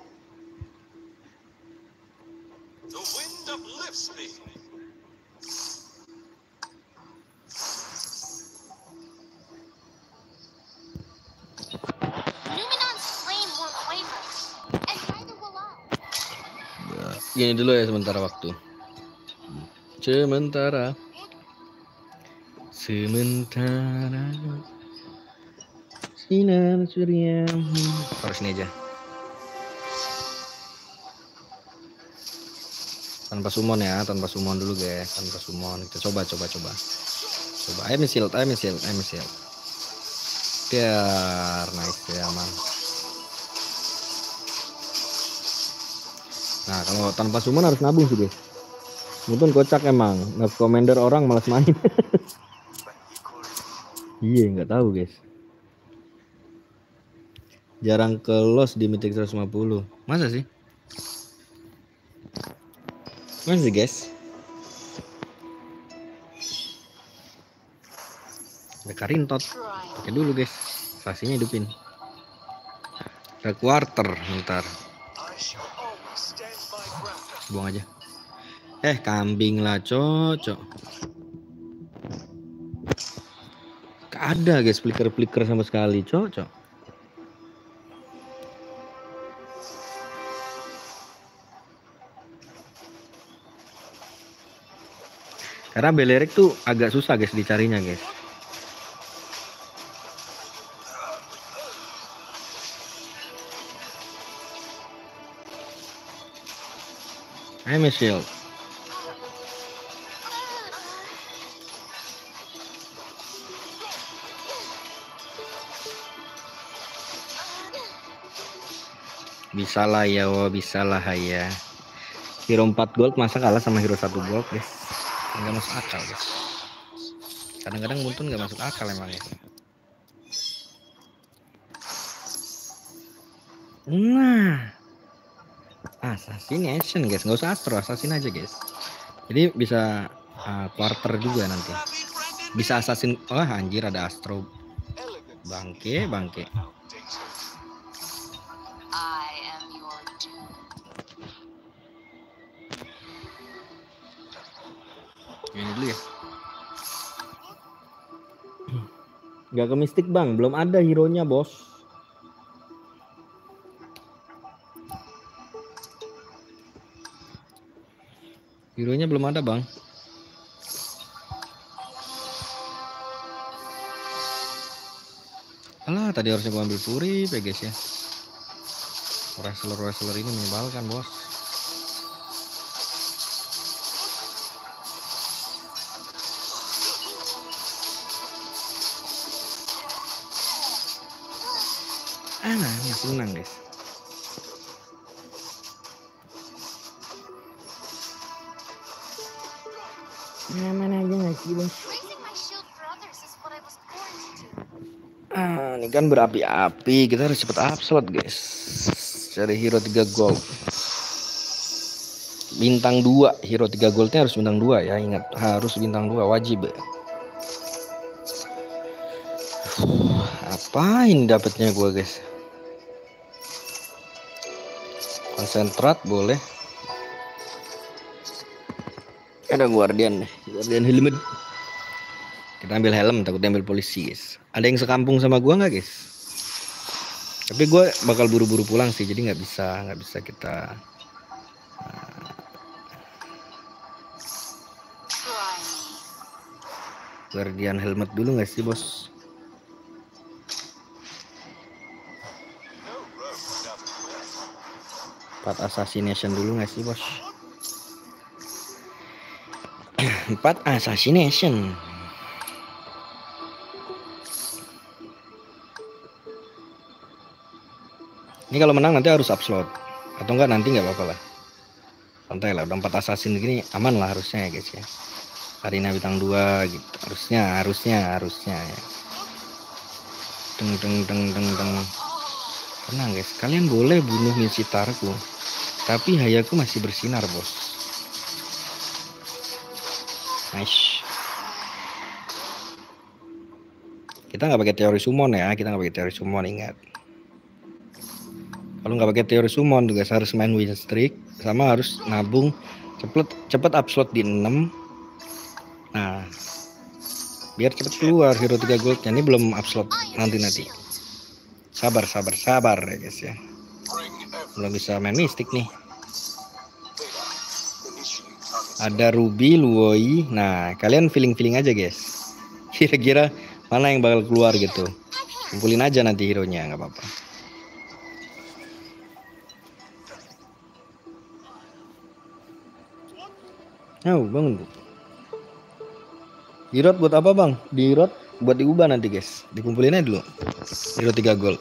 Gini dulu ya sementara waktu. Sementara. Sementara. Sinar surya. Harus ini aja. Tanpa summon ya, tanpa summon dulu guys, tanpa summon. Kita coba coba coba. Coba ayo misil, ayo misil, ayo misil. Biar nice ya man. Nah kalau tanpa summon harus nabung sih guys. Mungkin kocak emang, nerf commander orang malas main. Iya nggak tahu guys. Jarang ke loss di mythic seratus lima puluh. Masa sih? Masa sih guys? Ada karintot. Pakai dulu guys. Saksinya hidupin. Ada quarter ntar. Buang aja. Eh kambing lah cocok. Gak ada guys flicker-flicker sama sekali cocok. Karena Belerik tuh agak susah guys dicarinya guys. I'm a shield. Bisa lah ya, oh, bisa lah ya. Hero empat gold masa kalah sama hero satu gold guys. Nggak masuk akal guys. Kadang-kadang muntun nggak masuk akal emang ya. Nah, assassination guys, nggak usah astro, assassin aja guys. Jadi bisa uh, quarter juga nanti. Bisa assassin, wah oh, anjir ada astro. Bangke, bangke. Ini dulu ya. Gak ke mistik bang, belum ada hero-nya bos. Hero-nya belum ada bang. Alah tadi harusnya gua ambil Fury ya guys ya. Wrestler-wrestler ini menyebalkan bos. Ah, masih menang guys. Nah, mana aja nggak sih bos? Ah, ini kan berapi-api, kita harus cepet upload guys. Cari hero tiga gold. Bintang dua, hero tiga goldnya harus bintang dua ya, ingat harus bintang dua wajib. Apain dapetnya gua guys? Konsentrat boleh. Ada guardian nih, guardian helmet. Kita ambil helm, takut ambil polisi, guys. Ada yang sekampung sama gua nggak, guys? Tapi gue bakal buru-buru pulang sih, jadi nggak bisa, nggak bisa kita. Guardian helmet dulu nggak sih, bos? Empat assassination dulu nggak sih, bos? Empat assassination. Ini kalau menang nanti harus upload, atau enggak nanti nggak apa-apa lah. Santai lah, udah empat assassin gini aman lah harusnya ya, guys ya. Karina bintang dua gitu. Harusnya, harusnya, harusnya ya. Deng deng deng deng deng. Tenang guys, kalian boleh bunuh Misitarku, tapi Hayaku masih bersinar, bos. Nice. Kita nggak pakai teori summon ya, kita nggak pakai teori summon, ingat. Kalau nggak pakai teori summon juga harus main win streak, sama harus nabung cepet cepet upload di enam. Nah, biar cepet keluar hero tiga goldnya. Ini belum upload nanti nanti. Sabar sabar sabar ya guys ya. Belum bisa main mistik nih. Ada Ruby, Luoi. Nah, kalian feeling-feeling aja guys. Kira-kira mana yang bakal keluar gitu. Kumpulin aja nanti hero-nya, nggak apa-apa. Oh, bangun bu. Dirot buat apa bang? Dirot buat diubah nanti guys. Dikumpulin aja dulu. Hero tiga gold.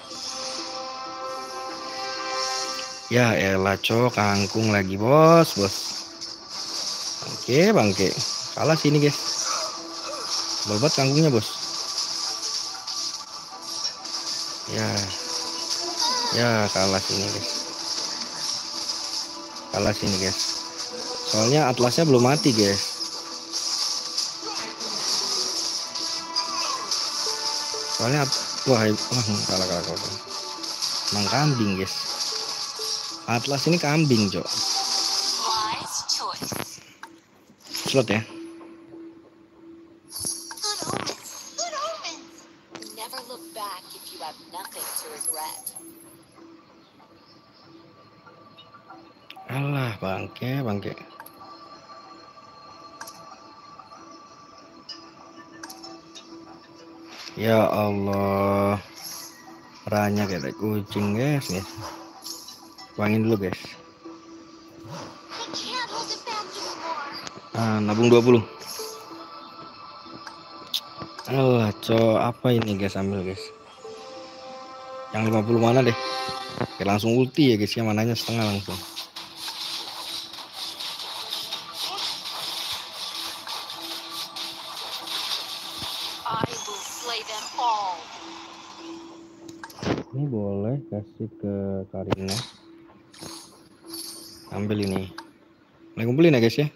Ya elah cok, kangkung lagi bos, bos. Oke bangke. Kalah sini guys. Balbat kangkungnya bos. Ya. Ya kalah sini guys. Kalah sini guys. Soalnya atlasnya belum mati guys. Soalnya wah, wah kalah kalah kalah. Emang kambing guys. Atlas ini kambing cok. Slot ya. Alah bangke bangke. Ya Allah, ranya kayak kucing guys nih. Tuangin dulu guys. Ah, nabung dua puluh. Alah cok, apa ini guys, ambil guys. Yang lima puluh mana deh. Oke, langsung ulti ya guys ya, mananya setengah langsung. Ini boleh kasih ke Karina. Ambil ini. Nah, kumpulin ya guys ya.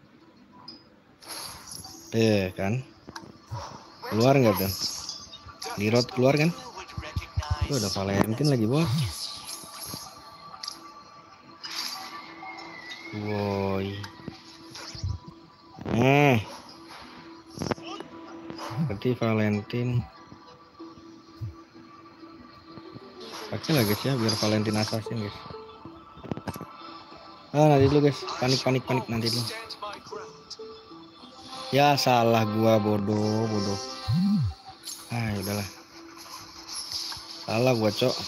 Eh kan. Keluar nggak tuh? Dirot keluar kan? Tuh ada Valentine lagi bos. Woi. Eh. Berarti Valentine. Pakai lah guys ya, biar Valentine assassin guys. Ah nanti dulu guys, panik panik panik nanti dulu. Ya salah gua, bodoh bodoh. Ah udahlah. Salah gua cok.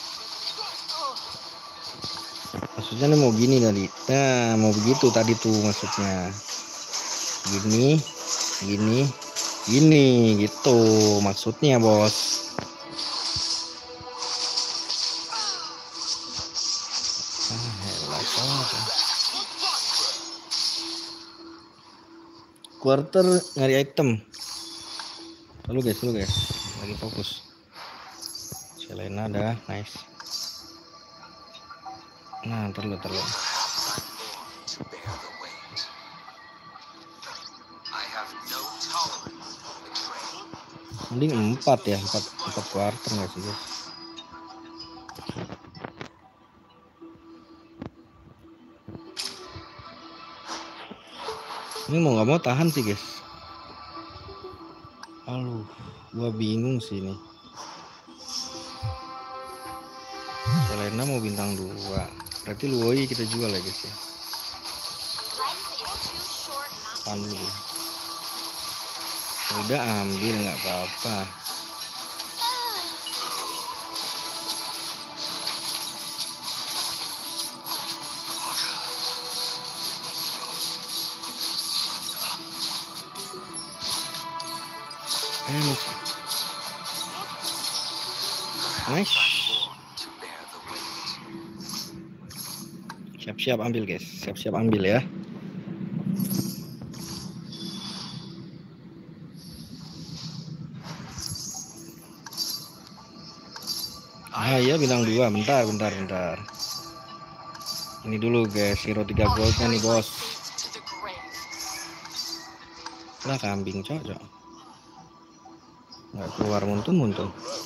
Maksudnya nih mau gini tadi. Nah mau begitu tadi tuh maksudnya. Gini, gini, gini gitu maksudnya bos. Quarter nyari item. Lalu guys, dulu guys, lagi fokus. Selena ada, nice. Nah, terlalu terlalu. Mending empat ya, empat empat quarter nggak sih guys? Ini mau nggak mau tahan sih guys. Aduh, gua bingung sih ini. Selena mau bintang dua, berarti Luoi kita jual ya guys ya. Ambil. Udah ambil nggak apa-apa. Eh, nice. Siap-siap ambil guys, siap-siap ambil ya. Ah iya bintang dua, bentar bentar bentar. Ini dulu guys, hero tiga goldnya nih bos. Lah kambing cocok. Nggak keluar muntun-muntun.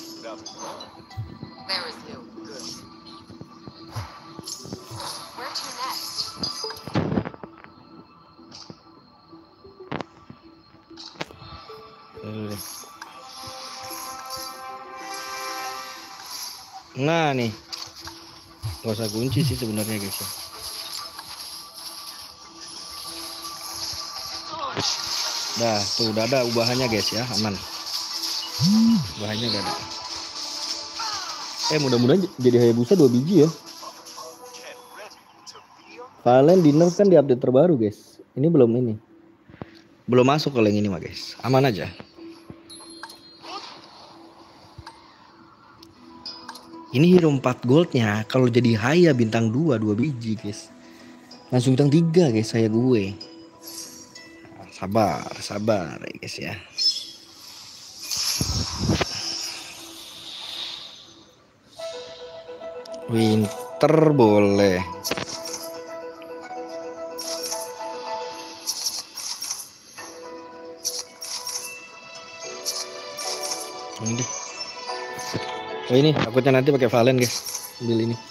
Nah nih, gak usah kunci sih sebenarnya guys ya. Dah tuh udah ada ubahannya guys ya, aman. Ubahannya udah ada. Eh mudah-mudahan jadi Hayabusa dua biji ya. Valen dinner kan di update terbaru guys. Ini belum ini. Belum masuk kalau yang ini mah guys. Aman aja. Ini hero empat goldnya kalau jadi Haya bintang dua, dua biji guys. Langsung bintang tiga guys saya gue. Sabar, sabar ya guys ya. Winter boleh. Ini deh. Oh ini takutnya nanti pakai Valen guys. Ambil ini.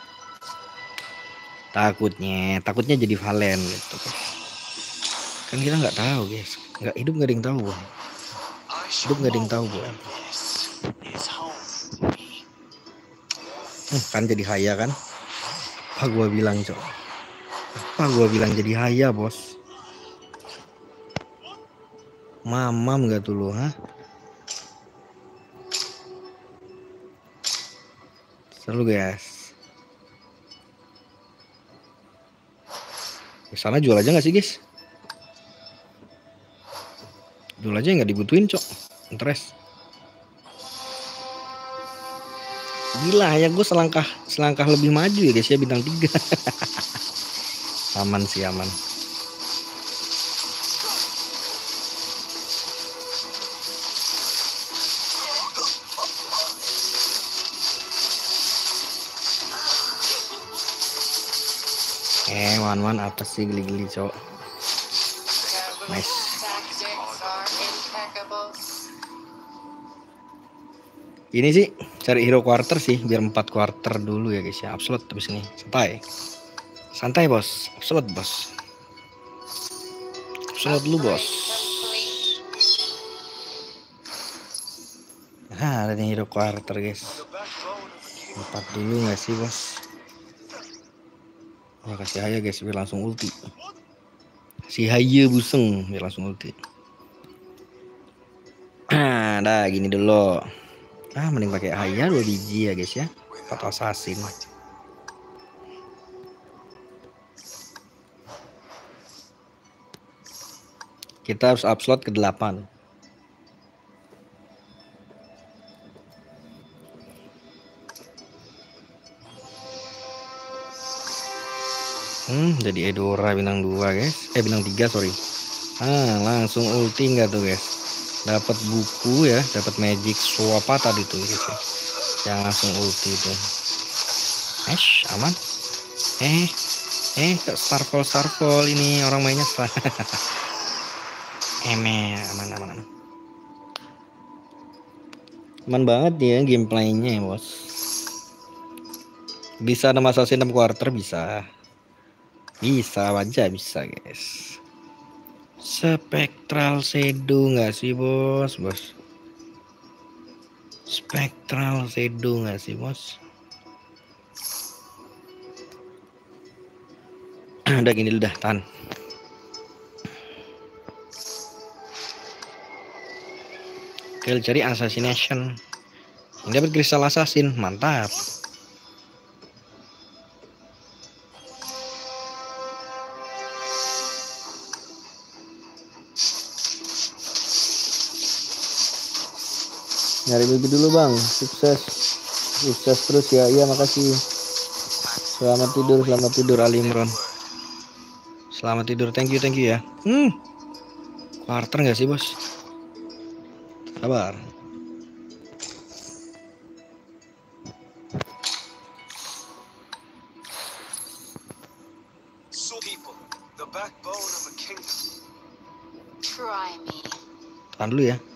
Takutnya, takutnya jadi Valen gitu. Kan kita nggak tahu guys. Nggak hidup nggak ada yang tahu. Bang. Hidup nggak ada yang tahu bang. Hmm, kan jadi Haya kan? Apa gua bilang cok? Apa gua bilang jadi Haya bos? Mamam nggak tuh lo, ha? Seru guys. Di sana jual aja nggak sih guys? Jual aja nggak dibutuhin cok. Interest. Gila ya gue selangkah selangkah lebih maju ya guys ya bintang tiga. Aman sih aman. Eh wan wan apa sih geli-geli cok. Nice. Ini sih cari hero quarter sih biar empat quarter dulu ya guys ya. Absolute habis ini. Santai. Santai bos. Absolute bos. Absolute dulu bos. Nah ada nih hero quarter guys. Empat dulu nggak sih bos? Wah kasih Haya guys biar langsung ulti. Si Haya buseng biar langsung ulti. Nah dah gini dulu. Ah mending pakai Haya dua biji ya guys ya. Empat assassin. Kita harus up slot ke delapan. Hmm jadi Edora bintang dua guys. Eh bintang tiga sorry. Ah langsung ulti nggak tuh guys? Dapat buku ya, dapat magic swap tadi tuh gitu. Yang langsung ulti itu. Esh, aman. Eh, eh Starfall Starfall ini orang mainnya salah. Emeh, aman aman aman. Aman banget nih ya gameplaynya ya bos. Bisa ada assassin enam quarter bisa. Bisa aja bisa guys. Spectral Shadow nggak sih bos? Bos. Spectral Shadow nggak sih bos? Udah gini udah tahan. Oke, cari assassination. Ini dapat kristal assassin, mantap. Nyari baby dulu bang, sukses, sukses terus ya. Iya makasih. Selamat tidur, selamat tidur Ali Imron. Selamat tidur, thank you, thank you ya. Hmm, quarter nggak sih bos? Sabar. So people, the backbone of a kingdom. Try me. Tahan dulu ya.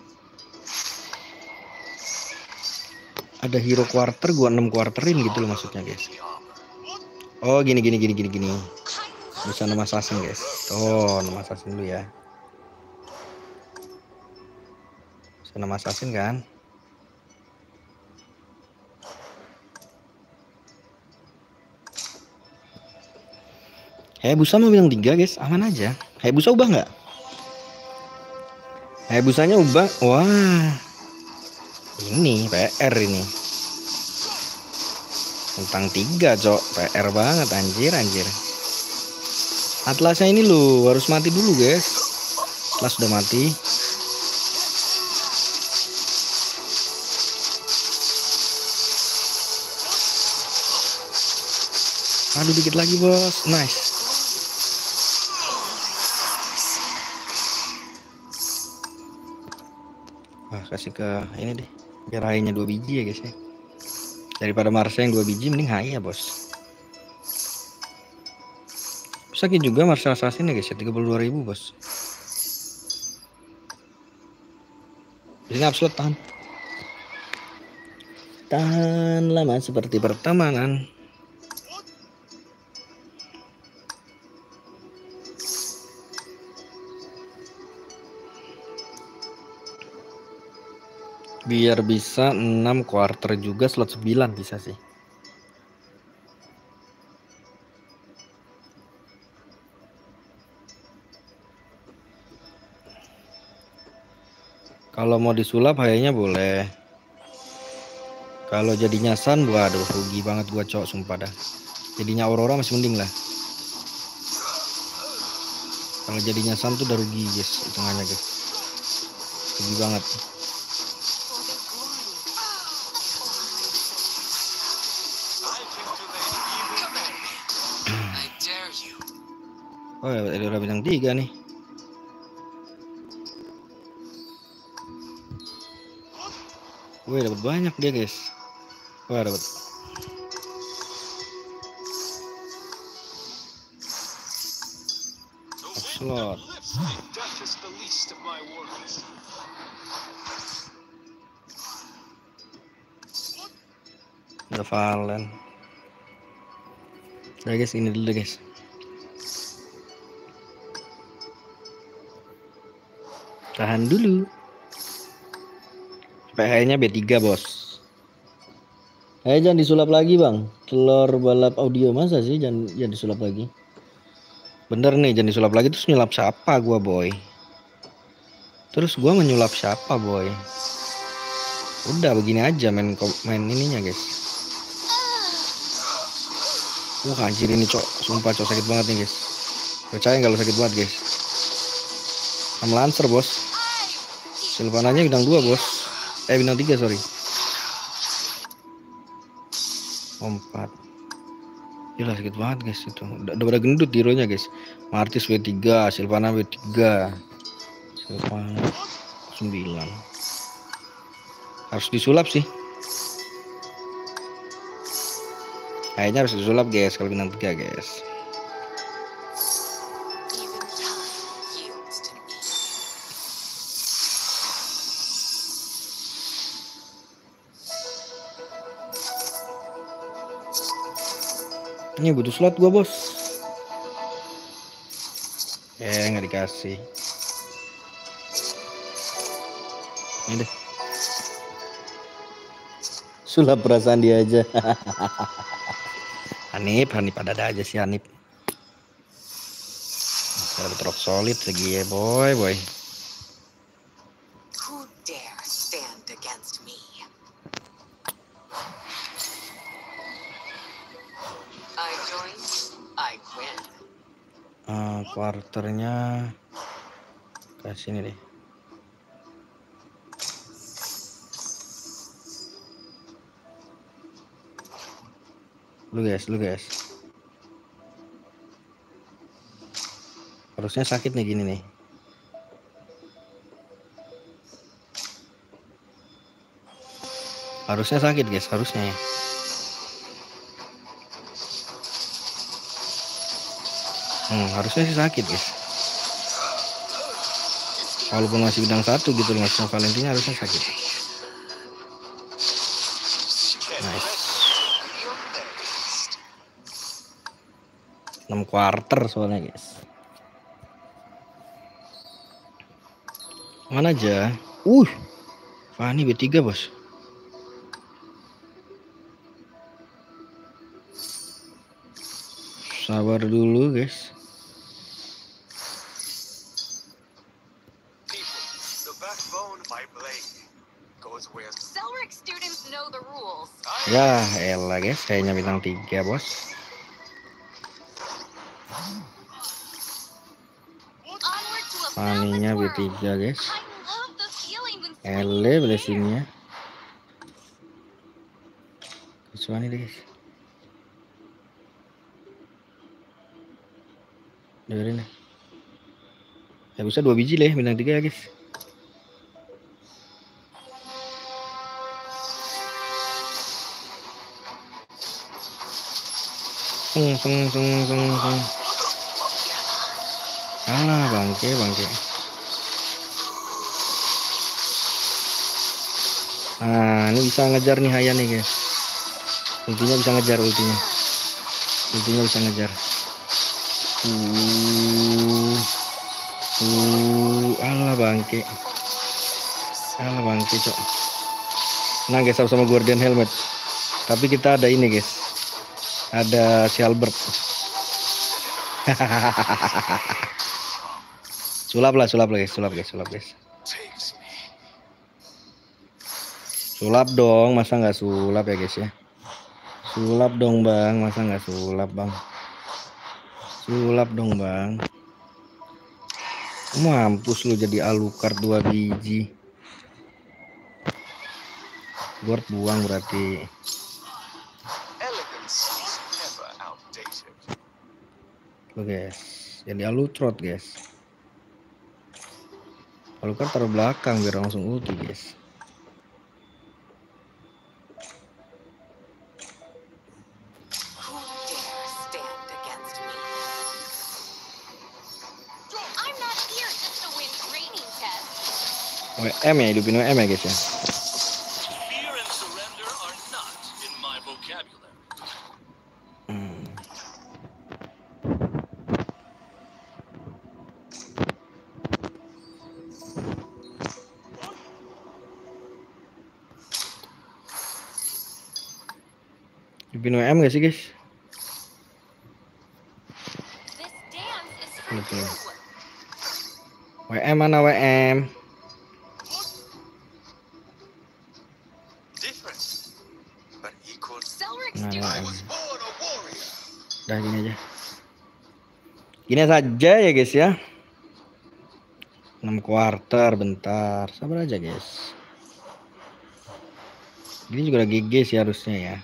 Ada hero quarter, gua enam quarterin gitu loh maksudnya guys. Oh gini gini gini gini gini. Bisa nama assassin guys. Oh nama assassin dulu ya. Bisa nama assassin kan? Hayabusa mau bilang tiga guys, aman aja. Hayabusa ubah nggak? Hayabusanya ubah. Wah. Ini P R ini. Tentang tiga cok, P R banget anjir anjir. Atlasnya ini loh harus mati dulu guys. Atlas sudah mati. Aduh dikit lagi bos, nice. Wah kasih ke ini deh, biar high-nya dua biji ya guys ya. Daripada Marsha yang dua biji mending high ya bos. Sakit juga Marsha Assassin ya guys ya, tiga puluh dua ribu bos. Ini absolut tahan. Tahan lama seperti pertemanan. Biar bisa enam quarter juga slot sembilan bisa sih. Kalau mau disulap kayaknya boleh. Kalau jadinya Sun, waduh rugi banget gua cowok sumpah dah. Jadinya Aurora masih mending lah. Kalau jadinya Sun tuh udah rugi guys, hitungannya guys. Rugi banget. Oh ya, ada bintang tiga nih. Wih dapat banyak dia guys. Wah dapat. Slot. Udah Valen. Udah guys ini dulu guys. Tahan dulu. P H-nya B tiga bos. Eh jangan disulap lagi bang. Telur balap audio masa sih jangan, jangan disulap lagi. Bener nih jangan disulap lagi. Terus nyulap siapa gua boy? Terus gua menyulap siapa boy? Udah begini aja main main ininya guys. Wah anjir ini cok. Sumpah cok sakit banget nih guys. Percaya nggak lo sakit banget guys. Sama Lancer bos. Silvananya bintang dua bos. Eh bintang tiga sorry. Empat. Gila sakit banget guys itu. Udah, udah pada gendut hero-nya guys. Martis W tiga, Silvana W tiga, Silvana sembilan. Harus disulap sih. Kayaknya harus disulap guys kalau bintang tiga guys. Ini butuh slot gua bos. Eh nggak dikasih. Ini deh. Sulap perasaan dia aja. Hanif, Hanif ada-ada aja sih Hanif. Dapat rock solid lagi ya boy, boy. Who dare stand against me? I join, I win. Uh, quarternya ke sini deh. Lu guys, lu guys. Harusnya sakit nih gini nih. Harusnya sakit guys, harusnya ya. Hmm, harusnya sih sakit guys. Walaupun masih bidang satu gitu Mas Valentina harusnya sakit. Nice. enam quarter soalnya guys. Mana aja? Uh, Fani B tiga bos. Sabar dulu guys. Cellric students know the rules. Ya elah guys, kayaknya bintang tiga bos. Onward to a Faninya B boundless world. tiga guys. I love the feeling when Ele blessingnya. Kecuali deh guys. Dengerin deh. Ya bisa dua biji lah ya, bintang tiga ya guys. Sung sung sung sung sung. Alah bangke bangke. Nah ini bisa ngejar nih Haya nih guys. Ultinya bisa ngejar ultinya. Ultinya bisa ngejar. Uh, uh, alah bangke. Alah bangke cok. Nah guys sama Guardian Helmet. Tapi kita ada ini guys. Ada si Albert. Sulap lah, sulap lah guys, sulap guys, sulap guys. Sulap dong, masa nggak sulap ya guys ya? Sulap dong bang, masa nggak sulap bang? Sulap dong bang. Mampus lu jadi Alucard dua biji. Guard buang berarti. Lo guys, jadi Alucard guys. Alucard taruh belakang biar langsung ulti guys. Who dare stand against me? I'm not here just to win training tests. W M ya, hidupin W M ya guys ya. Fear and surrender are not in my vocabulary. Hmm. Hidupin W M gak sih guys? This dance is for Betul. you. W M mana W M? Different, but equal. Cellric Nah, students. Born a warrior. udah gini aja. Gini saja ya guys ya. enam quarter bentar. Sabar aja guys. Ini juga lagi G G sih harusnya ya.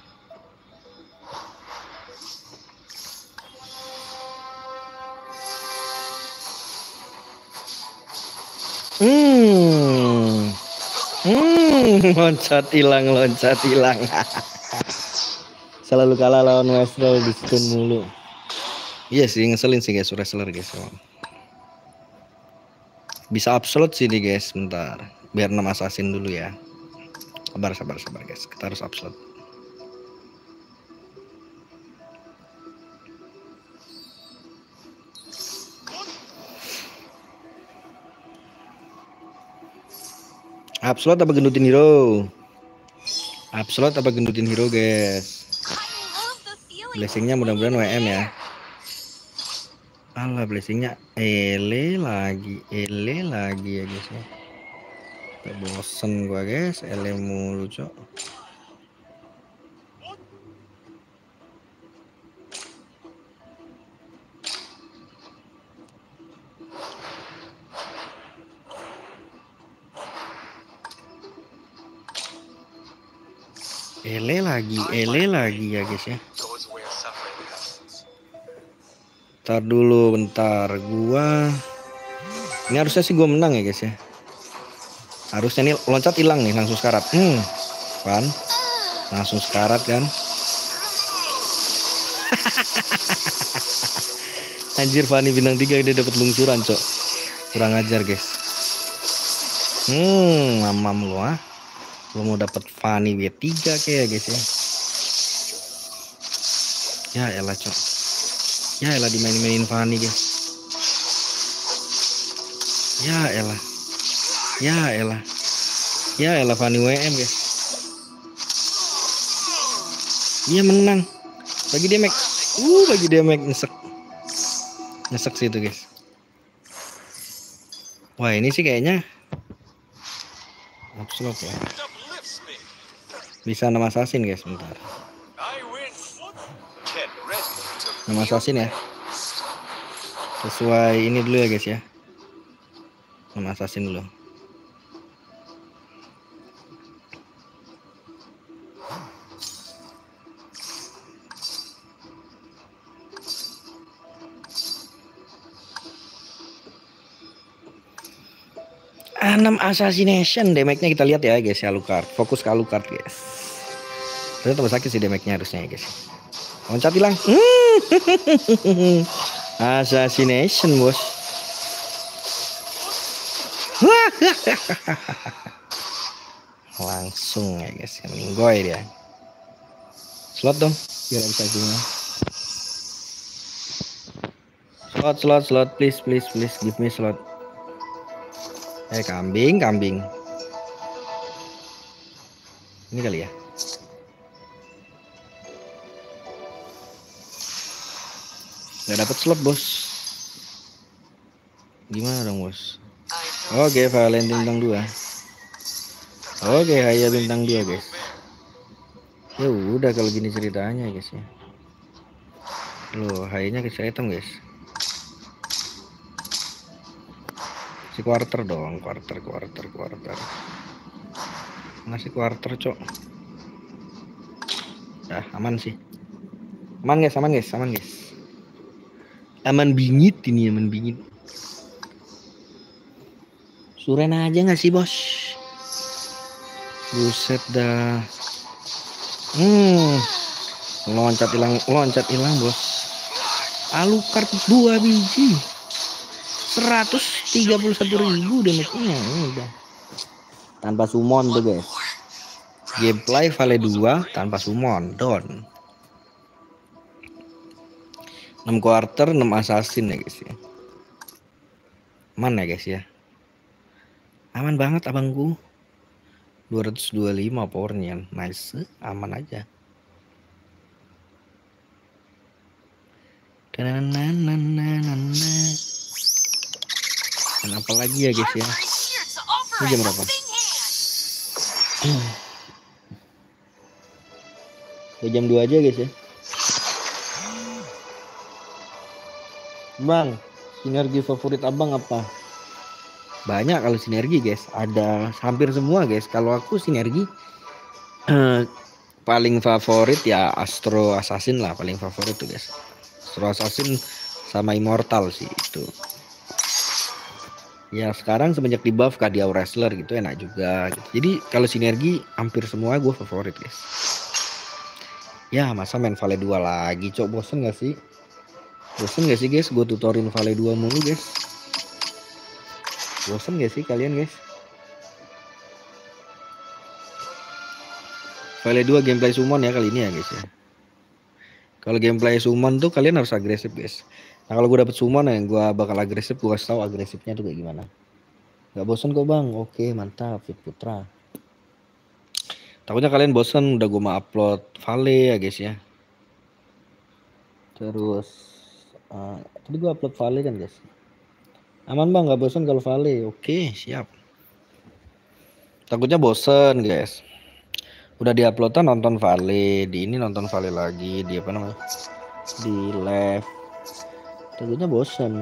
Hmm. Hmm, loncat hilang, loncat hilang. Selalu kalah lawan wrestler di stun mulu. Iya sih, ngeselin sih guys wrestler guys. Bisa upload sih nih guys, bentar. Biar enam assassin dulu ya. Sabar, sabar, sabar guys. Kita harus upload. Upslot apa gendutin hero? Upslot apa gendutin hero guys? I love the feeling. Blessingnya mudah-mudahan W M ya. Alah blessingnya ele lagi, ele lagi ya guys ya. Udah bosen gua guys, ele mulu cok. Ele lagi, ele lagi ya guys ya. Goes where suffering happens. Bentar dulu, bentar. Gua ini harusnya sih gua menang ya guys ya. Harusnya nih loncat hilang nih langsung sekarat. Hmm, kan? Langsung sekarat kan? Anjir Fanny bintang tiga dia dapat lungsuran cok. Kurang ajar guys. Hmm, mamam lu ah. Lu mau dapat Fanny W tiga kayak guys ya. Ya elah cok. Ya elah dimain-mainin Fanny guys. Ya elah. Ya elah. Ya elah Fanny W M guys. Iya menang. Bagi damage. Uh bagi damage nyesek. Nyesek sih itu guys. Wah ini sih kayaknya Upslot ya. Uplifts me. Bisa nama assassin guys bentar. I win. Get ready to Nama assassin ya. Sesuai ini dulu ya guys ya. Nama assassin dulu. enam assassination damage-nya kita lihat ya guys ya, Alucard. Fokus ke Alucard guys. Ternyata tambah sakit sih damage-nya harusnya ya guys. Loncat hilang. Hmm. Assassination bos. Langsung ya guys, minggoy dia. Slot dong, biar bisa gini. Slot, slot, slot, please, please, please, give me slot. Eh kambing, kambing. Ini kali ya. Gak dapet slot bos. Gimana dong bos? Oke, Valentine bintang dua. Oke, Haya bintang dua guys. Ya udah kalau gini ceritanya guys ya. Loh, Hayanya ke item guys. Si quarter dong, quarter, quarter, quarter. Ngasih quarter cok. Dah aman sih. Aman guys, aman guys, aman guys. Aman bingit ini, aman bingit. Suren aja nggak sih bos? Buset dah. Hmm, loncat hilang, loncat hilang bos. Alucard dua biji. seratus tiga puluh satu ribu damage-nya udah. Tanpa summon tuh guys. Gameplay Vale dua tanpa summon, down. enam quarter, enam assassin ya guys ya. Aman ya guys ya. Aman banget abangku. dua ratus dua puluh lima powernya. Nice, aman aja. Dananananana. Dan apa lagi ya guys ya? Ini jam berapa? Udah jam dua aja guys ya. Bang, sinergi favorit abang apa? Banyak kalau sinergi guys. Ada hampir semua guys. Kalau aku sinergi eh, paling favorit ya Astro Assassin lah, paling favorit tuh guys. Astro Assassin sama Immortal sih itu. Ya sekarang semenjak di buff Kadiau Wrestler gitu enak juga gitu. Jadi kalau sinergi hampir semua gue favorit guys. Ya masa main Vale dua lagi cok, bosen gak sih? Bosen gak sih guys gue tutorin Vale dua mulu guys? Bosen gak sih kalian guys? Vale dua gameplay summon ya kali ini ya guys ya. Kalau gameplay summon tuh kalian harus agresif guys. Nah kalau gue dapet summon ya gue bakal agresif, gue kasih tau agresifnya tuh kayak gimana. Gak bosan kok bang? Oke mantap Fit Putra. Takutnya kalian bosan udah gue mau upload Vale ya guys ya. Terus uh, tadi gue upload Vale kan guys. Aman bang, gak bosan kalau Vale? Oke siap. Takutnya bosan guys. Udah diuploadan nonton Vale, di ini nonton Vale lagi, di apa namanya? Di live. Takutnya bosan.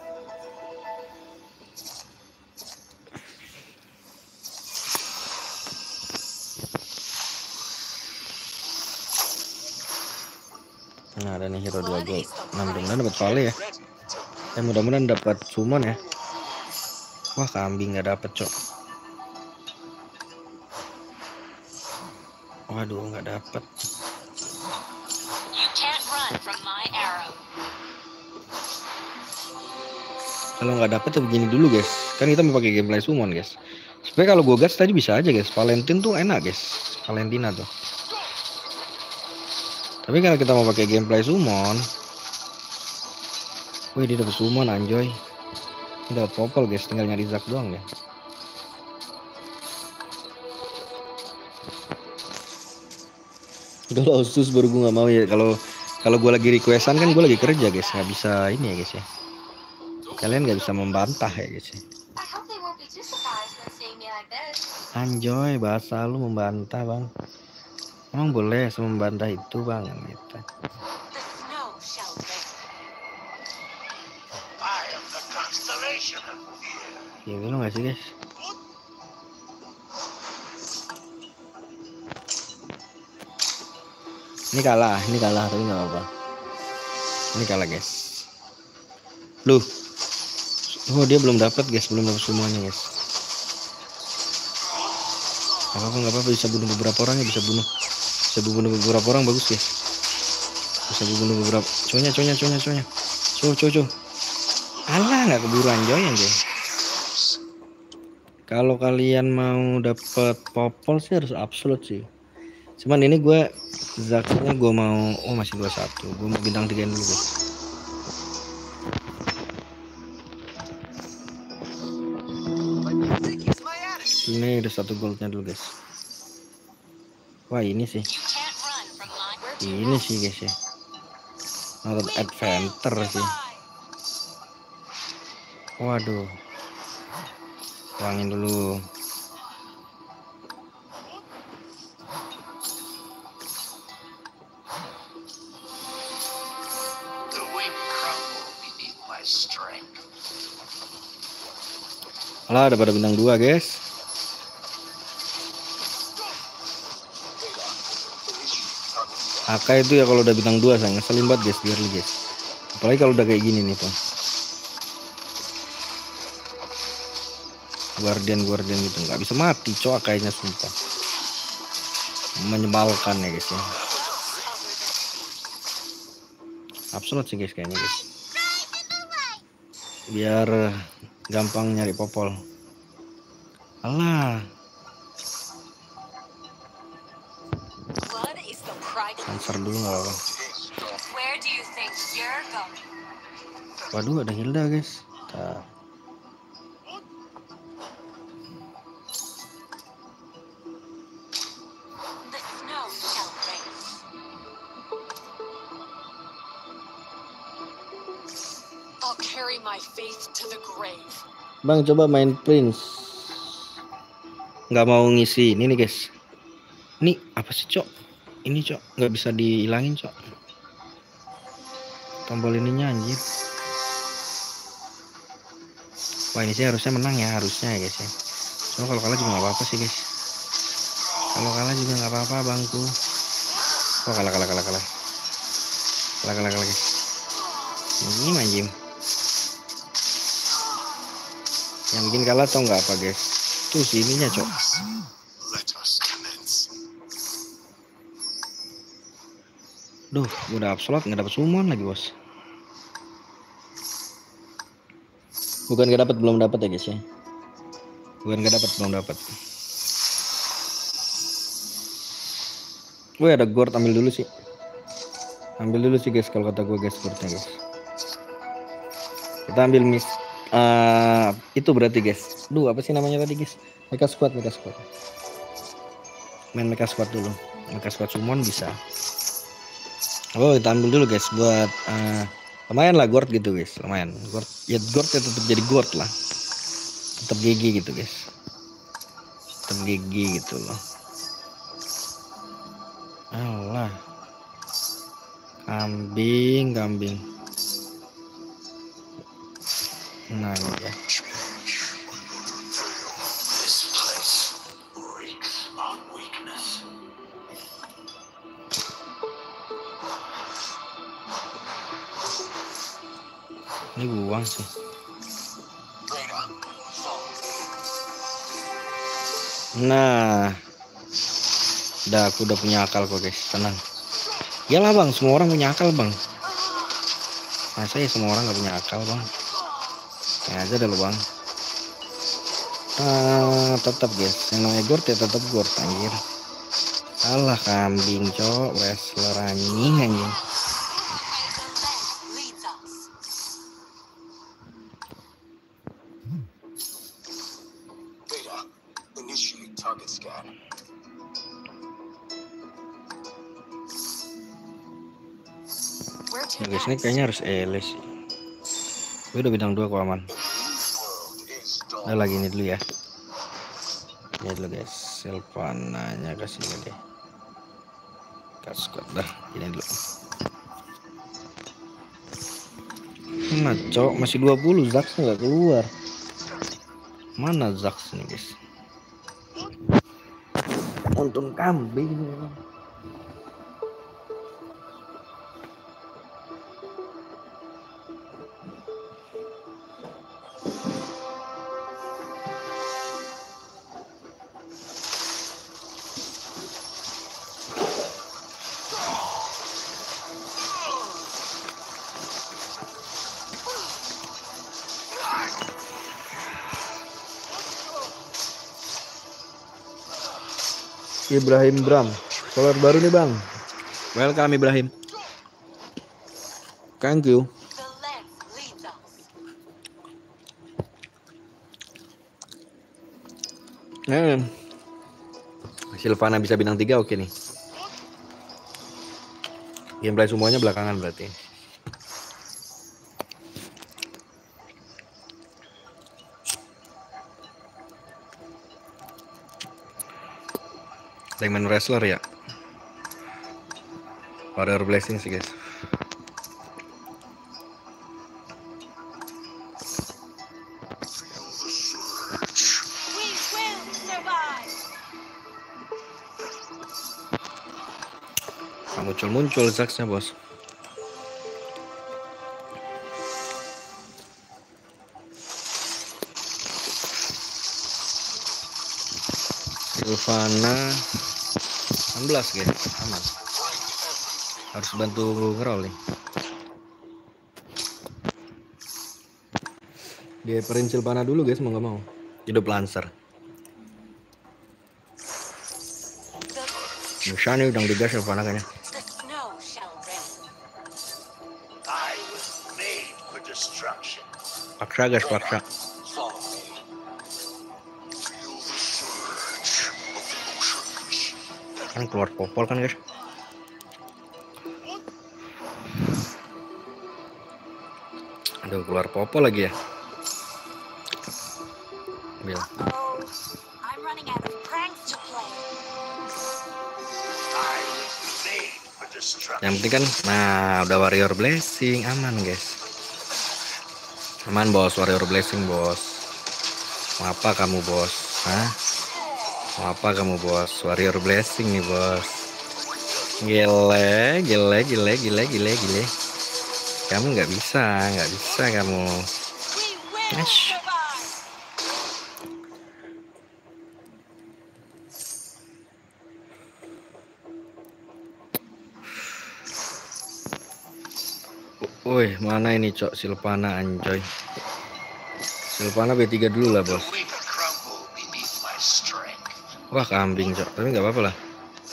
Nah ada nih hero dua gold. Nah mudah-mudahan dapat Vale ya. Eh mudah-mudahan dapat summon ya. Wah kambing nggak dapet cok. Waduh nggak dapet. You can't run from my arrow. Kalau nggak dapet tuh begini dulu guys. Kan kita mau pakai gameplay summon guys. Supaya kalau gue gas tadi bisa aja guys. Valentine tuh enak guys. Valentina tuh. Tapi kalau kita mau pakai gameplay summon, wih dia dapat summon anjoy. Ini dapat popol guys, tinggal nyari Zack doang ya. Kalau khusus baru gue nggak mau ya. Kalau kalau gue lagi requestan kan gue lagi kerja guys, nggak bisa ini ya guys ya. Kalian nggak bisa membantah ya guys ya. I hope they won't be too surprised when seeing me like this. Anjoy bahasa lu membantah bang. Emang boleh membantah itu bang gitu. The snow shall rain. I am the constellation of fear. Ya gitu nggak sih guys? Ini kalah, ini kalah tapi nggak apa-apa. Ini kalah guys. Loh, oh dia belum dapat guys, belum dapat semuanya guys. Gak apa-apa, nggak apa-apa, bisa bunuh beberapa orang ya, bisa bunuh, bisa bunuh beberapa orang bagus guys. Bisa bunuh beberapa. Cowoknya, cowoknya, cowoknya, cowoknya. Cowok, cowok, cowok. Alah, nggak keburu anjoy anjoy. Kalau kalian mau dapat popol sih harus absolute sih. Cuman ini gue Zaknya gue mau, oh masih dua puluh satu. Gue mau bintang tiga dulu guys. Ini udah satu goldnya dulu guys. Wah ini sih, You can't run from my. Where do you ini sih guys ya. Not adventure sih. Waduh. Tuangin dulu. The wind crumble beneath my strength. Alah ada pada bintang dua guys. Aka itu ya kalau udah bintang dua saya ngeselin banget guys, biar guys. Apalagi kalau udah kayak gini nih Pak. Guardian guardian gitu nggak bisa mati cowok kayaknya sumpah. Menyebalkan ya guys ya. Absolut sih guys kayaknya guys. Biar gampang nyari popol. Alah. Blood is the pride of. Answer dulu nggak apa-apa. Where do you think you're going? Waduh ada Hilda guys. Nah. The snow shall rain. I'll carry my faith to the grave. Bang coba main Prince. Nggak mau ngisi ini nih guys. Ini apa sih cok? Ini cok nggak bisa dihilangin cok. Tombol ininya anjir. Wah ini sih harusnya menang ya, harusnya ya guys ya. Cuma kalau kalah juga nggak apa-apa sih guys. Kalau kalah juga nggak apa-apa bangku. Oh kalah kalah kalah kalah. Kalah kalah kalah guys. Ini manjim. Yang bikin kalah tau nggak apa guys? Tuh sininya cok. Let us commence. Duh, udah absolut nggak dapet summon lagi bos. Bukan nggak dapet, belum dapet ya guys ya. Bukan nggak dapet, belum dapet. Wih ada gourd, ambil dulu sih. Ambil dulu sih guys kalau kata gue guys gourdnya guys. Kita ambil mis eh itu berarti guys. Duh, apa sih namanya tadi guys? Mecha Squad, Mecha Squad. Main Mecha Squad dulu. Mecha Squad Summon bisa. Oh, kita ambil dulu guys buat uh, lumayan lah Gord gitu guys. Lumayan. Gord ya Gord ya tetap jadi Gord lah. Tetap G G gitu guys. Tetap G G gitu loh. Allah. Kambing, kambing. Nah, ya. This place reeks of weakness. Ini buang sih. Nah, udah aku udah punya akal kok guys, tenang. Iyalah bang, semua orang punya akal bang. Masa ya semua orang nggak punya akal bang? Ya aja dulu bang. Ah, tetap guys, yang namanya Gord ya tetap Gord anjir. Alah kambing cok, wrestler anjing anjing. Beta, initiate target scan. Where to Ya guys, ini next? kayaknya harus Elis. Gue udah bintang dua kok aman. World is dawn. Udah lagi ini dulu ya. Ini dulu guys, Sylvananya kasih ini deh. Kaskuat dah, ini dulu. Mana cok, masih dua puluh Zax nggak keluar. Mana Zax nih guys? Untung kambing. Ibrahim Bram, follower baru nih bang. Welcome Ibrahim. Thank you. The lens leads us. Eh, Sylvana bisa bintang tiga oke nih. Gameplay semuanya belakangan berarti. Yang main wrestler ya. Warrior Blessing sih guys. We will survive. Muncul-muncul Zaxnya bos. Sylvana enam belas guys, aman. Harus bantu ngerol nih. Dia perin Sylvana dulu guys, mau nggak mau. Hidup Lancer. Bisa nih udang digas Sylvana kayaknya. The snow shall rain. I was made for destruction. Paksa guys, paksa. Follow me. Feel the surge of emotions. Kan keluar popol kan guys. Aduh keluar popol lagi ya. Ambil. Oh, I'm running out of pranks to play. I was made for destruction. Yang penting kan, nah udah Warrior Blessing, aman guys. Aman bos, Warrior Blessing bos. Mau apa kamu bos? Hah? Mau apa kamu bos? Warrior Blessing nih bos. Gile, gile, gile, gile, gile, gile. Kamu nggak bisa, nggak bisa kamu. We will Ash. survive. Woi, mana ini cok Sylvana anjoy. Sylvana B tiga dulu lah bos. We crumble beneath my strength. Wah kambing cok, tapi nggak apa-apa lah.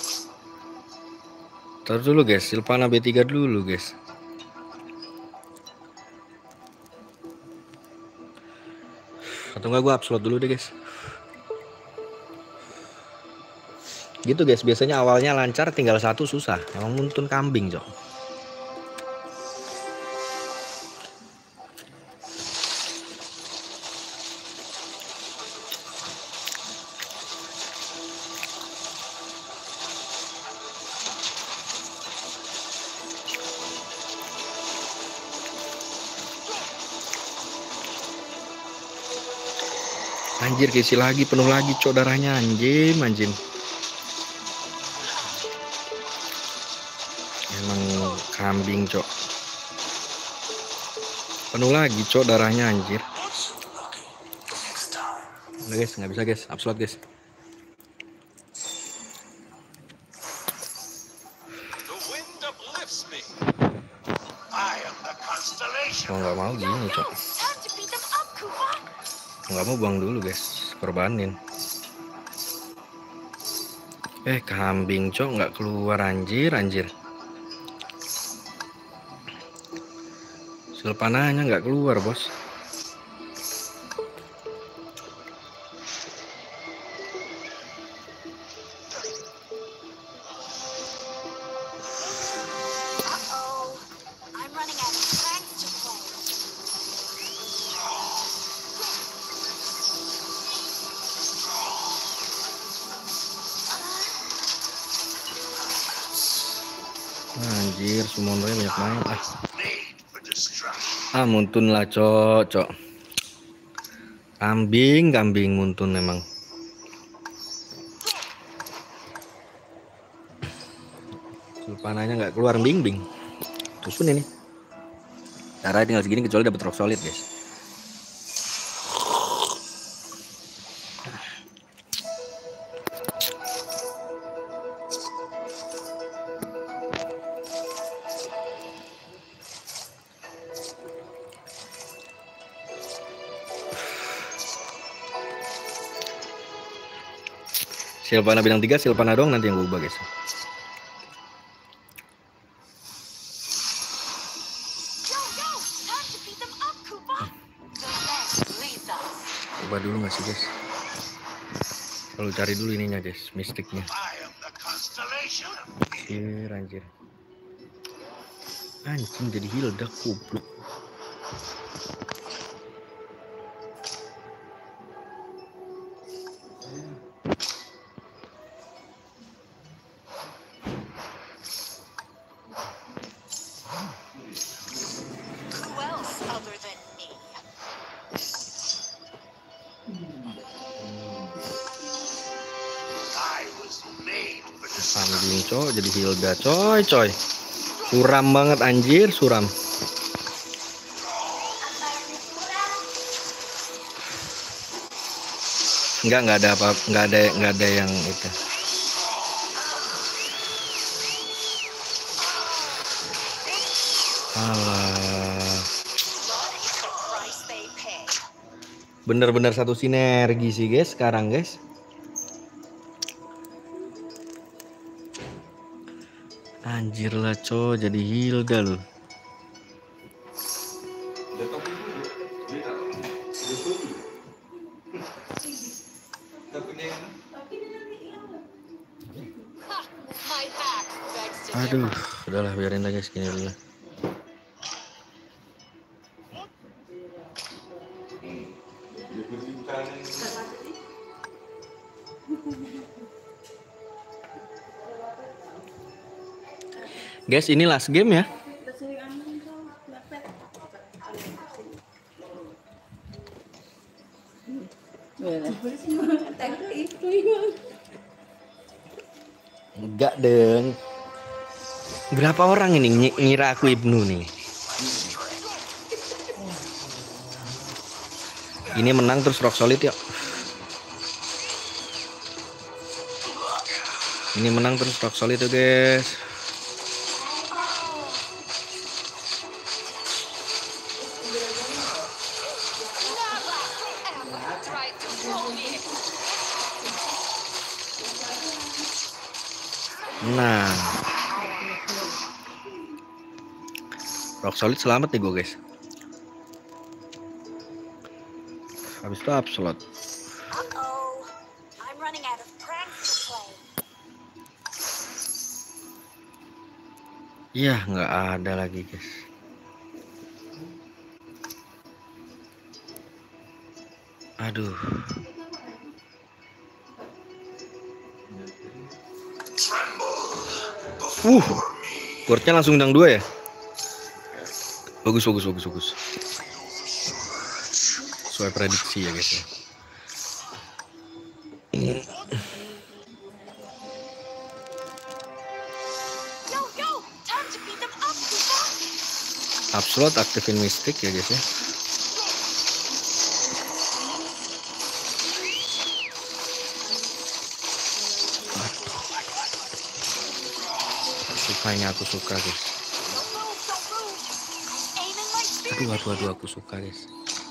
Terus dulu guys, Sylvana B tiga dulu guys. Atau enggak gue upload dulu deh guys. Gitu guys, biasanya awalnya lancar, tinggal satu susah. Emang muntun kambing cok. Anjir, keisi lagi, penuh lagi cok darahnya, anjim, anjim. Emang kambing cok. Penuh lagi cok darahnya, anjir. Udah guys, nggak bisa guys, upload guys. Oh nggak mau gini cok. Nggak mau buang dulu guys, korbanin. Eh kambing cok nggak keluar, anjir anjir. Silpananya nggak keluar bos. Anjir, sumonnya banyak banget ah. Ah muntun lah cok, cok. Kambing, kambing muntun memang. Sulpananya nggak keluar, bing-bing. Terus pun ini. Caranya tinggal segini kecuali dapat rock solid guys. Silvana bintang tiga, Silvana dong nanti yang gue ubah guys. Ubah dulu nggak sih guys? Kalau cari dulu ininya guys, mistiknya. Anjir, anjir. Anjing jadi Hilda kubluk. Kambing coy jadi Hilda coy coy. Suram banget anjir, suram. Enggak enggak ada apa enggak ada enggak ada yang itu. Alah. Bener-bener satu sinergi sih guys sekarang guys. Anjir lah coy jadi Hilda loh. Aduh, udahlah biarin aja segini dulu. Guys, ini last game ya. Enggak deng. Berapa orang ini ng ngira aku Ibnu nih? Ini menang terus rock solid yuk. Ini menang terus rock solid tuh guys. Nah, rock solid selamat nih gue guys. Habis itu upslot. Uh-oh. I'm running out of pranks to play. Iya, nggak ada lagi guys. Aduh. Uh, chordnya langsung dang dua ya. Bagus, bagus, bagus, bagus. Sesuai prediksi ya guys ya. Yo, yo! Time to beat them up, people! Upslot aktifin mistik ya guys ya. Sukanya aku suka guys. Don't move, don't move! I'm aiming my spear! Aduh, aduh, aduh, aku suka guys.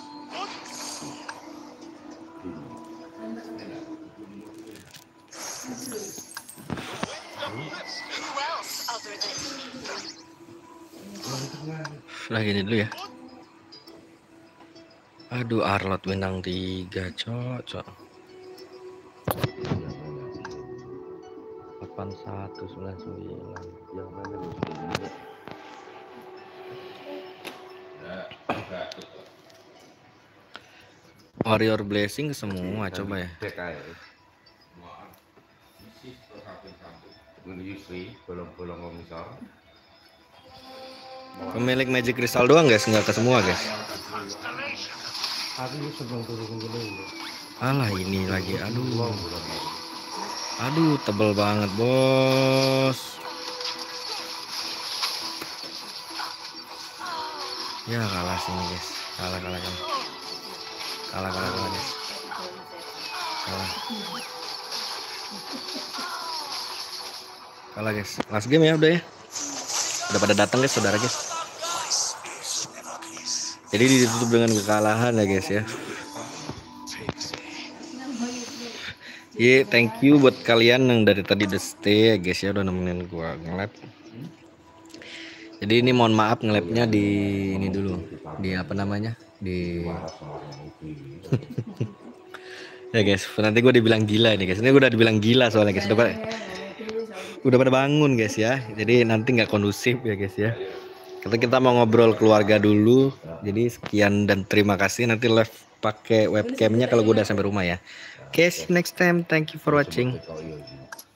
Who else other than me? Udah gini dulu ya. Aduh, Arlot bintang tiga, cocok. delapan satu sembilan sembilan. Yang mana lu? Warrior Blessing semua coba ya. P K S. Menyusui bolong-bolong komisar. Pemilik Magic Crystal doang guys, nggak ke semua guys. Aku sedang turun dulu. Alah ini lagi, aduh. Aduh, tebel banget bos. Ya kalah sini guys, kalah kalah kalah. Kalah kalah kalah guys. Kalah. Kalah guys. Last game ya udah ya. Udah pada datang guys saudara guys. Jadi ditutup dengan kekalahan ya guys ya. Iya, yeah, thank you buat kalian yang dari tadi udah stay ya guys ya, udah nemenin gua nge-lab. Jadi ini mohon maaf nge-labnya di ini dulu. Di apa namanya? Di ya guys, nanti gue dibilang gila nih guys. Ini gue udah dibilang gila soalnya guys. Udah pada, udah pada bangun guys ya. Jadi nanti nggak kondusif ya guys ya. Kita kita mau ngobrol keluarga dulu. Jadi sekian dan terima kasih. Nanti live pakai webcamnya kalau gue udah sampai rumah ya. Oke, okay, see you next time. Thank you for watching.